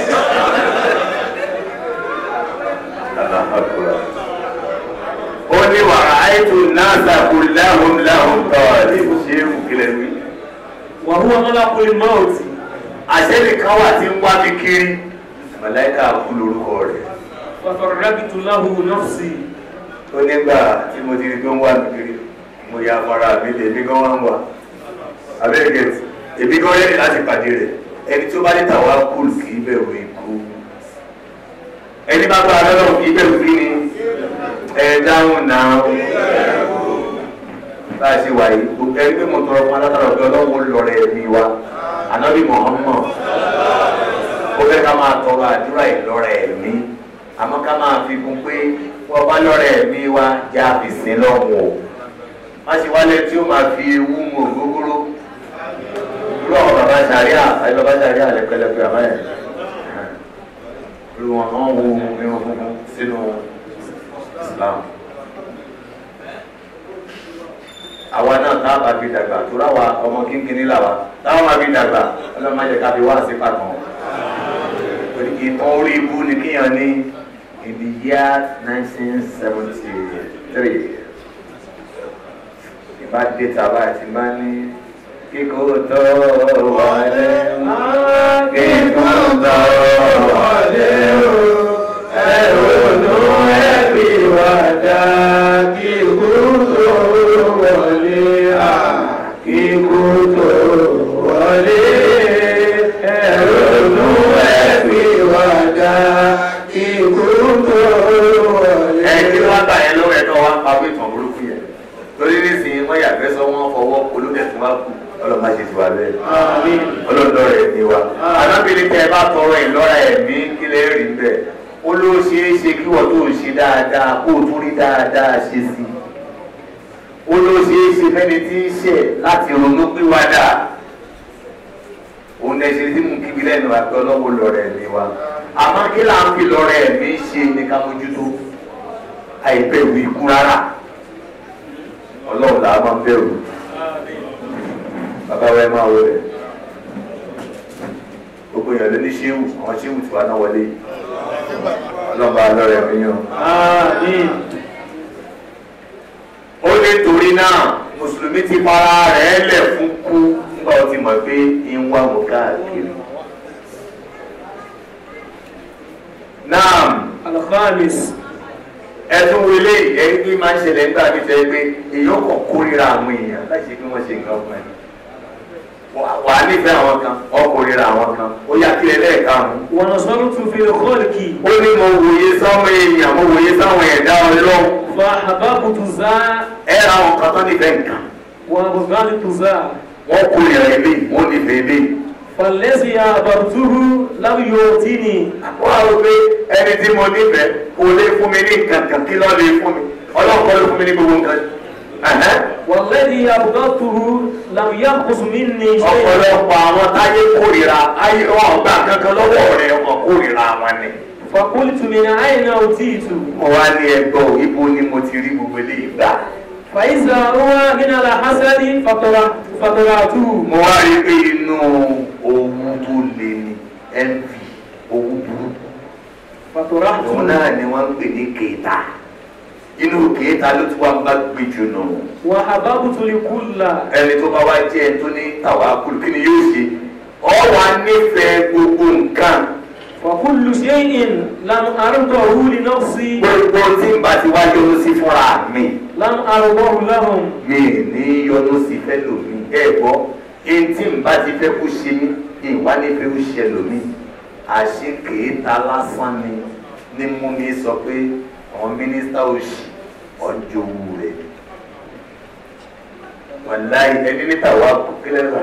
ó ní wàrà àìtú náà sàkó láhùn tọ́ọ̀lì ṣé é wù kílẹ̀ wí. wàhùwà malakul mauti. àṣẹ nìkan wà tí ń wá mi kiri màláíkà kú lórúkọ rẹ̀. fafarragitu lahu nafsi. ó nígbà tí mo ti rí pé ń wá mi kiri mo ya fara mi lè mi gan wá ń wà abẹ́rẹ́ èmi gan rẹ́ni láti pàdé rẹ̀ ẹni tó bá ní tàwa kúlù kì í bẹ̀rù ikú ẹni bá gbára lọ́wọ́ kì í bẹ̀rù kí ni ẹ dáhùn náà bá a ṣe wà yìí gbogbo ẹni pé mo tọrọ fún alátàrà pé ọlọ́wọ́ lọ́rẹ̀ ẹ̀mí wa ànábì Muhammad ó fẹ́ ká máa tọrọ àdúrà ìlọ́rẹ̀ ẹ̀mí àmọ́ ká máa fi kún pé wọ́n bá lọ́rẹ̀ ẹ̀mí wa já fìsín lọ́wọ́ o má ṣe wálé tí ó máa fi ewu mu ògógóró irú àwọn bàbá sàríà àti bàbá sàríà lẹ́pẹ́lẹ́pẹ́ àmọ́ ẹ̀ irú wọn wọ́n wo irun funfun sínú Islam. àwa náà tá a bá fi dàgbà tó ráwa ọmọ kínkínní làwa táwọn máa fi dàgbà ọlọ́run máa jẹ ká fi wá sí pàtàn. ìtàn orí ibú ni kíyàn ní in the year 1973 bá dé tàbá tí bá ní kíkó tó wọlé kíkó tó wọlé o ẹ̀rọ̀nù ẹ̀bí wàdà kíkó tó wọlé kíkó tó wọlé ẹ̀rọ̀nù ẹ̀bí wàdà kíkó tó wọlé. Kí ló wá gbà yẹn lọ́wọ́ ẹ̀dọ́ wa pa pé tàn burúkú yẹn lórí nísìnyí wọ́n yàgbẹ́ sọ wọ́n fọwọ́ olódẹ̀tún wá kú ọlọ́mọ ṣe ti wà bẹ́ẹ̀ ọlọ́dọ̀ rẹ̀ ní wa. alábìrin tẹ ẹ bá tọrọ ẹ lọ́ra ẹ̀mí kílẹ̀ rí bẹ́ẹ̀ ó ló ṣe é ṣe kí wọ́n tó ṣe dáadáa kó o tún rí dáadáa ṣe sí i ó ló ṣe é ṣe fẹ́ni tí ń ṣẹ̀ láti ronú pìwàdà òun ẹ̀ ṣe tí mú kíbi lẹ́nu àti ọlọ́wọ́ lọ́rọ̀ ẹ̀mí wa àmọ́ kí là ń fi lọ́rọ̀ ẹ̀mí ṣe ní ká mójútó àìbẹ̀rù ikú rárá ọlọ́run là á máa ń bẹ̀rù bàbá wa ẹ máa wọlé gbogbo èèyàn ló ní ṣéwù àwọn ṣéwù tí wàá náà wọlé ọlọ́ba lọ́rọ̀ ẹ̀mí yàn. ó ní torí náà mùsùlùmí ti fara rẹ̀ lẹ̀ fún kú nígbà ó ti mọ̀ pé ń wá mọ̀ káàkiri. naam alkhamis ẹtún wọlé ẹni tí máa ń ṣẹlẹ̀ nígbà tí sẹ́ pé èèyàn kàn kórìíra àwọn èèyàn láti ṣe bí wọ́n ṣe nǹkan fún ẹ wà á nífẹ̀ẹ́ àwọn kan ọ kórìíra àwọn kan ó yá kí ẹlẹ́ẹ̀karùn-ún. wọn lọ sọ́dún tún fi kọ́ọ̀lì. ó ní mo wòye sáwọn èèyàn mo wòye sáwọn ẹ̀dá ọlọ́run. fa àbábù tún zá. ẹ ra àwọn kan tó nífẹ̀ẹ́ nǹkan. wọn àbùkà ní tún zá. wọ́n kórìíra ilé wọ́n nífẹ̀ẹ́ ilé. falẹ́sì àbàtúrú láwùjọ tí ni. wọ́n á rò pé ẹni tí mo nífẹ̀ẹ́ kò lè fún mi ní nǹkan kan kí ló lè fún mi ọlọ́run kọ́ ló fún mi ní gbogbo nǹkan. wàlẹ́dì àbùkátùrú làwùyá kùsùmí ní ṣe. ọ̀pọ̀lọpọ̀ àwọn táyé kórìíra ayé wọn gbà kankan lọ́wọ́ rẹ̀ wọn kórìíra wọn ni. fàkúlìtù mi ní àyìnà òtí ìtù. mo wá ní ẹgbọ́ ibo ni mo ti rí gbogbo eléyìí gbà. fàyíṣà owó gínàlá hasadi fàtọ̀rà tù. mo wá rí pé inú owó tó le ní envy owó burú. fàtọ̀rà tù. òun náà ni wọ́n ń pè ní kéta inú kéta ló ti wá ń bá gbé jù nù. wà á bá bùtùlì kúlà. ẹni tó bá wá jẹ́ ẹni tó ní tàwákùlù kí ni yóò ṣe ọ wà nífẹ̀ẹ́ gbogbo nǹkan. wàkúlù ṣéyìn lam àrùtọ̀ wúli náà sí. gbogbo tí n bá ti wá yọnu sí fúnra mi. lam àrùtọ̀ lahum. mi ní yọnu sí fẹ́ lòmí ẹ gbọ́ ẹni tí n bá ti fẹ́ kó ṣe mí ìwà nífẹ̀ẹ́ ó ṣe lòmí àṣé kéta lásán ni mú mi sọ pé àwọn mínísítà òṣì ọjọ́ owó rẹ̀ wàláì ẹni níta wà kó kílẹ̀ rà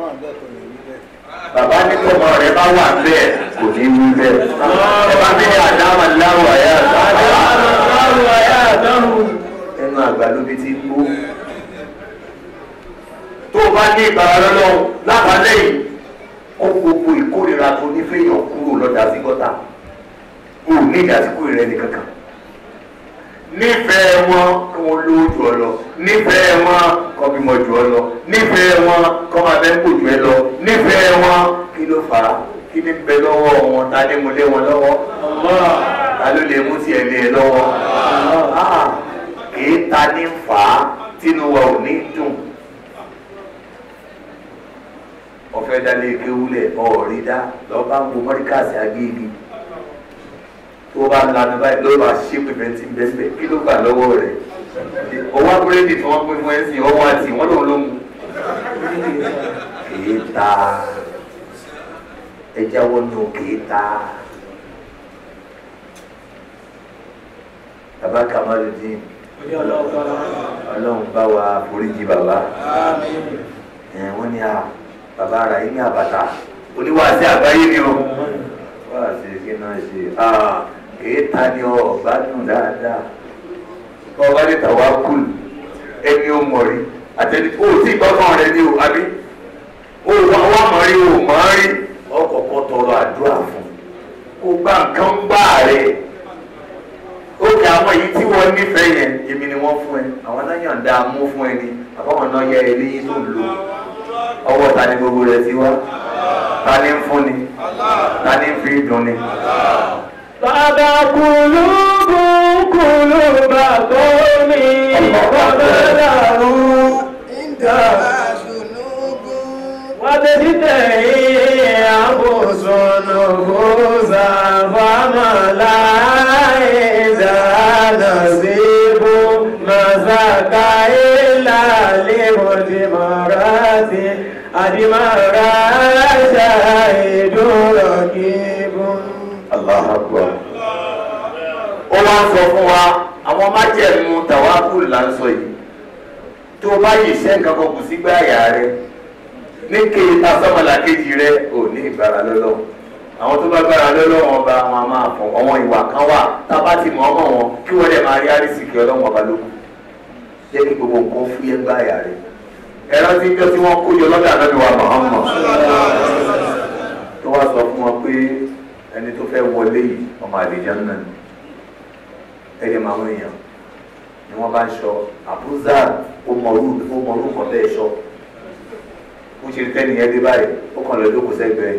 bàbá ní tọmọ rẹ̀ bá wà bẹ́ẹ̀ kò ní wí bẹ́ẹ̀ ẹ bá mi ní àdáwà láwù àyà àdáhùn ẹnu àgbà ló bí ti ń gbó tó o bá ní ìgbàlá lọ́wọ́ lábàálẹ̀ yìí ó gbogbo ìkórìíra tó nífẹ̀ẹ́ yàn kúrò lọ́dà sí gọ́tà ó ní ìdásíkò rẹ̀ ní kankan. nífẹ̀ẹ́ wọn kí wọ́n lówó jù ọ lọ nífẹ̀ẹ́ wọn kọ́ bímọ jù ọ lọ nífẹ̀ẹ́ wọn kọ́ máa bẹ́ ń kó jù ẹ lọ nífẹ̀ẹ́ wọn kí ló fà á kí ní bẹ lọ́wọ́ wọn ta ní mo lé wọn lọ́wọ́ ta ló lè mú tiẹ̀ lé ẹ lọ́wọ́ kìí ta ní fà á tínú wa ò ní dùn ọ̀fẹ́ dálé kéwúlẹ̀ ọ̀rí dá lọ́ọ́ bá ń wo mọ́ríkàsì agégi tó bá lanu báyìí ló bá ṣe pẹpẹ tí bẹ́ẹ̀ kí ló gbà lọ́wọ́ rẹ̀ owó abúrédì tí wọ́n pín fún ẹ̀sìn ọwọ́ àti wọ́n lòun ló mú. kìí ta ẹja wọnú kìí ta bàbá Kamaludin ọlọ́run bá wa foríjì bàbá wọ́n ní bàbá ara yìí ní àbàtà oníwàásí àgbáyé ni o wàásí kí náà ṣe èéta ni ọ̀gbádùn dáadáa ọba ní tàwákùl ẹni ó mọ̀ rí àtẹni ó tí gbọ́kàn rẹ ní o àbí ó wá mọ̀ rí o mọ̀ rí ọkọ̀ọ̀kọ̀ tọrọ àdúrà fún kó gbá nǹkan gbá rẹ̀ ó kẹ àwọn èyí tí wọ́n nífẹ̀ẹ́ yẹn èmi ni wọ́n fún ẹ àwọn náà yàn dáa mú fún ẹ ní àbáwọn náà yẹ eléyìí tó ń lò ọwọ́ ta ni gbogbo rẹ̀ ti wá ta ni ń fún ni ta ni ń fi dùn ni. Bàbá kùlùbà tó ní ọ̀bẹ̀làrú وتجتهي أنفس نفوسا فما لا إذا نصيب مساك إلا لمثمرات أدمر شاهد رقيب. الله أكبر. ó wá ń sọ fún wa àwọn májẹ̀mú tàwákùlù là ń sọ yìí tó o bá yìí ṣe nǹkan kan kù sígbà àyà rẹ ní kéta sọmọlá kejì rẹ ò ní ìgbára lọ́lọ́ àwọn tó bá gbára lọ́lọ́ wọn bá wọn máa fọ àwọn ìwà kan wà tá a bá ti mọ̀ ọmọ wọn kí wọ́n lè máa rí àrísìkì ọlọ́wọ́n ọba lókun jẹ́ kí gbogbo nǹkan fúyẹ́ gbá àyà rẹ ẹ̀rọ tí ń jọ tí wọ́n kó yọ lọ́dọ̀ ànábì wa Muhammad tó wá sọ fún wọn pé ẹni tó fẹ́ wọlé yìí ọmọ àlùjánnà ni ẹ̀yẹ máa ń yàn ni wọ́n bá ń sọ àbúzá ó mọ̀rú kan bẹ́ẹ̀ sọ ó ṣe tẹ́ni ẹ́ dé báyìí ó kàn lọ jókòó sẹ́gbẹ̀ẹ́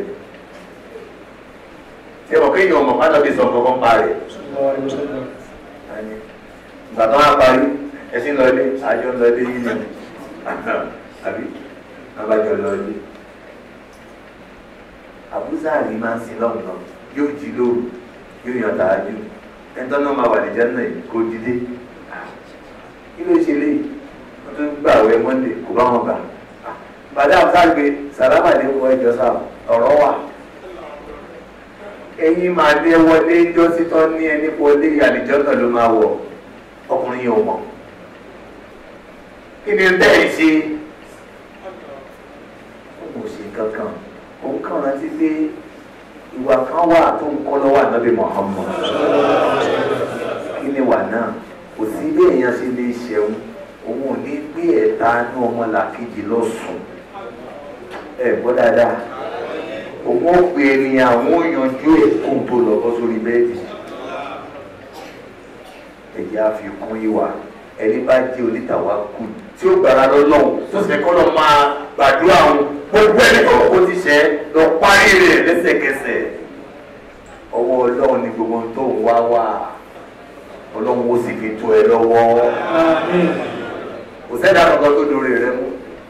ṣé ọ̀kẹ́ yìí ọmọ pátá bí sọ kankan pa rẹ̀ ìgbà tó wá parí ẹṣin lọlé àjọ lọlé yìí ni àbí abájọ lọlé àbúzá rí máa ń sin lọ́nà yóò jí lóru yóò yan tààjú ẹ̀ńtọ́ náà máa wà ní jẹ́nà yìí kó dídé kí ló ṣe lé wọ́n tún gbà wẹ́ mọ́ndé kó bá wọn gbà bàdá àbúsáàgbé sàlámà lè wọ ẹjọ́ sá ọ̀rọ̀ wà ẹ̀yin máa dé wọlé jọ́sítọ́ ní ẹni wọlé àlejò náà ló máa wọ̀ ọkùnrin yìí ò mọ̀ kí ni bẹ́ẹ̀ ṣe kò sí kankan òun kàn rántí pé ìwà kan wà tó ń kọ́ lọ́wọ́ ànábì Muhammad kí ni wà náà kò sí bí èèyàn ṣe lè ṣẹun òun ò ní gbé ẹ̀ta ní ọmọlàkejì lọ́sùn ẹ̀ gbọ́ dáadáa òun ó pe ènìyàn àwọn òyànjú ẹ̀ kó n tó lọ bọ́ sórí bẹ́ẹ̀dì ẹ̀jẹ̀ àfikún ìwà ẹni bá jẹ́ onítàwákù tí ó gbára lọ́lọ́run tó ṣe kọ́ lọ́ máa gbàdúrà òun gbogbo ẹni tó kó ti ṣe lọ parí rẹ̀ lẹ́sẹ̀kẹsẹ̀ ọwọ́ ọlọ́run ni gbogbo tó ń wá wà ọlọ́run ó sì fi tó ẹ lọ́wọ́ kò sẹ́dá kankan tó dorí rẹ mú.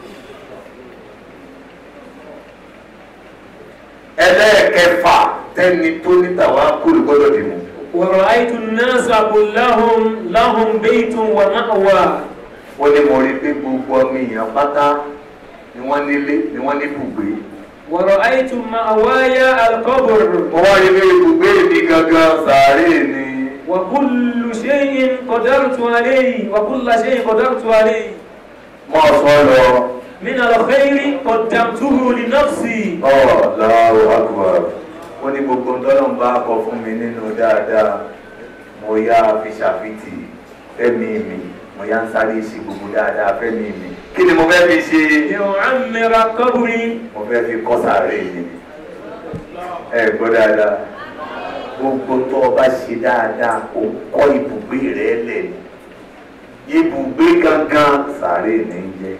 ẹlẹ́ẹ̀kẹfà tẹ́ni tó ní tàwákù gbọ́dọ̀ dì mú. ورأيت الناس لهم بيت ومأوى. wọ́n ní mo rí pé gbogbo ọmọ èèyàn pátá ni wọ́n nílé ni wọ́n ní ibùgbé. ورأيت مأواي القبر. mo wá rí pé ibùgbé mi gangan sàárè ni. وكل شيء قدرت عليه وكل شيء قدرت عليه. mo sọ lọ. من الخير قدمته لنفسي. Allahu Akbar. ó ní gbogbo ntọ́nà ń bá kọ fún mi nínú dáadáa mo yá fi ṣàfitì fẹ́mi mi mo yá ń sáré ṣe gbogbo dáadáa fẹ́mi mi kí ni mo fẹ́ fi ṣe. يعمر قبري. mo fẹ́ fi kọ́ sàárè mi ẹ gbọ́ dáadáa gbogbo tó o bá ṣe dáadáa o kọ́ ibùgbé rẹ lẹ̀ ibùgbé gangan sàárè ní í jẹ́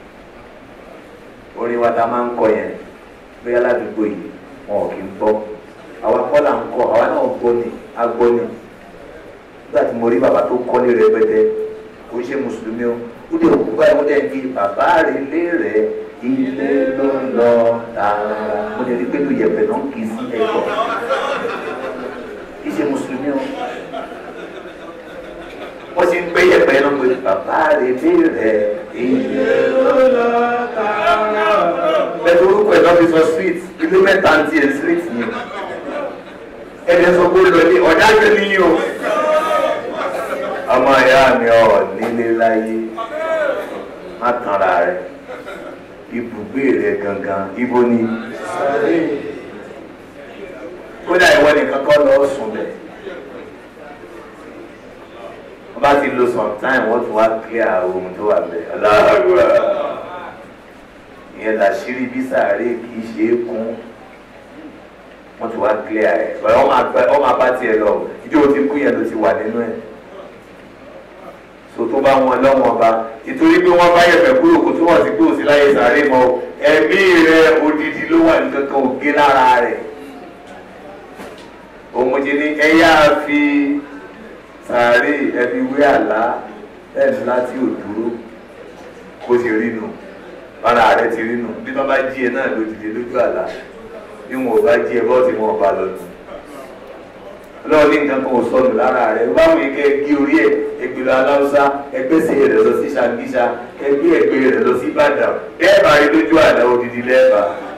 orin wa ta máa ń kọ yẹn bóyá ládùúgbò yìí wọn ò kí ń gbọ́ àwa kọ́là ń kọ́ àwa náà gbọ́ ni a gbọ́ ni nígbà tí mo rí bàbá tó kọ́lé rẹpẹtẹ kò ṣe mùsùlùmí o ó dé òkú báyìí wọ́n dẹ̀ ń di bàbá rẹ̀ lé rẹ̀ ilé ló ń lọ tààrà mo lè rí pé ló yẹ̀pẹ̀ náà kì í sí ẹ̀kọ́ kì í ṣe mùsùlùmí o wọ́n ti ń gbé yẹ̀pẹ̀ náà pé bàbá rẹ̀ lé rẹ̀ ilé ló ń lọ tààrà bẹ́ẹ̀ tó orúkọ ẹ̀ náà fi sọ street ilé mẹ́ta ń tiẹ̀ street ni ẹni sọ pé lọlé ọ̀dájú ni o ọmọ ìyá mi ọ̀ nílé láyé má tanra rẹ̀ ibùgbé rẹ̀ gangan ibo ni kódà ìwọ nìkan kọ́ lọ sùn bẹ̀ wọ́n bá ti lo some time wọ́n tún wá clear ohun tó wà bẹ̀ aláàbò ìyẹn làṣírí bí sàárè kì í ṣe é kún wọ́n ti wá clear ẹ̀ ọ máa bá tiẹ̀ lọ ìjọ ti kú yẹn ló ti wà nínú ẹ̀ so tó bá wọn lọ́wọ́ ọba ìtorí pé wọ́n bá yẹ̀fẹ̀ kúrò kó tó wọ́n ti gbé òsì láyé sàárè mọ́ ẹ̀mí rẹ̀ odidi ló wà nǹkan kan ògé lára rẹ̀ òmùjì ni ẹ yá fi sàárè ẹbí wé àlá ẹ̀ ńlá tí ò dúró kó ti rí nu. ara rẹ ti rí nù bí wọ́n bá jí ẹ náà ló dìde lójú àlá bí wọn ò bá jí ẹ bọ́ tí wọn ò bá lọ nù lọ́wọ́ ní nǹkan kan ò sọnù lára rẹ̀ báwo ni kẹ́ ẹ gé orí ẹ̀ ẹgbẹ́ lọ aláwùsá ẹgbẹ́sẹ̀ rẹ̀ lọ sí ṣàǹgíṣà ẹgbẹ́ ẹgbẹ́ rẹ̀ lọ sí ìbàdàn lẹ́ẹ̀bà rí lójú àlá odidi lẹ́ẹ̀bà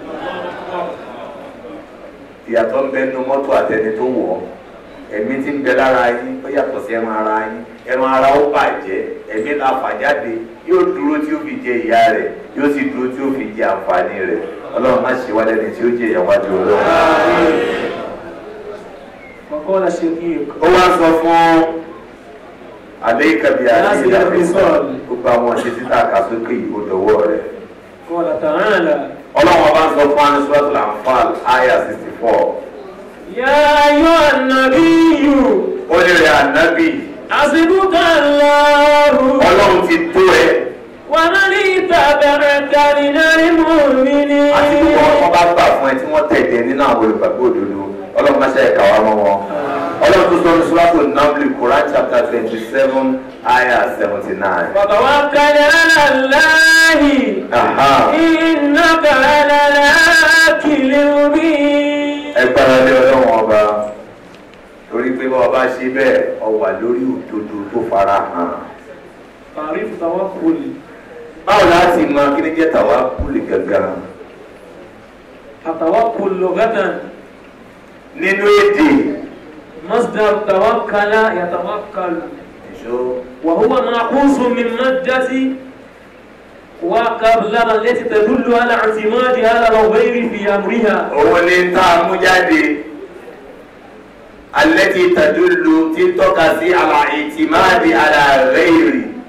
ìyàtọ̀ ń bẹ nínú mọ́tò àtẹni tó wọ̀ ọ́ ẹ̀mí tí ń bẹ lára yín ó yàtọ̀ sí ẹran ara yín ẹran ara ó bàjẹ́ ẹ̀mí la fà jáde yóò dúró tí ó fi jẹ ìyá rẹ̀ yóò sì dúró tí ó fi jẹ àǹfààní rẹ̀ ọlọ́run má ṣe wá lẹ́ni tí ó jẹ ìyàwó àti ọlọ́run. Faqala Shaqiq. Ó wá sọ fún alayka bi al-fisal gbogbo àwọn ọ̀sẹ̀ títà kàsókè ìbò dọ̀wọ́ rẹ̀. Qala ta'ala. Ọlọ́run bá ń sọ fún Suratul Anfal àyà 64. Ya ayyuhan nabiyyu. Ó ní rẹ̀ ànábì. Hasbuka Allahu. Ọlọ́run ti tó ẹ. Wa man ittaba'aka minal mu'minin. Àti gbogbo wọn bá gbà fún ẹ tí wọ́n tẹ̀lé nínú àwọn olùgbàgbọ́ òdodo. Ọlọ́run máa ṣe ẹ̀ka wa mọ́ wọn. Ọlọ́run tó sọ ní Suratul Naml Quran chapter 27 ayah 79. Fatawakkal 'ala Allahi. Innaka 'ala al-haqqil mubin. Ẹ gbára lé Ọlọ́run ọba torí pé bá ọba ṣe bẹ́ẹ̀ ọ wà lórí òdodo tó fara hàn. Ta'rif tawakkul. Báwo láti mọ kí ni jẹ́ tawakkul gangan? Tawakkul lughatan. Nínú èdè مصدر توكل يتوكل وهو مأخوذ من مادة وقبلها التي تدل على اعتماد على الغير في أمرها. òun ni tá a mú jáde التي تدل títọ́ka sí على اعتماد على الغير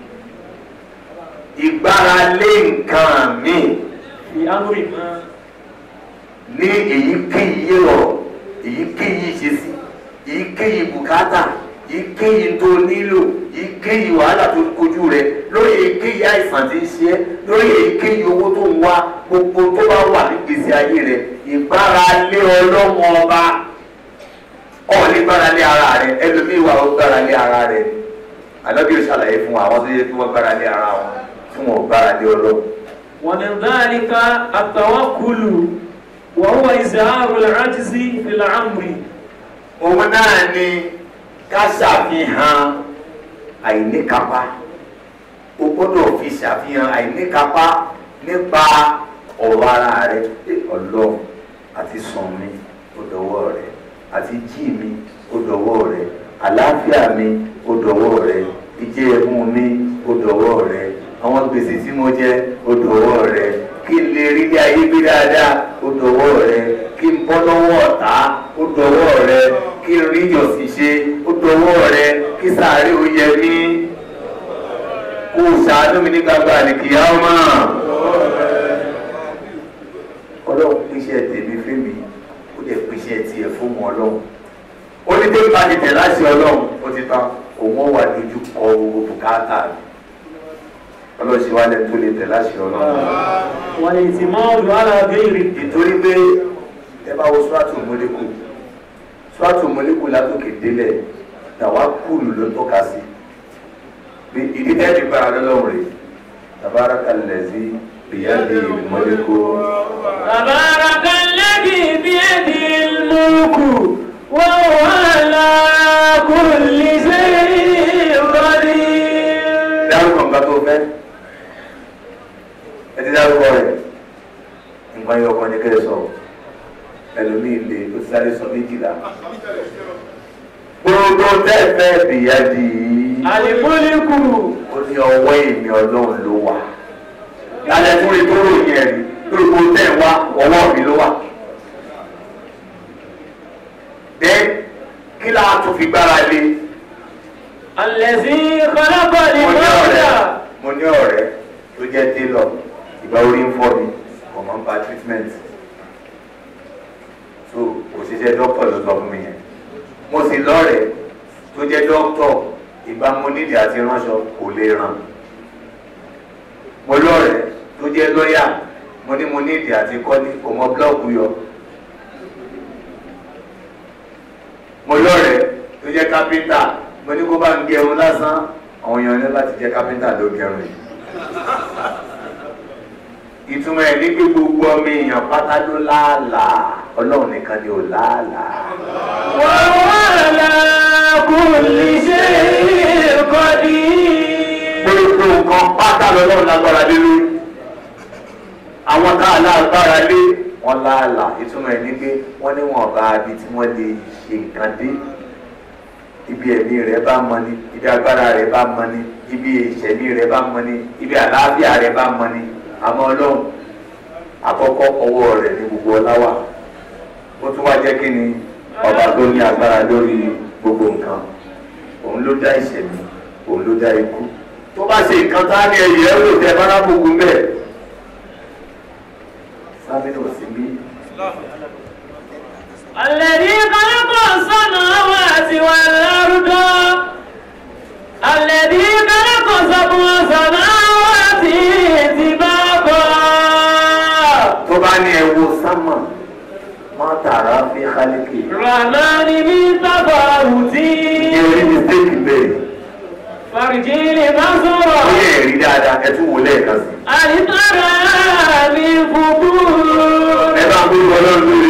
ìgbáralé nǹkan mi في أمر ما. ní èyíkéyìí ọ̀rọ̀ èyíkéyìí ìṣesí èyíkéyìí bùkátà èyíkéyìí tó nílò èyíkéyìí wàhálà tó kojú rẹ lórí èyíkéyìí àìsàn tí ń ṣe é lórí èyíkéyìí owó tó ń wá gbogbo tó bá wà nígbèsí ayé rẹ ìgbáralé ọlọ́wọ́n ọba ọ̀ọ́lẹ́ gbáralé ara rẹ ẹlòmíì wà ó gbáralé ara rẹ àlọ́bí ó ṣàlàyé fún àwọn tó yẹ kí wọ́n gbáralé ara wọn tí wọ́n gbáralé ọlọ́wọ́. ومن ذلك التوكل وهو إظهار العجز في الأمر. òun náà ni ká ṣàfihàn àìníkápá o gbọ́dọ̀ fi ṣàfihàn àìníkápá nípa ọ̀rọ̀ ara rẹ Ọlọ́run àti sùn mi ó dọwọ́ rẹ àti jí mi ó dọwọ́ rẹ àlàáfíà mi ó dọwọ́ rẹ ìjẹ ẹ̀mú mi ó dọwọ́ rẹ àwọn gbèsè tí mo jẹ ó dọwọ́ rẹ kí n lè rí ilé ayé bí dáadáa ó dọwọ́ rẹ kí n bọ́ lọ́wọ́ ọ̀tá ó dọwọ́ rẹ kí n rí ìjọsìn ṣe ó dọwọ́ rẹ kí sàárè ó yẹ mí kó o ṣàánú mi ní gbàgbà àlìkìyà ọmọ. Ọlọ́run pínṣẹ́ tèmi fẹ́mi ó dẹ̀ pínṣẹ́ tiẹ̀ fún wọn Ọlọ́run ó ní tó bá ti tẹ̀ láti Ọlọ́run ó ti tán òun wà lójú kọ gbogbo bùkátà mi Ọlọ́run ṣe wálẹ̀ tó lè tẹ̀ láti Ọlọ́run. wọ́n lè ti mọ́ ọ̀dọ̀ alábẹ́rẹ́. nítorí pé ẹ bá wo Suratul Mulk Suratul Mulk látòkè délẹ̀ tawakkul ló tọ́ka sí ìdí tẹ́lẹ̀ gbára lọ́lọ́run rẹ̀ tabarakallazi biyadihil mulku. tabarakallazi biyadihil mulku wa huwa ala kulli shay'in qadir. dárúkọ nǹkan tó fẹ́ ẹ ti dárúkọ rẹ̀ nǹkan yọ ọkàn ní kẹ́lẹ́ sọ ẹlòmíì lè tó sáré sọ méjìlá gbogbo tẹ́ẹ̀fẹ́ bìyàdì àlìmúlìkù ó ní ọwọ́ èmi Ọlọ́run ló wà lálẹ́ fún ìtòrò yẹn rí gbogbo tẹ́ẹ̀ wá ọwọ́ mi ló wà bẹ́ẹ̀ kí láà tún fi gbára lé. alẹ́sí kọ́lápọ̀ ní mọ́ọ̀dà. mo ní ọ̀rẹ́ tó jẹ́ télọ̀ ìgbà orí ń fọ́ mi kò mọ̀ ń pa treatment so òṣìṣẹ́ dókítà ló sọ fún mi yẹn mo sì lọ́rẹ̀ẹ́ tó jẹ́ dókítà ìgbà mo nídìí àti ránṣọ kò lè ràn mo lọ́rẹ̀ẹ́ tó jẹ́ lọ́yà mo ní mo nídìí àti kọ́lé kò mọ búlọ́ọ̀kù yọ mo lọ́rẹ̀ẹ́ tó jẹ́ kápẹ́ńtà mo ní kó bá ń gẹrun lásán àwọn èèyàn ní láti jẹ́ kápẹ́ńtà ló gẹrun yìí ìtumọ̀ ẹ̀ ní pé gbogbo ọmọ èèyàn pátá ló láàlàá ọlọ́run nìkan ni ò láàlàá. wa huwa ala kulli shay'in qadir. gbogbo nǹkan pátá lọ́lọ́run lágbára lé lórí. àwọn tá a lágbára lé wọn láàlàá ìtumọ̀ ẹ̀ ní pé wọ́n ní wọn bá ibi tí wọ́n lè ṣe nǹkan dé. ibi ẹ̀mí rẹ̀ bá mọ ni ibi agbára rẹ̀ bá mọ ni ibi ìṣẹ̀mí rẹ̀ bá mọ ni ibi àlàáfíà rẹ̀ bá mọ ni àmọ́ ọlọ́run àkọ́kọ́ ọwọ́ rẹ̀ ní gbogbo ọlá wà ó tún wá jẹ́ kí ni ọba tó ní agbára lórí gbogbo nǹkan òun ló dá ìṣẹ̀mí òun ló dá ikú tó bá ṣe nǹkan tá ní ẹ̀yẹ́ rò tẹ bárábùkún bẹ́ẹ̀ sábẹ́ni ò sí bí. الذي خلق السماوات والأرض الذي خلق سبع سماوات طباقا. tó bá ní ẹ wo sánmà má tààrà fi kálíkì. الرحمن من تفاوت. ní orí mistake bẹ́ẹ̀. فرجي لبصر. ó yẹ ẹ̀rí dáadáa ẹ tún wò lẹ́ẹ̀kan sí. هل ترى من فطور. ẹ bá ń gbé ọlọ́run lórí.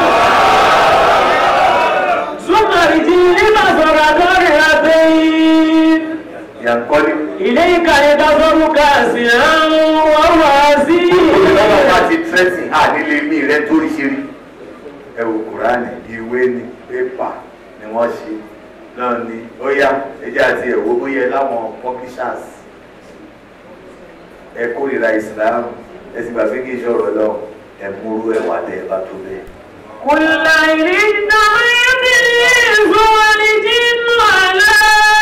Yankọ́lé. إليك يبصر كاسعا وهو حسير. Olùdókòwò bá ti tírẹ́sì ànílé mi rẹ torí ṣe rí. Ẹ wo Kùránì, ìwé ni, pépà ni wọ́n ṣe. Náà ni ó yá ẹjẹ́ àti ẹ̀wọ́ bóyá láwọn publishers. Ẹ kórìíra Ìsìlámù, ẹ sì gbàgbé kí ìṣòro lọ, ẹ múrú ẹ̀wà tẹ̀ ẹ bá tó bẹ́ẹ̀. كل ليل اجتمعت الإنس والجن على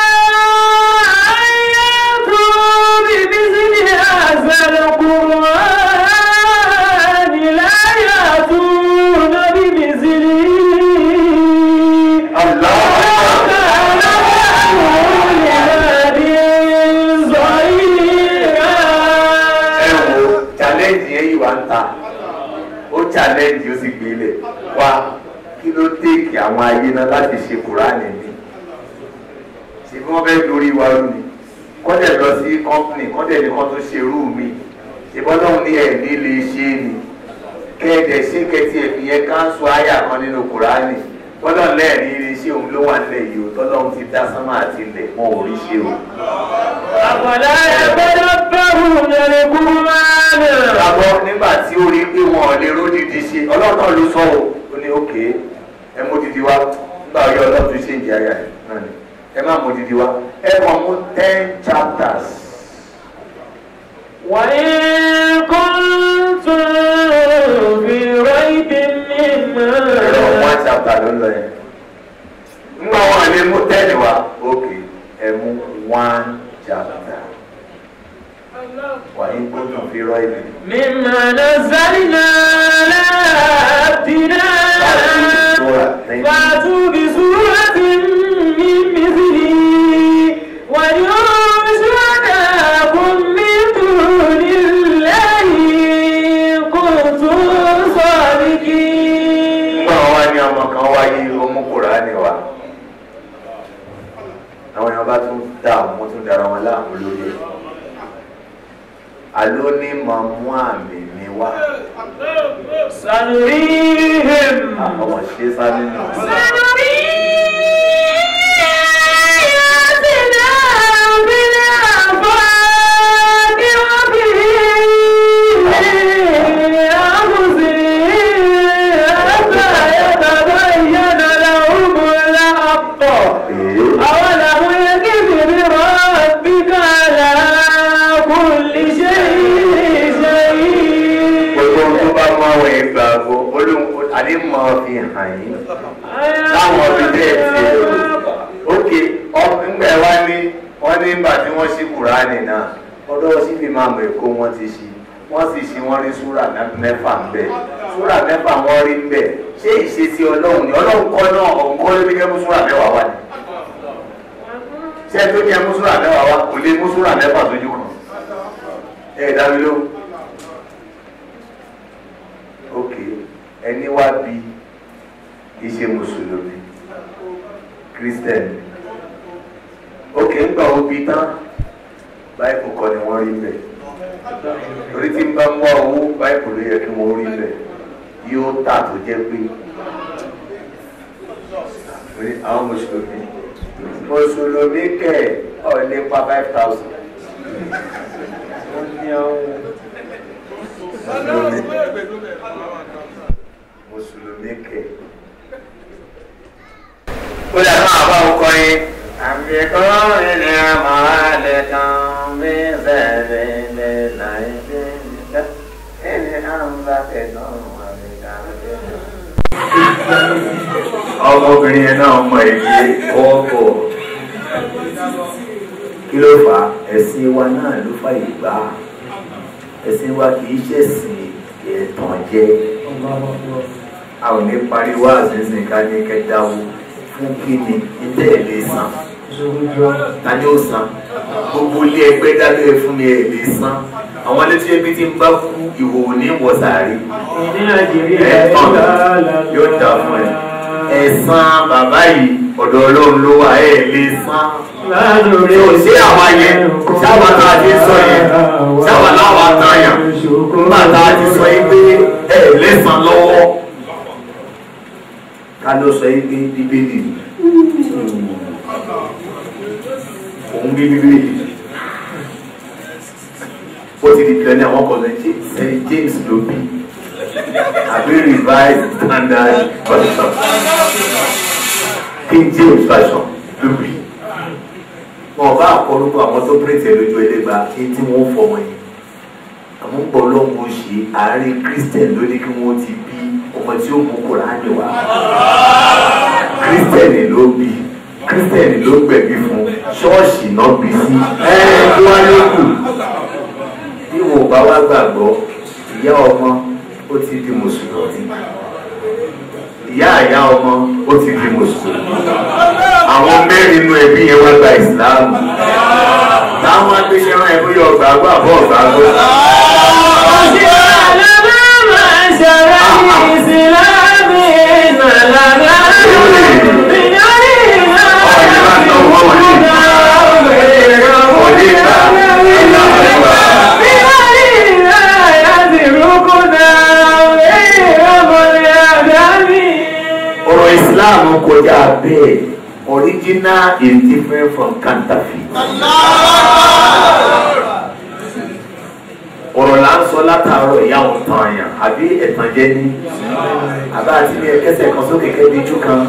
أن يأتوا بمثل هذا القرآن لا يأتون بمثله. الله challenge ó sì gbélé wá kí ló téèkì àwọn ayé náà láti ṣe Kùránì ní ṣe bí wọ́n fẹ́ dorí wa rú ni kọ́dẹ̀ lọ sí company kọ́dẹ̀ ní kan tó ṣe rú mi ìbọ́lọ́hún ní ẹ̀ ní lè ṣe ni kẹ́ẹ̀dẹ̀ ṣé kẹ́tì ẹ̀fì yẹn káńsù àyà kan nínú Kùránì bọ́lọ́hún lẹ́ẹ̀rí rí ṣé òun ló wà nílẹ̀ yìí o tọ́lọ́hún ti dá sánmà àti ilẹ̀ wọn ò rí ṣe o. àpàdá ẹgbẹ́ lọ́pẹ́rù lẹ́rẹ̀kú máa ń rẹ̀. Àbọ̀ nígbà tí ó rí pé wọn ò lè ródìdí ṣe ọlọ́tàn ló sọ ó ní òkè ẹ mú didi wá nígbà ọyọ ọlọ́tún ṣe ń jẹ àyà náà ni ẹ má mú didi wá ẹ kàn mú 10 chapters. وإن كنتم في ريب مما. ẹ̀rọ 1 chapter ló ń lọ yẹn nígbà wọn lè mú 10 wá òkè ẹ mú 1 chapter. وإن كنتم في ريب مما نزلنا على عبدنا فأتوا بسورة من مثله وادعوا شهداءكم من دون الله إن كنتم صادقين. wọ́n ní ọmọ kan wáyé ọmọ Kùránì wa àwọn èèyàn bá tún dààmú tún dára wọn láàmú lórí ẹ̀. Alo ní máa mú àmì mi wá. Sanurihim. Àwọn ṣe sáré nù. Àní mọ̀ fi hàn yín láwọn ọdún bẹ́ẹ̀ ti rò ókè ọ̀gbẹ́ wá ní wọ́n ní ìgbà tí wọ́n ṣí Kùránì náà ọdọ́ sí fi máa mọ̀ èkó wọ́n ti ṣí wọ́n sì ṣí wọ́n rí súrà mẹ́fà ń bẹ̀ súrà mẹ́fà wọ́n rí ń bẹ̀ ṣé ìṣesí Ọlọ́run ni Ọlọ́run kọ́ náà ọ̀nkọ́ ló ní kẹ́ mú súrà mẹ́wàá wá ní ṣé tó ní ẹ mú súrà mẹ́wàá wá kò lè mú súrà mẹ́fà sójú kan ẹ̀ dábí ló ókè ẹni wá bí iṣẹ́ mùsùlùmí kírísítẹ̀nì òkè ń gbà ó bí tán báyìí kò kọ́ ni wọ́n rí bẹ́ẹ̀ torí tí n bá ń wá owó báyìí kò ló yẹ kí wọ́n rí bẹ́ẹ̀ yóò tà tó jẹ́ pé àwọn mùsùlùmí kẹ̀ ọ̀ nípa 5,000 wọ́n ní àwọn mùsùlùmí kẹ̀. ó dà máa bá ọkọ yín. àmì kọ́ ilé ọmọ alẹ́ kan bí bẹ́ẹ̀ lè láì dé nígbà ẹni àwọn bá fẹ́ náà wà ní ìdájọ́. ọmọbìnrin yẹn náà mọ èyí ọkọ̀ kí ló fà á ẹ̀sìn wa náà ló fàyè gbà á ẹ̀sìn wa kì í ṣẹ̀sìn ẹ̀tàn jẹ a ò ní pariwo àṣìṣe ká ní kẹjáwó fún kíni níta ẹ̀ lè san ta ni ó san gbogbo ilé ẹgbẹ́ dábẹ́ fún mi ẹ̀ lè san àwọn létí ẹbí tí ń bá kú ìhòòhò ní ìwọ̀sàárì ẹ̀tàn yóò dà fún ẹ ẹ̀san bàbá yìí ọ̀dọ̀ Ọlọ́run ló wà ẹ̀ lè san yóò sí àwa yẹn sáwà tá a ti sọ yẹn sáwà láwa tán yàn nígbà tá a ti sọ yìí pé ẹ̀ lẹ́san lọ́wọ́ ká ló sọ yìí pé bíbélì òun bí bíbélì ó ti di pẹ̀lú àwọn ọkọ̀ lẹ́yìn James ló bí àbí revised standard version King James version ló bí wọn bá àkọlùkọ àwọn tó pèsè lójú ẹlẹgba kí tí wọn fọmọ yìí àwọn pọ lọ́wọ́ ṣe àárín Christian ló ní kí wọ́n ti bí ọmọ tí ó mú Kùránì wá Christian ló bí Christian ló gbẹ̀bí fún ṣọ́ọ̀ṣì náà bí sí tó wá lókù bí wọn bá wá gbàgbọ́ ìyá ọmọ ó ti di mùsùlùmí ìyá àyá ọmọ ó ti di mùsùlùmí àwọn mẹ́rin inú ẹbí yẹn wá gba ìsìláàmù táwọn agbésẹ́ rán ẹbí yọ gbàgbọ́ àbọ̀ gbàgbọ́. ọ̀rọ̀ Islam kọjá bẹ́ẹ̀. Original is different from counterfeit. ọ̀rọ̀ là ń sọ látàárọ̀ ìyá òun tàn àyàn àbí ẹ̀tàn jẹ́ ní àbá àti ní ẹ̀kẹ́sẹ̀ kan sókè kẹ́bíjú kan.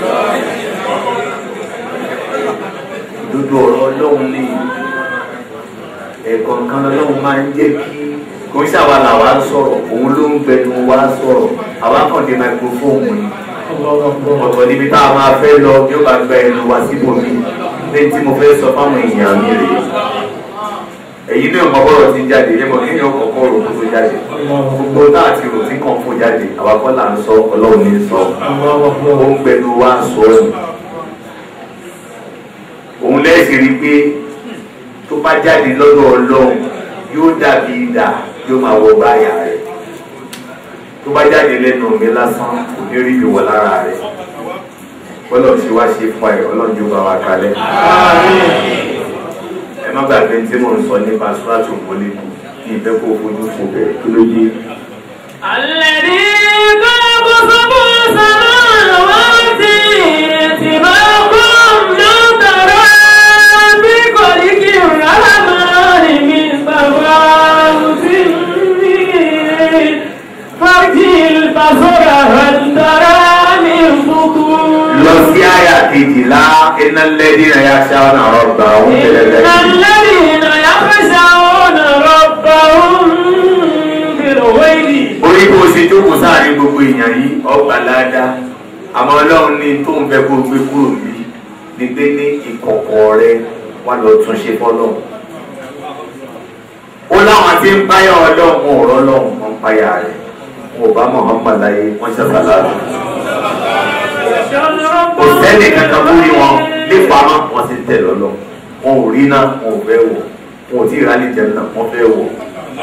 dúdú ọ̀rọ̀ Ọlọ́run ní ẹ̀kọ́ nǹkan Ọlọ́run máa ń jẹ́ kí kò ń ṣàwà làwa sọ̀rọ̀ òun ló ń gbẹnu wa sọ̀rọ̀ àwa kàn dé microphone yìí ọ̀tọ̀ níbi tá a máa fẹ́ lọ bí ó bá gba ẹnu wa síbòmí ní tí mo fẹ́ sọ fáwọn èèyàn mi rèé èyí ní ọmọ bọ́rọ̀ ti jáde yẹ́mọ̀ kí ni ó kọ̀ọ̀kan rò tó jáde gbogbo náà ti rò tí kàn fún jáde àwa kọ́ là ń sọ Ọlọ́run ní sọ ó ń gbẹnu wa sọ ọ́ òun lẹ́sìn rí pé tó bá jáde lọ́dọ̀ Ọlọ́run yóò dàbí idà yóò máa wọ báyà rẹ̀ tó bá jáde lẹ́nu mi lásán kò ní rí ìwọ lára rẹ̀ Ọlọ́run ṣe wá ṣe fún ẹ Ọlọ́run yóò bá wa kalẹ̀. ẹ má gbàgbé tí mò ń sọ nípa sùràtù mọ́lẹ́kù kí ìfẹ́ kó fojú fò bẹ̀rẹ̀ kí ló dé. Àlẹ́dí gbọ́dọ̀ sọ́kù sọ́nà wọ́n ti bá kọ́ lọ́tọ̀rọ̀ bí kò ní kí n rárá máa ní mi bàbá sí mi. Fájìl Basora Handara ní Fuku. lọ sí àyà kejìlá iná lẹ́dí náà yá ṣáà náà rọ̀gbà òun tẹ̀lé lẹ́yìn. Iná lẹ́dí náà yá ṣáà náà rọ̀gbà òun bẹ̀rẹ̀ wẹ́ẹ̀lì. orí bó ṣe jókòó sáàrin gbogbo èèyàn yìí ọgbà ládàá àmọ́ Ọlọ́run ní tó ń fẹ́ kó gbé kúrò bí ní pé ní ìkọ̀kọ̀ rẹ wà lọ tún ṣe fọ́lọ́run. ó láwọn tí ń báyà Ọlọ́run wọn ò rọ́lọ́run wọn ń báyà rẹ̀ wọn ò bá Muhammad láyé wọ́n ṣàṣàlá rẹ̀. kò sẹ́ni kankan lórí wọn nípamọ́ wọn sì tẹ̀ lọ́lọ́ wọn ò rí náà wọn ò fẹ́ wọ̀ wọn ò tí ì rálẹ̀ jẹun náà wọ́n fẹ́ wọ̀.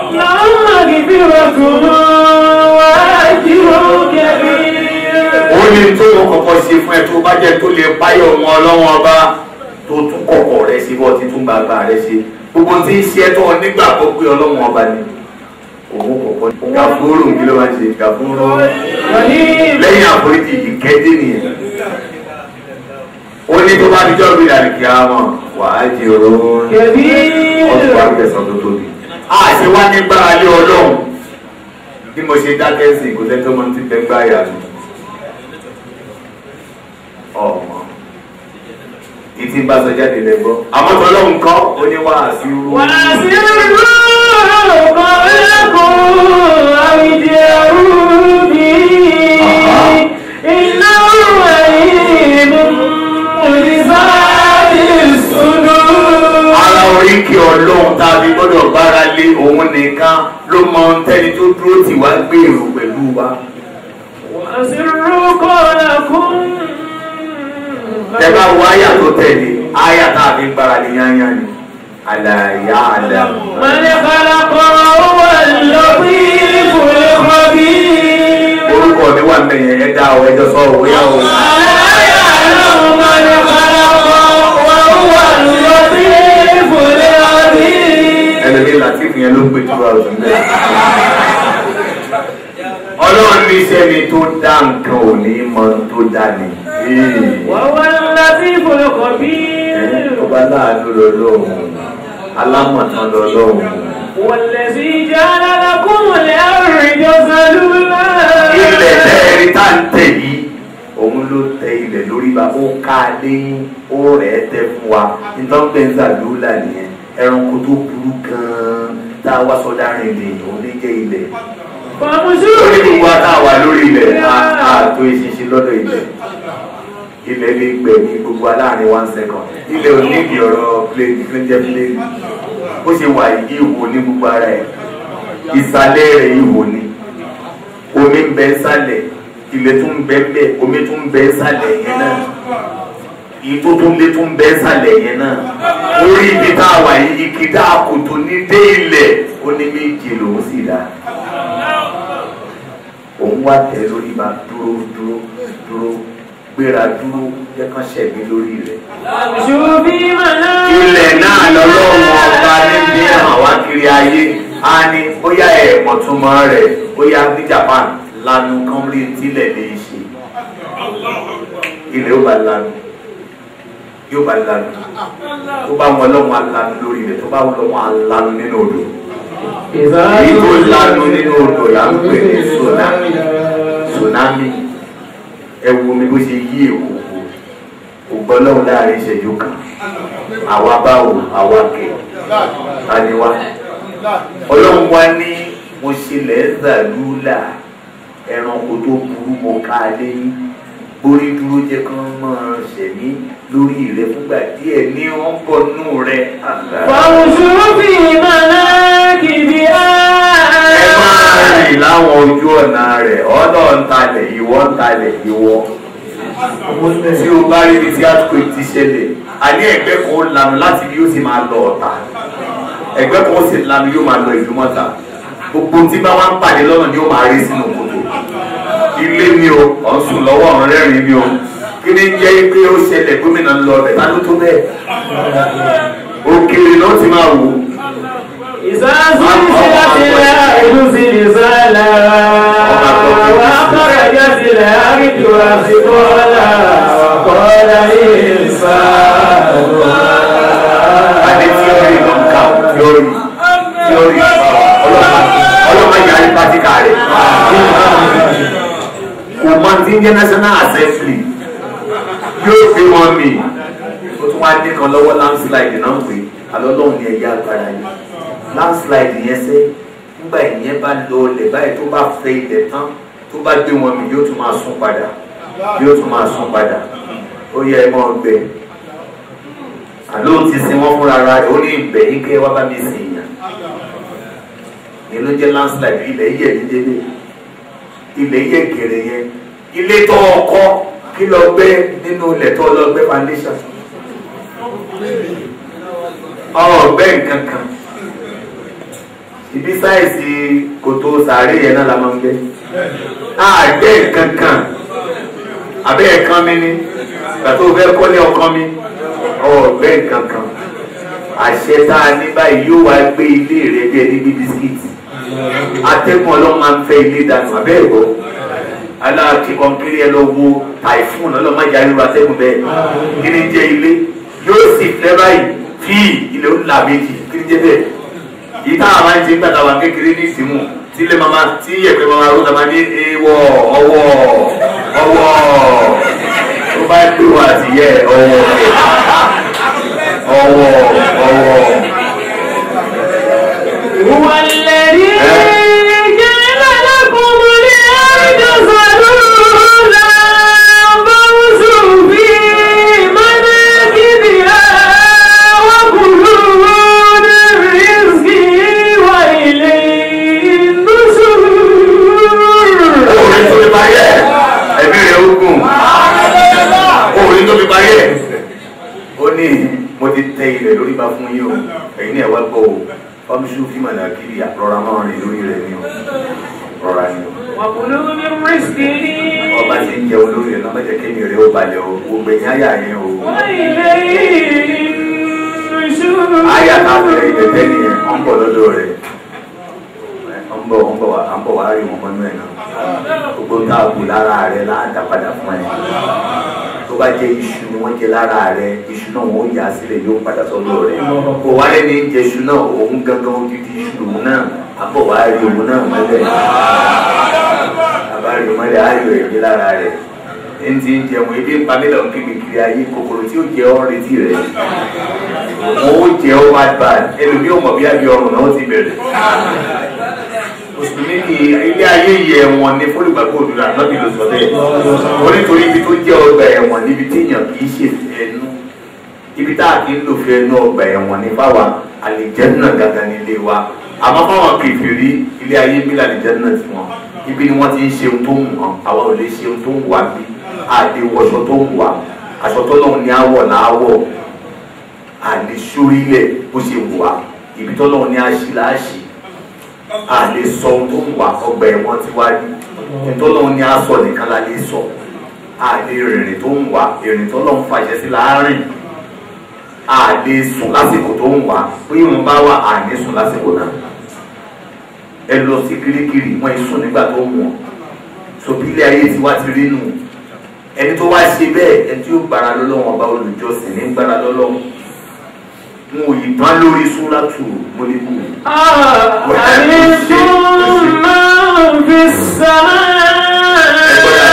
ó ní tó wọn kọ́kọ́ ṣe fún ẹ tó bá jẹ́ tó lè báyọ̀ wọn Ọlọ́run ọba tó tún kọ̀kọ̀ rẹ ṣe bọ́ ti tún gbàgbà rẹ ṣe gbogbo tí ń ṣe tó nígbà tó pé ọlọ́run ọba ni òun kọ̀ọ̀kan gàfúrò kí ló máa ń ṣe gàfúrò lẹ́yìn àforíjì ìkẹ́dé nìyẹn ó ní tó bá dijọ́ bí àdìkì àwọn wàá jẹ oró ọtún wà kẹsàn tó tóbi àti wá nígbà alẹ́ ọlọ́run bí mo ṣe dákẹ́ sí kò tẹ́tọ́ mọ́ ti tẹ́ gbáyà mi ọmọ ìtì bá sọ jáde lẹ́gbọ́ àmọ́ tọ́lọ́hún kọ́ ó ní wàásù. wàásù kọ́ ẹ̀kọ́ àwìjẹ rúbì iná ìlú ìsáàdì sùdù. ara oríkì ọlọ́run tàbí gbọ́dọ̀ gbára lé òun nìkan ló mọ tẹ́ni tó dúró tì wá gbèrò pẹ̀lú wa. wàásù kọ́ ẹ̀kọ́. Tẹ́lá wo àyà tó tẹ̀lé àyà tá a fi ń gbára lé yányá ni àlàyé àlà. Mọ̀lẹ́ kọ́lákọ́ wà lọ́bí ìfòlẹ́ kọ́bí. Orúkọ mi wà mẹ́yẹn ẹ̀dá ọ̀ ẹjọ́ sọ òwe yá o. Àlàyé àlọ́ mọ̀lẹ́ kọ́lákọ́ wà lọ́bí ìfòlẹ́ kọ́bí. Ẹlẹ́mi Latif yẹn ló gbé tura ọ̀sùn bẹ́ẹ̀. Ọlọ́run ní sẹ́ni tó dá nǹkan ò ní mọ tó dá ni. Wàwá lọ́bí ìfòlẹ́ kọ́bí. Ọba láàánú lọ́lọ́run, alámọ̀tán lọ́lọ́run. Wàlẹ́sí jáde lákùnrin àrùjọ sàlúlá. Ilẹ̀ tẹ́ẹ̀rí tá ń tẹ̀ yìí, òun ló tẹ ilẹ̀ lórí ba, ó ká léyìn, ó rẹ̀ ẹ́ tẹ́ fún wa. Ìtọ́gbẹ́ ń sàlúlá nìyẹn, ẹranko tó burú gan-an tá a wá sọ́dá rìn lè òun ní jẹ́ ilẹ̀. Lórí gbogbo àtàwà lórí ilẹ̀, àtò ìṣinṣin lọ́dọ̀ ilẹ̀. Ilẹ̀ lè gbẹ̀ ní gbogbo aláàrin 1 second. Ilẹ̀ ò ní ìdí ọ̀rọ̀ plane jẹ́ plane. Ó ṣe wà ìwò ní gbogbo ara ẹ̀. Ìsàlẹ̀ rẹ̀ ìwò ni. Omi ń bẹ sálẹ̀, ilẹ̀ tún ń bẹ bẹ́ẹ̀, omi tún ń bẹ sálẹ̀ yẹn náà. Ìtò tó ń lé tún ń bẹ sálẹ̀ yẹn náà. Orí ibi tá a wà yìí, ìkìdá kòtò ní dé ilẹ̀, ó ní méje lòún sì dá. Òun wá tẹ̀ lórí ma dúró. Gbéra dúró jẹ́ kán ṣẹ̀gbẹ́ lórí rẹ̀. Ilẹ̀ náà lọ́lọ́run ọba níbi àwọn kiri ayé á ní bóyá ẹ̀mọ̀túnmọ́ rẹ̀ bóyá ní Japan lanu kọ́mrí tílẹ̀ lè ṣe. Ilẹ̀ ó bá lanu yóò bá lanu tó bá wọn lọ́wọ́ alanu lórí rẹ̀ tó bá wọn lọ́wọ́ alanu nínú odò. Èyí tó lanu nínú odò là ń pè ní tsunami. Ẹ wo mi bó ṣe yí èkó ògbọ́n lọ́wọ́ láàrin ìṣẹ́jú kan àwa báwo àwa kẹ̀ taniwa ọlọ́run wá ní mo ṣẹlẹ̀ zàlúlà ẹranko tó burú mo ká lẹ́yìn borí dúró jẹ́ kán máa ṣẹ̀mí lórí rẹ̀ fúngbà díẹ̀ ní wọ́n bọ̀ nù rẹ̀. Fàwùsùnfì màná kìbí á. Ẹ máa rìn láwọn ojú ọ̀nà rẹ̀ ọ̀nà ń talẹ̀ ìwọ ń talẹ̀ ìwọ. Tí o bá rí ibi tí earthquake ti ṣẹlẹ̀, àní ẹgbẹ́ kan ó lanu láti bí ó sì máa lọ Ọ̀tà. Ẹgbẹ́ kan ó sì lanu yóò máa lọ Ìdúmọ̀tà. Gbogbo tí bá wá ń pàdé lọ́nà ni ó máa rí sínú kòtò. Ilé ni o, ọ̀sùn lọ́wọ́ ọ̀run rẹ́rìn ni o. Kí ni jẹ́ pé ó ṣẹlẹ̀ gómìnà lọ bẹ̀ tá ló tó bẹ́ẹ̀? Òkèèrè náà ti máa wò. Ìsáàsìlẹ̀ ìlú sí ìsáàlá, wà kọ́rẹ̀ jásílẹ̀ àríjò àsìkọ́lá, wà kọ́lá ìsáàlá. Adé tí ó rí lọ ká tí ó rí ọlọ́mọ ìyá ní pátíkà rẹ̀. Kò mọ tí ń jẹ́ National Assembly yóò fi wọn mi. Ó tún wá dé kan lọ́wọ́ landslide náà pé alọ́lọ́run ní ẹ̀yà agbára yìí. Landslide yẹn sẹ́ nígbà ìyẹn bá lọ ilẹ̀ báyìí tó bá fẹ́ ilẹ̀ tán tó bá gbé wọn mi yóò tún máa sún padà ó yẹ ẹ mọ́ ọgbẹ́ àló ti sin wọn fúnra ra ó ní ìbẹ̀ yín kẹ́ wá bá mi sìn yàn ní ló jẹ́ landslide ilẹ̀ yẹ̀ ní délé ilẹ̀ yẹ̀ gèrè yẹn ilé tó ọkọ́ kí lọ gbé nínú ilẹ̀ tó lọ gbé foundation ọgbẹ́ nǹkan kan ibi sáìsì kòtò sàárè yẹn náà la máa ń gbé àgbẹ̀ nǹkan kan abẹ́ ẹ̀kan mi ni gbàtó fẹ́ kọ́lé ọkàn mi ọgbẹ́ nǹkan kan àṣẹ tá a ní báyìí yóò wá gbé ilé rẹ bí ẹni bí bisikíìtì atẹ́gùn ọlọ́run máa ń fẹ́ ilé dànù abẹ́ ẹ̀gbọ́ aláàkí kọ́ńkiri ẹ lọ wo typhoon ọlọ́run máa jáde ru atẹ́gùn bẹ́ẹ̀ kí ni jẹ́ ilé yóò sì fẹ́ báyìí fi ilé ó là méjì kí ni jẹ́ bẹ́ẹ̀ yìí táwọn máa ń ṣe gbàtà wà kékeré ní ìsìnmù tí ilé mama tí ẹ̀pẹ́ mama ló ta máa ní ewọ́ ọwọ́ tó bá gbé wá sí yẹ ọwọ́. هو الذي جعل لكم الأرض ذلولا فامشوا في مناكبها وكلوا من رزقه وإليه النشور. Orin tó fi parí ẹ̀ ó ní mo ti tẹ ilẹ̀ lórí ba fún yín o ẹ̀yin ní ẹ̀wá gbọ́ o fámísù fíìmù náà kiri àrọ́ra máa rìn lórí rẹ̀ ní o rọra ni o. وكلوا من رزقه ọba ti ń jẹun lórí rẹ̀ náà má jẹ́ kémi rẹ̀ ó balẹ̀ o gbogbo ẹ̀yìn àyà yẹn o. وإليه النشور. àyà náà bẹ̀rẹ̀ ìtẹ̀tẹ̀ nìyẹn ọ̀ ń bọ̀ lọ́dọ̀ rẹ̀ ń bọ̀ wá rí wọn mọ́nú ẹ̀ náà gbogbo tá a kù lára rẹ̀ láàdá padà fún ẹ̀ tó bá jẹ́ iṣu ni wọ́n jẹ lára rẹ̀ iṣu náà wọ́n yà á sílẹ̀ yóò padà sọ́dọ̀ rẹ̀ kò wá lẹ́ni jẹ iṣu náà òun gangan odidi iṣu òun náà àbọ̀ wá rí òun náà mọ́lẹ̀ àbá rí mọ́lẹ̀ á rí ẹ̀jẹ̀ lára rẹ̀ ẹni tí ń jẹun ebi ń pa mílíọ̀nù kékeré ayé kòkòrò tí ó jẹ ọ́ retí rẹ̀ wọ́n ó jẹ ọ́ bad ẹlòmíì ò mọ̀ bí abẹ́ ọrùn náà ó ti bẹ̀rẹ̀ mùsùlùmí kì í ilé ayé yẹ ẹ̀wọ̀n ní fólùgbàgbọ́ òdúrà lọ́bì ló sọ bẹ́ẹ̀ onítorí ibi tó jẹ́ ọgbà ẹ̀wọ̀n níbi tí èèyàn kì í ṣe ẹnu ibi tá a kì í lò fi ẹnu ọgbà ẹ̀wọ̀n ní fáwa àlìjẹ́nà gàgà nílé wa àmọ́ fáwọn kèfèrí ilé ayé bí làlìjẹ́nà ti wọn ibi ni wọ́n ti ń ṣe ohun tó ń wọ́n àwa ò lè ṣe ohun tó ń wà bí àdé wọṣọ tó ń wà aṣọ tó lọ́hùn ní àwọ̀ láwọ̀ àlè sórílẹ̀ bó ṣe wà ibi tó lọ́hùn ní àṣì láàṣì a lè sọ ohun tó ń wà ọgbà ẹ̀wọ̀n ti wá rí ìtọ́lọ́hún ní aṣọ nìkan la lè sọ a lè rìnrìn tó ń wà ìrìn tọ́lọ́hún fàṣẹ sí láàárín a lè sùn lásìkò tó ń wà bí ìrùn bá wà a ní sùn lásìkò náà ẹ lọ sí kirikiri wọn sùn nígbà tó ń wọ̀n sòbílẹ̀ ayé ti wá ti rí nù ẹni tó wá ṣe bẹ́ẹ̀ ẹni tí ó gbára lọ́lọ́wọ́n ọba olùjọ́sìn ní gbára lọ́lọ́wọ́ mo yìí tán lórí súrátù mọ́lẹ́kù. àmíntùm man fis samaa.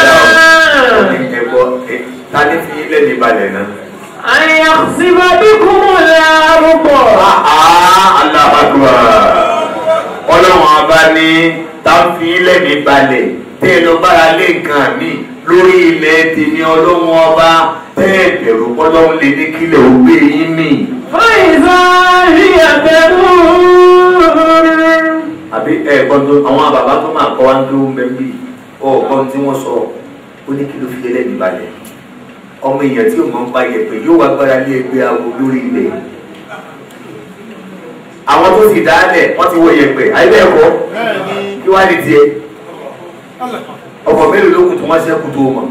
ẹ̀gbọ́ ta ní fi ilẹ̀ ní balẹ̀ náà. an yakhsifa bikumul arda. Allahu Akbar. ọlọ́run ọba ní ta fi ilẹ̀ ní balẹ̀ tẹ́ ẹ lọ bára lé nǹkan mi lórí ilẹ̀ tèmi ọlọ́run ọba tẹ́ ẹ bẹ̀rù ọlọ́run lè ní kílẹ̀ ògbé yín mì. فإذا هي تمور. àbí ẹ̀gbọ́n tó àwọn bàbá tó máa kọ́ wá ń dúró mẹ́bí ọ̀gbọ́n tí wọ́n sọ ó ní kí ló fi ẹlẹ́ni balẹ̀ ọmọ èèyàn tí ò mọ̀ ń pa yẹ̀pẹ̀ yóò wá gbára lé ẹgbẹ́ awo lórí ilẹ̀ àwọn tó sì dálẹ̀ wọ́n ti wọ yẹ̀pẹ̀ ayé ẹ̀kọ́ kí wá ní tiẹ̀ ọkọ̀ mélòó ló kù tó wọ́n ṣẹ́kù tó mọ̀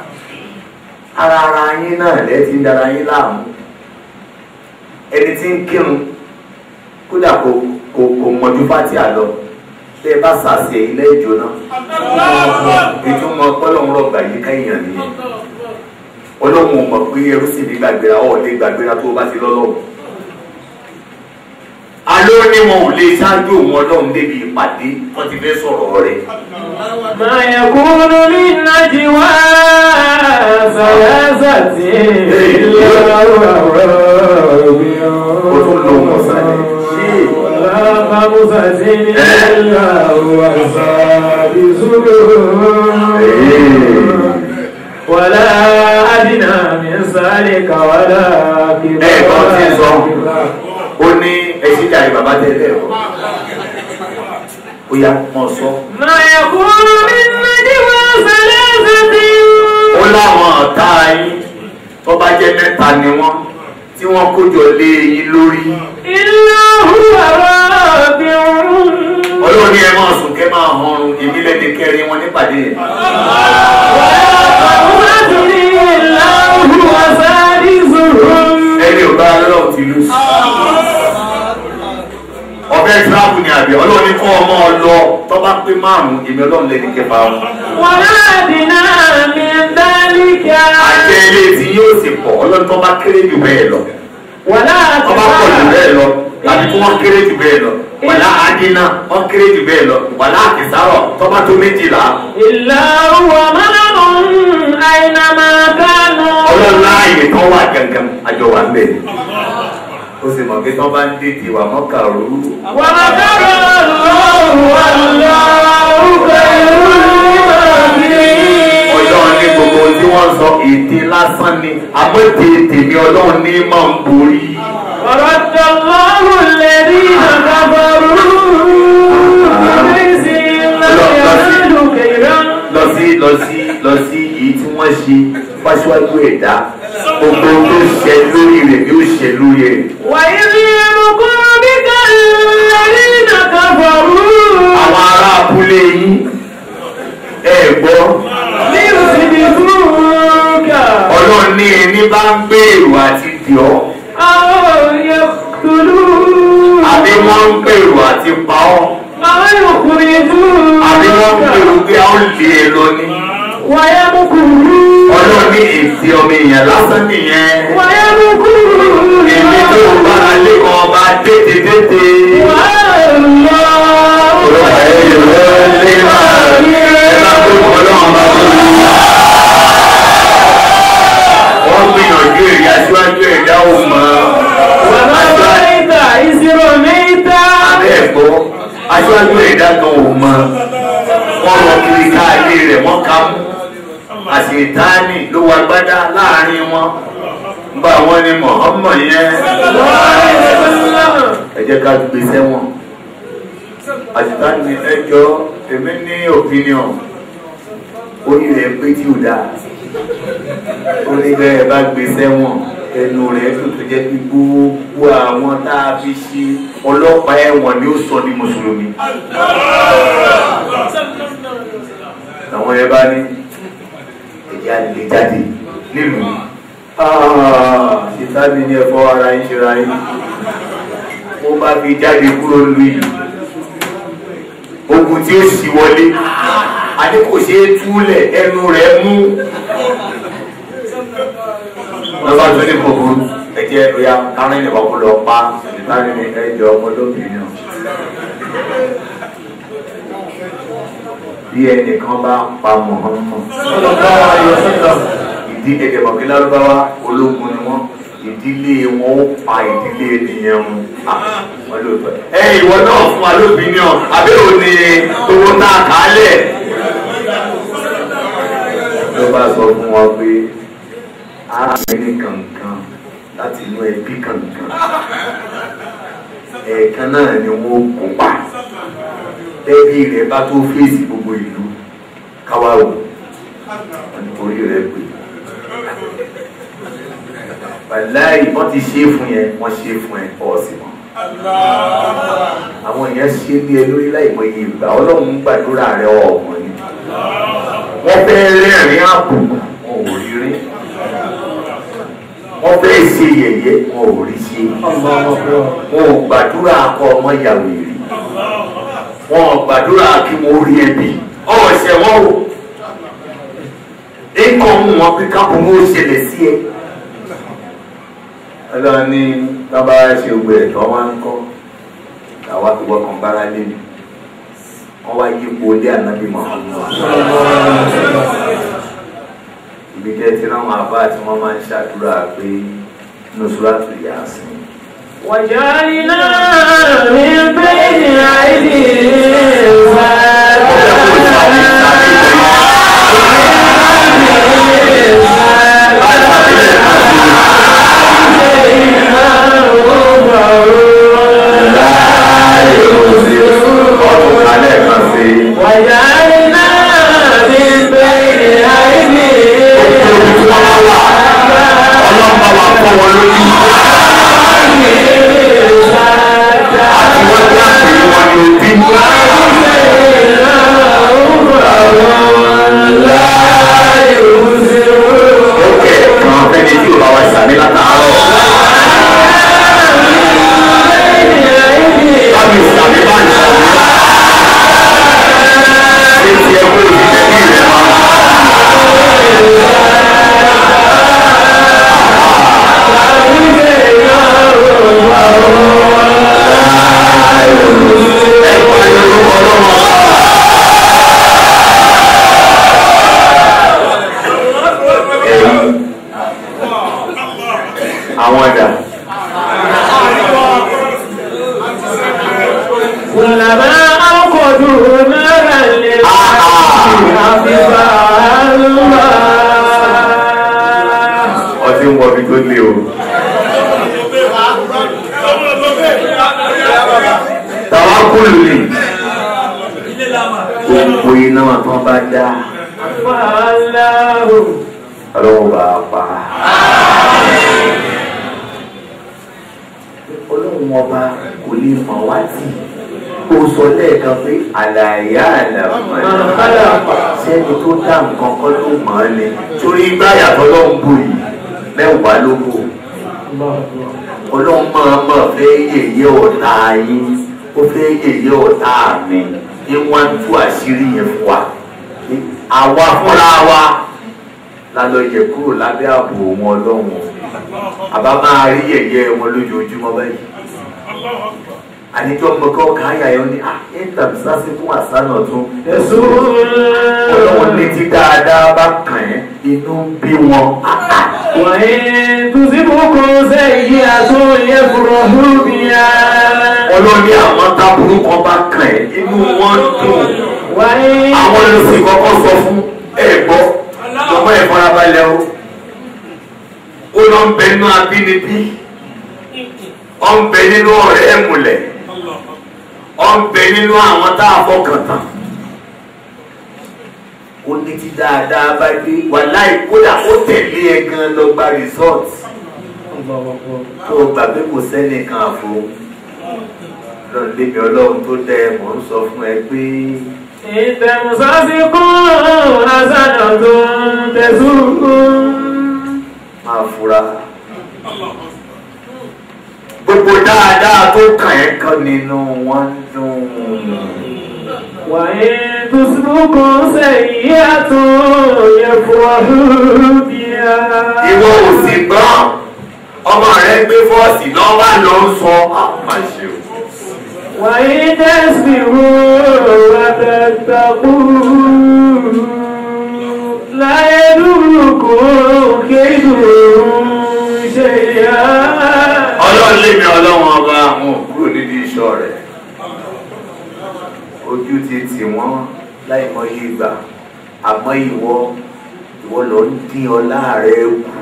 ara yín náà lẹ́ẹ̀ ti ń dara yín láàmú ẹni tí ń kírun kódà kò mọ̀jú fátì àlọ́ tẹ́ ẹ bá sàṣẹ ilé ìjọ náà ìtumọ̀ ọlọ́run rọ̀gbà yìí káyàn nìyẹn ọlọ́run ò mọ̀ pé ẹrú sì ní gbàgbéra ọ̀ lè gbàgbéra tó o bá ti lọ́lọ́run aló ní wọn ò lè ṣáájú òun ọlọ́run débi ìpàdé wọ́n ti fẹ́ sọ̀rọ̀ rẹ̀. ما يكون من نجوى ثلاثة إلا هو ولا خمسة إلا هو سادسهم ولا أدنى من ذلك ولا كبار. ó ní ẹṣin jàre bàbá tẹ́lẹ̀ ọ̀ ó yá mọ̀ sọ. ما يكون من نجوى ثلاثة. ó láwọn ọ̀tá yín tó bá jẹ́ mẹ́ta ni wọ́n tí wọ́n kójọ lé yín lórí. إلا هو رابعهم. olórí ẹ máa sùn kẹ́ máa họrùn ìbílẹ̀ ní kẹrin wọn nípàdé yẹn. إلا هو سادسهم. ẹni ò bá lọ́wọ́ ti lù sí. ọ̀fẹ́ tíráàbù ni àbí ọlọ́run ní kọ́ ọmọ ọlọ tó bá pé márùn-ún èmi ọlọ́run lè ní kẹfà wọn. ولادنا من ذلك àjẹ ilé tí yóò sì pọ̀ ọlọ́run tó bá kéré jù bẹ́ẹ̀ lọ ولا tó bá pọ̀ jù bẹ́ẹ̀ lọ tàbí tí wọ́n kéré jù bẹ́ẹ̀ lọ wàlá àdínà wọ́n kéré jù bẹ́ẹ̀ lọ wàlá àkìsárọ̀ tó bá tó 12. إلا هو معهم أينما كانوا ọlọ́run láàyè tó wà gangan àjọ wà ń bẹ̀ ó sì mọ̀ pé tó bá ń dèjì wà mọ́kàrú. ومكر الله والله خير الماكرين. ọlọ́run ní gbogbo tí wọ́n sọ ète lásán ni àmọ́ tèmi ọlọ́run ní máa ń borí. ورد الله الذين كفروا بخزيهم لم ينالوا خيرا. lọ sí èyí tí wọ́n ṣe fásiwájú ẹ̀dá gbogbo tó ṣẹ lórí rẹ̀ yóò ṣẹ lórí rẹ̀. وإذ يمكر بك الذين كفروا. àwọn ará abúlé yín ẹ gbọ́. ليثبتوك. ọlọ́run ní ẹni bá ń gbèrò àti dìọ́. أو يقتلوك. àbí wọ́n ń gbèrò àti pa ọ́. أو يخرجوك. àbí wọ́n ń gbèrò pé a ó lé e lọ ní. ويمكرون. ọlọ́run ní èsì ọmọ èèyàn lásán nìyẹn. ويمكرون. èmi tó bára lé ọba tètè. wọ́n gbìyànjú èrè aṣíwájú ẹ̀dá òmà. abẹ́ẹ̀kọ́ aṣíwájú ẹ̀dá kan òmà. wọ́n lọ kiri káàdé rẹ̀ wọ́n ká mú. àṣetáàní ló wà gbádá láàrin wọn. bá wọn ni Muhammad yẹn. ẹ jẹ́ ká gbé sẹ́wọ̀n. àṣetáàní ẹjọ́ èmi ní opinion. orí rẹ̀ pé tí ò dáa. ó ní bẹ́ẹ̀ bá gbé sẹ́wọ̀n ẹnu rẹ̀ tó tó jẹ́ pé gbogbo àwọn tá a fi ṣe ọlọ́pàá ẹ̀wọ̀n ni ó sọ ní mùsùlùmí. àwọn ẹ bá ní ẹ̀yà lè jáde nílùú. ṣètàbí ní ẹ̀fọ́ ara ń ṣera yín. mo bá fi jáde kúrò lù yìí. ogun tí ó sì wọlé àní kò ṣe é túlẹ̀ ẹnu rẹ̀ mú. lọ́ba tó ní gbogbo ẹ̀jẹ̀ ìyá kárìn ìwà kó lọ pa ìtàrí ní ẹ̀jẹ̀ ọmọdébìnrin náà. bí ẹnìkan bá pa Muhammad ìdí ẹ̀jẹ̀ mọ̀kí lárúbáwá ológun ni wọ́n ìdílé wọn ó pa ìdílé ènìyàn wọn lóòótọ́. ìwọ náà fún wa lóbìnrin àbí òní owó náà kálẹ̀. ló bá sọ fún wọn pé arábìnrin kankan láti inú ẹbí kankan ẹ̀ẹ̀kan náà ni wọ́n kó pa ẹbí rẹ̀ bá tó fèsì gbogbo ìlú káwáwò orí rẹ̀ pé wàláì wọ́n ti ṣe fún yẹn wọ́n ṣe fún ẹ ọ̀sìn wọn. àwọn èèyàn ṣe ní ẹ lórí láìpẹ́ yìí ìgbà ọlọ́run gbàdúrà rẹ ọ̀mọ̀ ni. wọ́n fẹ́ rẹ́rìn àpò wọn ò rí rí. wọ́n fẹ́ ṣe yẹ̀yẹ́ wọn ò rí ṣe. wọn ò gbàdúrà akọ ọmọ ìyàwó rí. wọn ò gbàdúrà kí wọ́n rí ẹbí. ọ̀sẹ̀ wọn ò. ẹ̀kọ́ mú wọn pé kápò mú ó ṣẹlẹ̀ sí ẹ. ọlọ́run ní tábà ṣe gbogbo ẹ̀tọ́ wọn ń kọ́ àwa tó wọ́kàn bára lé mi wọ́n wá yípo lé ànábì Muhammad ibi tẹ́ ti ráwọn àbá tí wọ́n máa ń ṣàdúrà pé Nusratu Yasin. وجعلنا من بين أيديهم وجعلنا من بين أيديهم àfihàn àlùmá. ọtí ń wọ ibi tó lé o. tàwákùlù ni gbogbo iná tó bá dá ọlọ́wọ́ bá pa. ọlọ́run ọba kò lè mọ̀ wá tì ó sọ lẹ́ẹ̀kan pé àlàyé àlàmọ́ sẹ́ni tó dá nǹkan kan ló mọ̀ ọ́ ni torí igbá yàtọ̀ lọ́hùn bò yìí mẹ́wàá ló bò. ọlọ́run máa fẹ́ yẹ̀yẹ́ ọ̀tá yín ó fẹ́ yẹ̀yẹ́ ọ̀tá mi ní wọ́n á tú àṣírí yẹn fún wa. àwa fúnra wa la lọ yẹ kúrò lábẹ́ ààbò wọn ọlọ́run àbá máa rí yẹ̀yẹ́ wọn lójoojúmọ́ báyìí. àníjọ́ mọ́kọ́ káyà yọ ní ẹ̀ńtàm sáṣẹ́ fún àṣánà tún ẹ̀sùn ọlọ́run ní ti dáadáa bá kàn ẹ́ inú ń bí wọn. wàyí tùsíbùkù sẹ́yìn àtúnyẹ fúrọ̀ lóbìyà. ọlọ́run ní àwọn tábùrú kan bá kàn ẹ́ inú wọn dùn. àwọn olùsìn kọ́kọ́ sọ fún ẹ̀gbọ́ lọ́mọ ìfarabalẹ̀ o. ó lọ ń bẹ nínú abínibí ó ń bẹ nínú ọ̀rẹ́ ẹ̀mùlẹ̀ ó ń bẹ nínú àwọn tá a fọkàn tán. ó ní ti dáadáa bá dé wàláì kódà ó tẹ̀lé ẹ gan lọ gba resort tó gbàgbé kò sẹ́nìkan àfo lọ́nà débi ọlọ́run tó dẹ mọ̀ ń sọ fún ẹ pé. ìtẹ̀mùsọ́sí kún asánà tó ń tẹ̀sùkún. máa fura gbogbo dáadáa tó kàn ẹ́ kan nínú wọn dùn. wàyí tùsùkú sẹ́yìn àtúnyẹ fúrọ̀ bíyà. ìwọ ò sì gbọ́ ọmọ rẹ gbé fọ́ọ̀sì náà wà lọ sọ àpàṣẹ o. wàyí tẹ̀síwò àtẹ̀tàkù láyé dúró kéjù ṣe yá. ọlọ́run lémi ọlọ́run ọba àwọn òkúrò nídìí iṣọ́ rẹ̀ ojú ti tì wọ́n láì mọyé ìgbà àmọ́ ìwọ lọ ń dín ọlá rẹ̀ kù.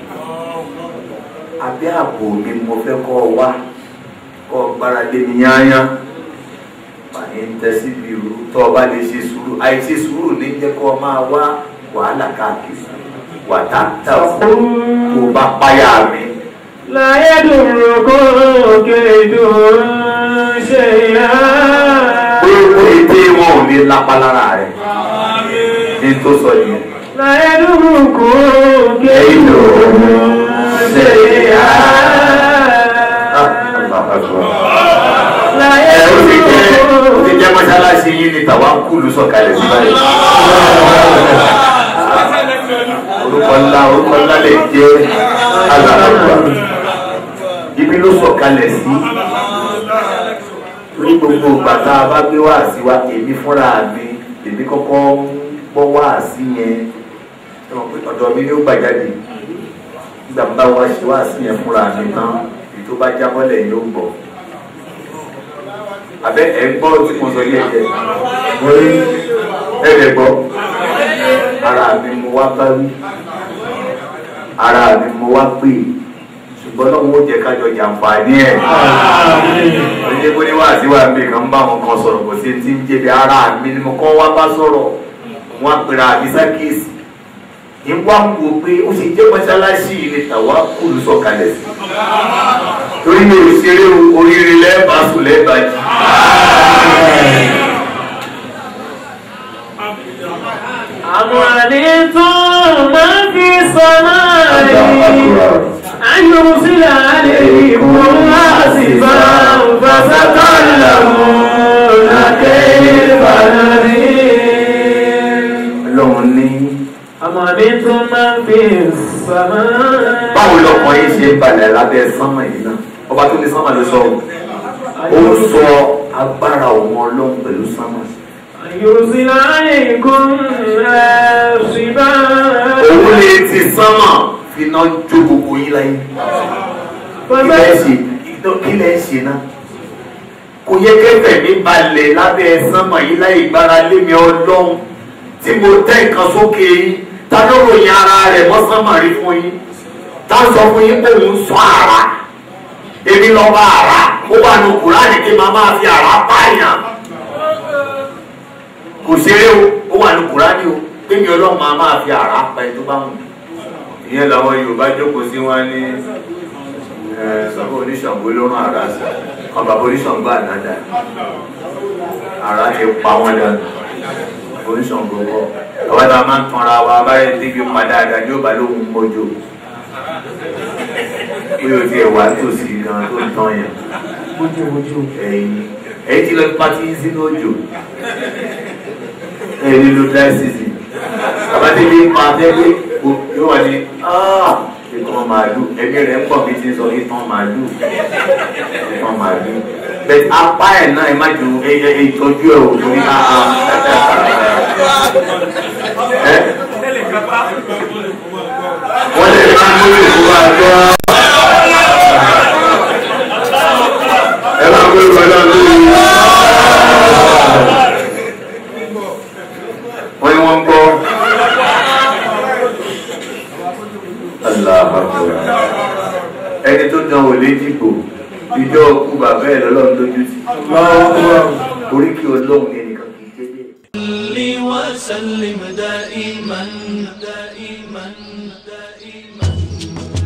abẹ́ àpò mi mo fẹ́ kọ́ ọ wá kọ́ ọ gbára lé mi yányá pàní ń tẹ́ síbi ìrú tó o bá lè ṣe sùúrù àìṣe sùúrù ní jẹ́ kó o máa wá wàhálà káàkiri wàtá tà kó o bá páyà mi. láyé dúró kó kéjù ṣe yá. gbogbo èdè wọn ò ní lápá lára rẹ̀ ní tó sọ yẹn. láyé dúró kó kéjù ṣe yá. láyé dúró ó ti jẹ́ mọ́ṣáláṣí yín ní tàwákùlù sọ̀kalẹ̀ sí báyìí. orúkọ ńlá lè jẹ́ alàlàgbà ibi ló sọ̀kalẹ̀ sí. torí gbogbo bàtà bá gbé wá sí wa èmi fúnra mi èmi kọ́kọ́ gbọ́ wá sí yẹn ọ̀dọ̀ mi ni ó gbàjáde nígbà bá wá ṣe wá sí yẹn fúnra mi tán èyí tó bá jábọ́lẹ̀ yóò gbọ́. abẹ́ ẹ̀ ń gbọ́ tí mo sọ yẹ jẹ́ mo rí ẹ̀rẹ̀ gbọ́ ara mi mo wá bá wí ara mi mo wá pè ṣùgbọ́n náà wọ́n jẹ́ kájọ jàǹfààní ẹ̀. oníṣẹ́ kó ní wá sí wa mi kan bá wọn kan sọ̀rọ̀ kò sí ti ń jẹ̀bi ara mi ni mo kọ́ wá bá sọ̀rọ̀ wọn àpèrè àbísà kéèsì ìwà ń wo pé ó ṣe jẹ́ mọ́ṣáláṣí ilé tàwákùlù sọ̀kalẹ̀ sí. torí mi ò ṣeré oríire lẹ́ẹ̀bà sùn lẹ́ẹ̀bà jì. àmàlí tó máa fi sọ náà yìí ayọ̀sílẹ̀ àlẹ́ ìbò láti bá fàṣàkàlà mọ́ lákẹ́ ìbàdàn. ọlọ́run ní. àmàlí tó máa fi sọ náà. báwo lọkàn yìí ṣe balẹ̀ lábẹ́ sánmà yìí náà ọba tó ní sánmà ló sọ ó sọ agbára òun ọlọ́run pẹ̀lú sánmà. ayọ̀sílẹ̀ àlẹ́ ìkó òun lè ti sánmà finá jó gbogbo yín láyé. kí lẹ́ ṣe náà kò yẹ kẹfẹ́ mi balẹ̀ lábẹ́ sánmà yìí láyé gbára lé mi ọlọ́run tí mo tẹ́ nǹkan sókè yín ta ló ròyìn ara rẹ̀ mọ́sánmọ́rí fún yín ta sọ fún yín pé òun sọ ara èmi lọ bá ara ó wà ní Kùránì kí máa máa fi ara pààyàn kò ṣeré o ó wà ní Kùránì o pé mi Ọlọ́run máa fi ara pa ẹ tó bá wù ìyẹn làwọn Yorùbá jókòó sí wọn ní bàbá oníṣàngó ló rán ara sí kan bàbá oníṣàngó àdáda ara ti pa wọn dànù oníṣàngó kọ àwọn tá a máa ń tanra wa báyìí débi padà àdá ní òbá lóhun mọ́jọ pé o ti ẹ̀wà tòsí gan tó ń tán yẹn ẹ̀yìn tí lọ pàtí sínú òjò ẹ̀yìn nílò dry season bàbá débi pa tẹ́lẹ̀ yóò wà ní ìtàn màálù ẹgbẹ́ rẹ̀ ń pọ̀ bí ti sọ ìtàn màálù bẹ́ẹ̀ apá ẹ̀ náà ẹ má ju ìtọ́jú ẹ̀ ò lórí wọ́n lè ká lórí ìfowópamọ́ àjọ ẹ máa gbé ìwádà lórí wọ́n ní wọ́n gbọ́. Ẹni tó dán wò léjìgbò ìjọ òkú bàbá ẹ̀ lọ́lọ́run lójú sí oríkì Ọlọ́run ní ẹnìkan kì í dédé. وسلم دائما